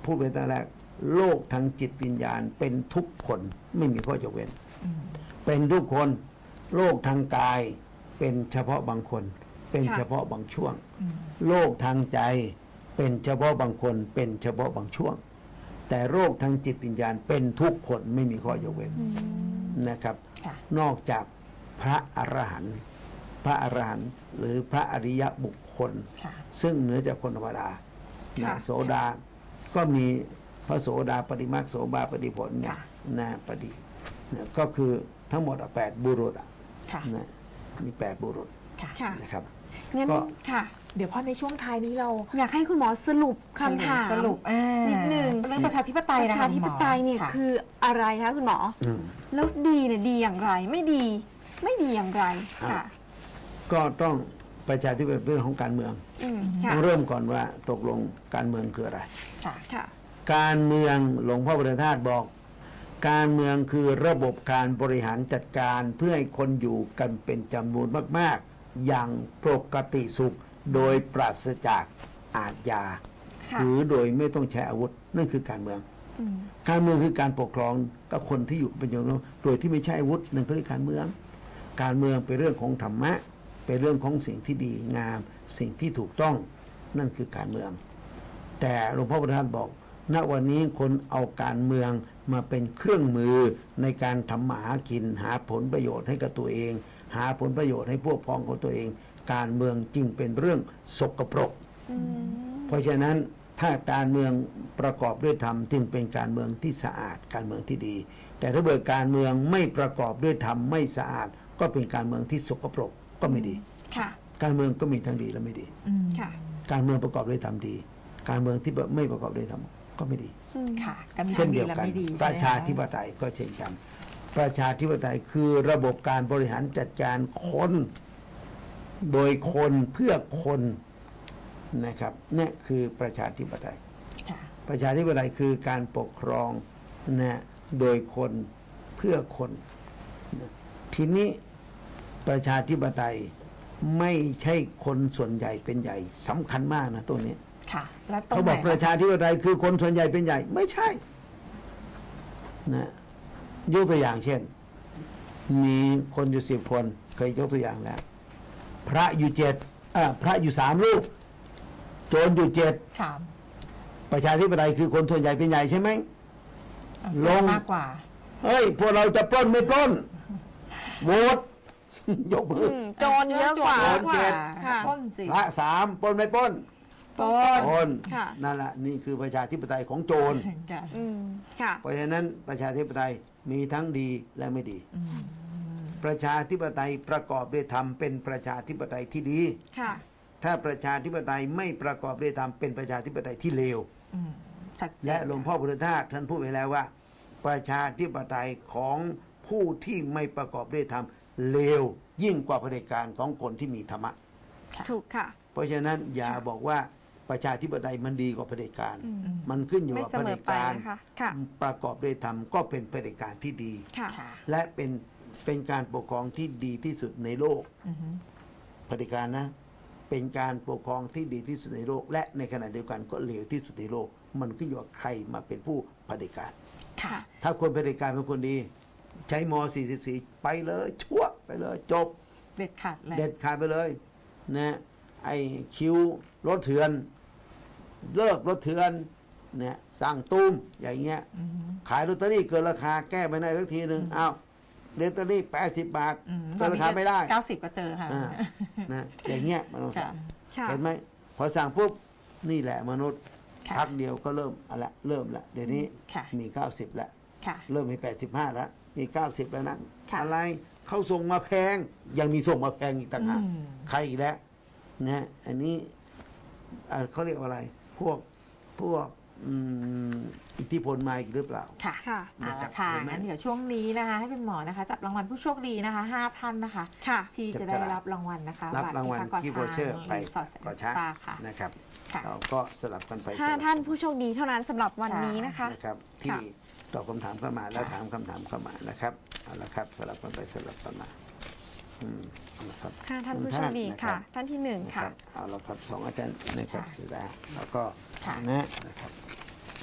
พูดไปตั้งแต่แรกโรคทางจิตวิญญาณเป็นทุกคนไม่มีข้อยกเว้นเป็นทุกคนโรคทางกายเป็นเฉพาะบางคนเป็นเฉพาะบางช่วงโรคทางใจเป็นเฉพาะบางคนเป็นเฉพาะบางช่วงแต่โรคทางจิตวิญญาณเป็นทุกคนไม่มีข้อยกเว้นนะครับนอกจากพระอรหันต์พระอรหันต์หรือพระอริยบุคคลซึ่งเหนือจากคนธรรมดานะโสดาก็มีพระโสดาปฏิมาโสดาปฏิผลเนี่ยนะปฏินะก็คือทั้งหมดแปดบุรุษนะมีแปดบุรุษนะครับงั้นค่ะเดี๋ยวพอในช่วงท้ายนี้เราอยากให้คุณหมอสรุปคำถามสรุปนิดนึงเรื่องประชาธิปไตยประชาธิปไตยเนี่ยคืออะไรคะคุณหมอแล้วดีเนี่ยดีอย่างไรไม่ดีไม่ดีอย่างไรค่ะก็ต้องประชาธิปไตยเป็นเรื่องของการเมืองต้องเริ่มก่อนว่าตกลงการเมืองคืออะไรการเมืองหลวงพ่อพุทธทาสบอกการเมืองคือระบบการบริหารจัดการเพื่อให้คนอยู่กันเป็นจำนวนมากๆอย่างปกติสุขโดยปราศจากอาทยาหรือโดยไม่ต้องใช้อาวุธนั่นคือการเมืองการเมืองคือการปกครองกับคนที่อยู่เป็นจำนวนโดยที่ไม่ใช้อาวุธนั่นคือการเมืองการเมืองเป็นเรื่องของธรรมะเป็นเรื่องของสิ่งที่ดีงามสิ่งที่ถูกต้องนั่นคือการเมืองแต่หลวงพ่อพุทธทาสบอกณวันนี้คนเอาการเมืองมาเป็นเครื่องมือในการทำมาหากินหาผลประโยชน์ให้กับตัวเองหาผลประโยชน์ให้พวกพ้องของตัวเองการเมืองจึงเป็นเรื่องสกปรกเพราะฉะนั้นถ้าการเมืองประกอบด้วยธรรมจึงเป็นการเมืองที่สะอาดการเมืองที่ดีแต่ถ้าเกิดการเมืองไม่ประกอบด้วยธรรมไม่สะอาดก็เป็นการเมืองที่สกปรกก็ไม่ดีการเมืองก็มีทั้งดีและไม่ดีการเมืองประกอบด้วยธรรมดีการเมืองที่ไม่ประกอบด้วยธรรมก็ไม่ดีเช่นเดียวกันประชาธิปไตยก็เช่นกันประชาธิปไตยคือระบบการบริหารจัดการคนโดยคนเพื่อคนนะครับนี่คือประชาธิปไตยประชาธิปไตยคือการปกครองนะโดยคนเพื่อคนทีนี้ประชาธิปไตยไม่ใช่คนส่วนใหญ่เป็นใหญ่สำคัญมากนะตรงนี้เขาบอกประชาธิปไตยคือคนส่วนใหญ่เป็นใหญ่ไม่ใช่นะยกตัวอย่างเช่นมีคนอยู่สิบคนเคยยกตัวอย่างแล้วพระอยู่เจ็ดพระอยู่สามรูปโจรอยู่เจ็ดประชาธิปไตยคือคนส่วนใหญ่เป็นใหญ่ใช่ไหมลงมากกว่าเฮ้ยพวกเราจะปล้นไม่ปล้นโหวตยกมือโจรเยอะกว่าโจรเจ็ดพระสามปล้นไม่ปล้นปล้นนั่นแหละนี่คือประชาธิปไตยของโจรเพราะฉะนั้นประชาธิปไตยมีทั้งดีและไม่ดีประชาธิปไตยประกอบด้วยธรรมเป็นประชาธิปไตยที่ดีถ้าประชาธิปไตยไม่ประกอบด้วยธรรมเป็นประชาธิปไตยที่เลวและหลวงพ่อพุทธทาสท่านพูดไว้แล้วว่าประชาธิปไตยของผู้ที่ไม่ประกอบด้วยธรรมเลวยิ่งกว่าเผด็จการของคนที่มีธรรมะถูกค่ะเพราะฉะนั้นอย่าบอกว่าประชาธิปไตยมันดีกว่าเผด็จการมันขึ้นอยู่กับเผด็จการประกอบด้วยธรรมก็เป็นเผด็จการที่ดีและเป็นเป็นการปกครองที่ดีที่สุดในโลกเผด็จการนะเป็นการปกครองที่ดีที่สุดในโลกและในขณะเดียวกันก็เลวที่สุดในโลกมันขึ้นอยู่กับใครมาเป็นผู้เผด็จการถ้าคนเผด็จการเป็นคนดีใช้ม สี่สิบสี่ไปเลยชั่วไปเลยจบเด็ดขาดเลยเด็ดขาดไปเลยนะไอ้คิวรถเถื่อนเลิกรถเถื่อนเนี่ยสั่งตุ้มอย่างเงี้ยขายลอตเตอรี่เกินราคาแก้ไม่ได้สักทีหนึ่งอ้าวลอตเตอรี่แปดสิบบาทเกินราคาไม่ได้เก้าสิบก็เจอค่ะนะอย่างเงี้ยมันต้องสั่งเห็นไหมพอสั่งปุ๊บนี่แหละมนุษย์พักเดียวก็เริ่มอะไรเริ่มละเดี๋ยวนี้มีเก้าสิบแล้วเริ่มมีแปดสิบห้าแล้วมีเก้าสิบแล้วนะอะไรเขาส่งมาแพงยังมีส่งมาแพงอีกต่างหากใครอีกแล้วนะอันนี้เขาเรียกว่าอะไรพวกพวกอิทธิพลมาอีกหรือเปล่าค่ะค่ะเอาละค่ะงั้นเดี๋ยวช่วงนี้นะคะให้เป็นหมอนะคะจับรางวัลผู้โชคดีนะคะห้าท่านนะคะที่จะได้รับรางวัลนะคะรับรางวัลที่โวเชอร์ไปก่อช้านะครับเราก็สลับกันไปห้าท่านผู้โชคดีเท่านั้นสำหรับวันนี้นะคะนะครับที่ตอบคำถามเข้ามาแล้วถามคำถามเข้ามานะครับเอาละครับสลับกันไปสลับกันมานะครับค่ะท่านผู้โชคดีค่ะท่านที่หนึ่งค่ะเอาละครับสองอาจารย์นะครับแล้วก็นะนะครับ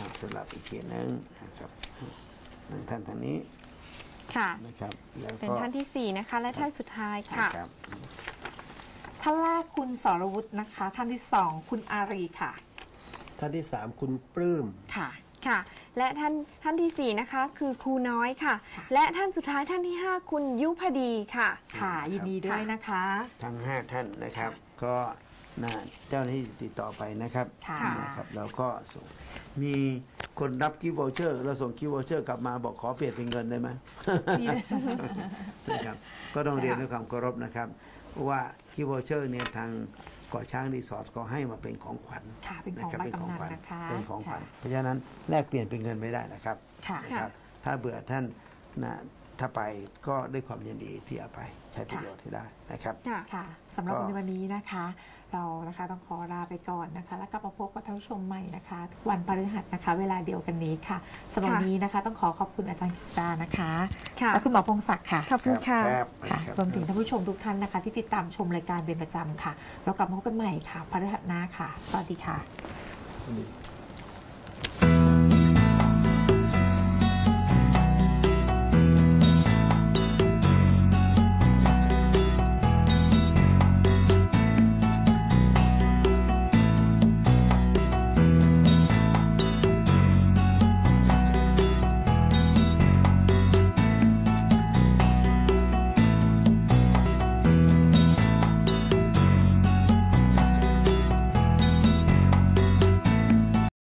เอาสลับอีกทีนึงนะครับหนึ่งท่านทางนี้ค่ะนะครับแล้วเป็นก็ท่านที่สี่นะคะและท่านสุดท้ายค่ะครับท่านแรกคุณสรวุฒินะคะ ท่านที่สองคุณอารีค่ะท่านที่สามคุณปลื้มค่ะค่ะ และท่านท่านที่สี่นะคะคือครูน้อยค่ะค่ะและท่านสุดท้ายท่านที่ห้าคุณยุพดีค่ะค่ะยินดีด้วยนะคะทั้งห้าท่านนะครับ ก็นะเจ้าหน้าที่ติดต่อไปนะครับค่ะนะครับแล้วก็ส่งมีคนรับกิฟต์วอเชอร์เราส่งกิฟต์วอเชอร์กลับมาบอกขอเปลี่ยนเป็นเงินได้ไหม นะครับก็ต้องเรียนด้วยความเคารพนะครับว่ากิฟต์วอเชอร์เนี่ยทางเกาะช้างรีสอร์ทก็ให้มาเป็นของขวัญค่ะเป็นของะครับใบเป็นของกำนันขวัญนะคะเป็นของขวัญค่ะเพราะฉะนั้นแลกเปลี่ยนเป็นเงินไม่ได้นะครับค่ะนะครับ ถ้าเบื่อท่านนะถ้าไปก็ด้วยความยินดีที่เอาไปใช้ประโยชน์ให้ได้นะครับค่ะค่ะสำหรับก็ในวันนี้นะคะ เรานะคะต้องขอลาไปก่อนนะคะ แล้วกลับมาพบกับท่านผู้ชมใหม่นะคะ วันพฤหัสนะคะ เวลาเดียวกันนี้ค่ะสำหรับวันนี้นะคะ ต้องขอขอบคุณอาจารย์กฤษดานะคะค่ะและคุณหมอพงศักดิ์ค่ะขอบคุณค่ะรับค่ะครับรวมถึงท่านผู้ชมทุกท่านนะคะ ที่ติดตามชมรายการเป็นประจำค่ะ เรากลับมาพบกันใหม่ค่ะพฤหัสหน้าค่ะ สวัสดีค่ะ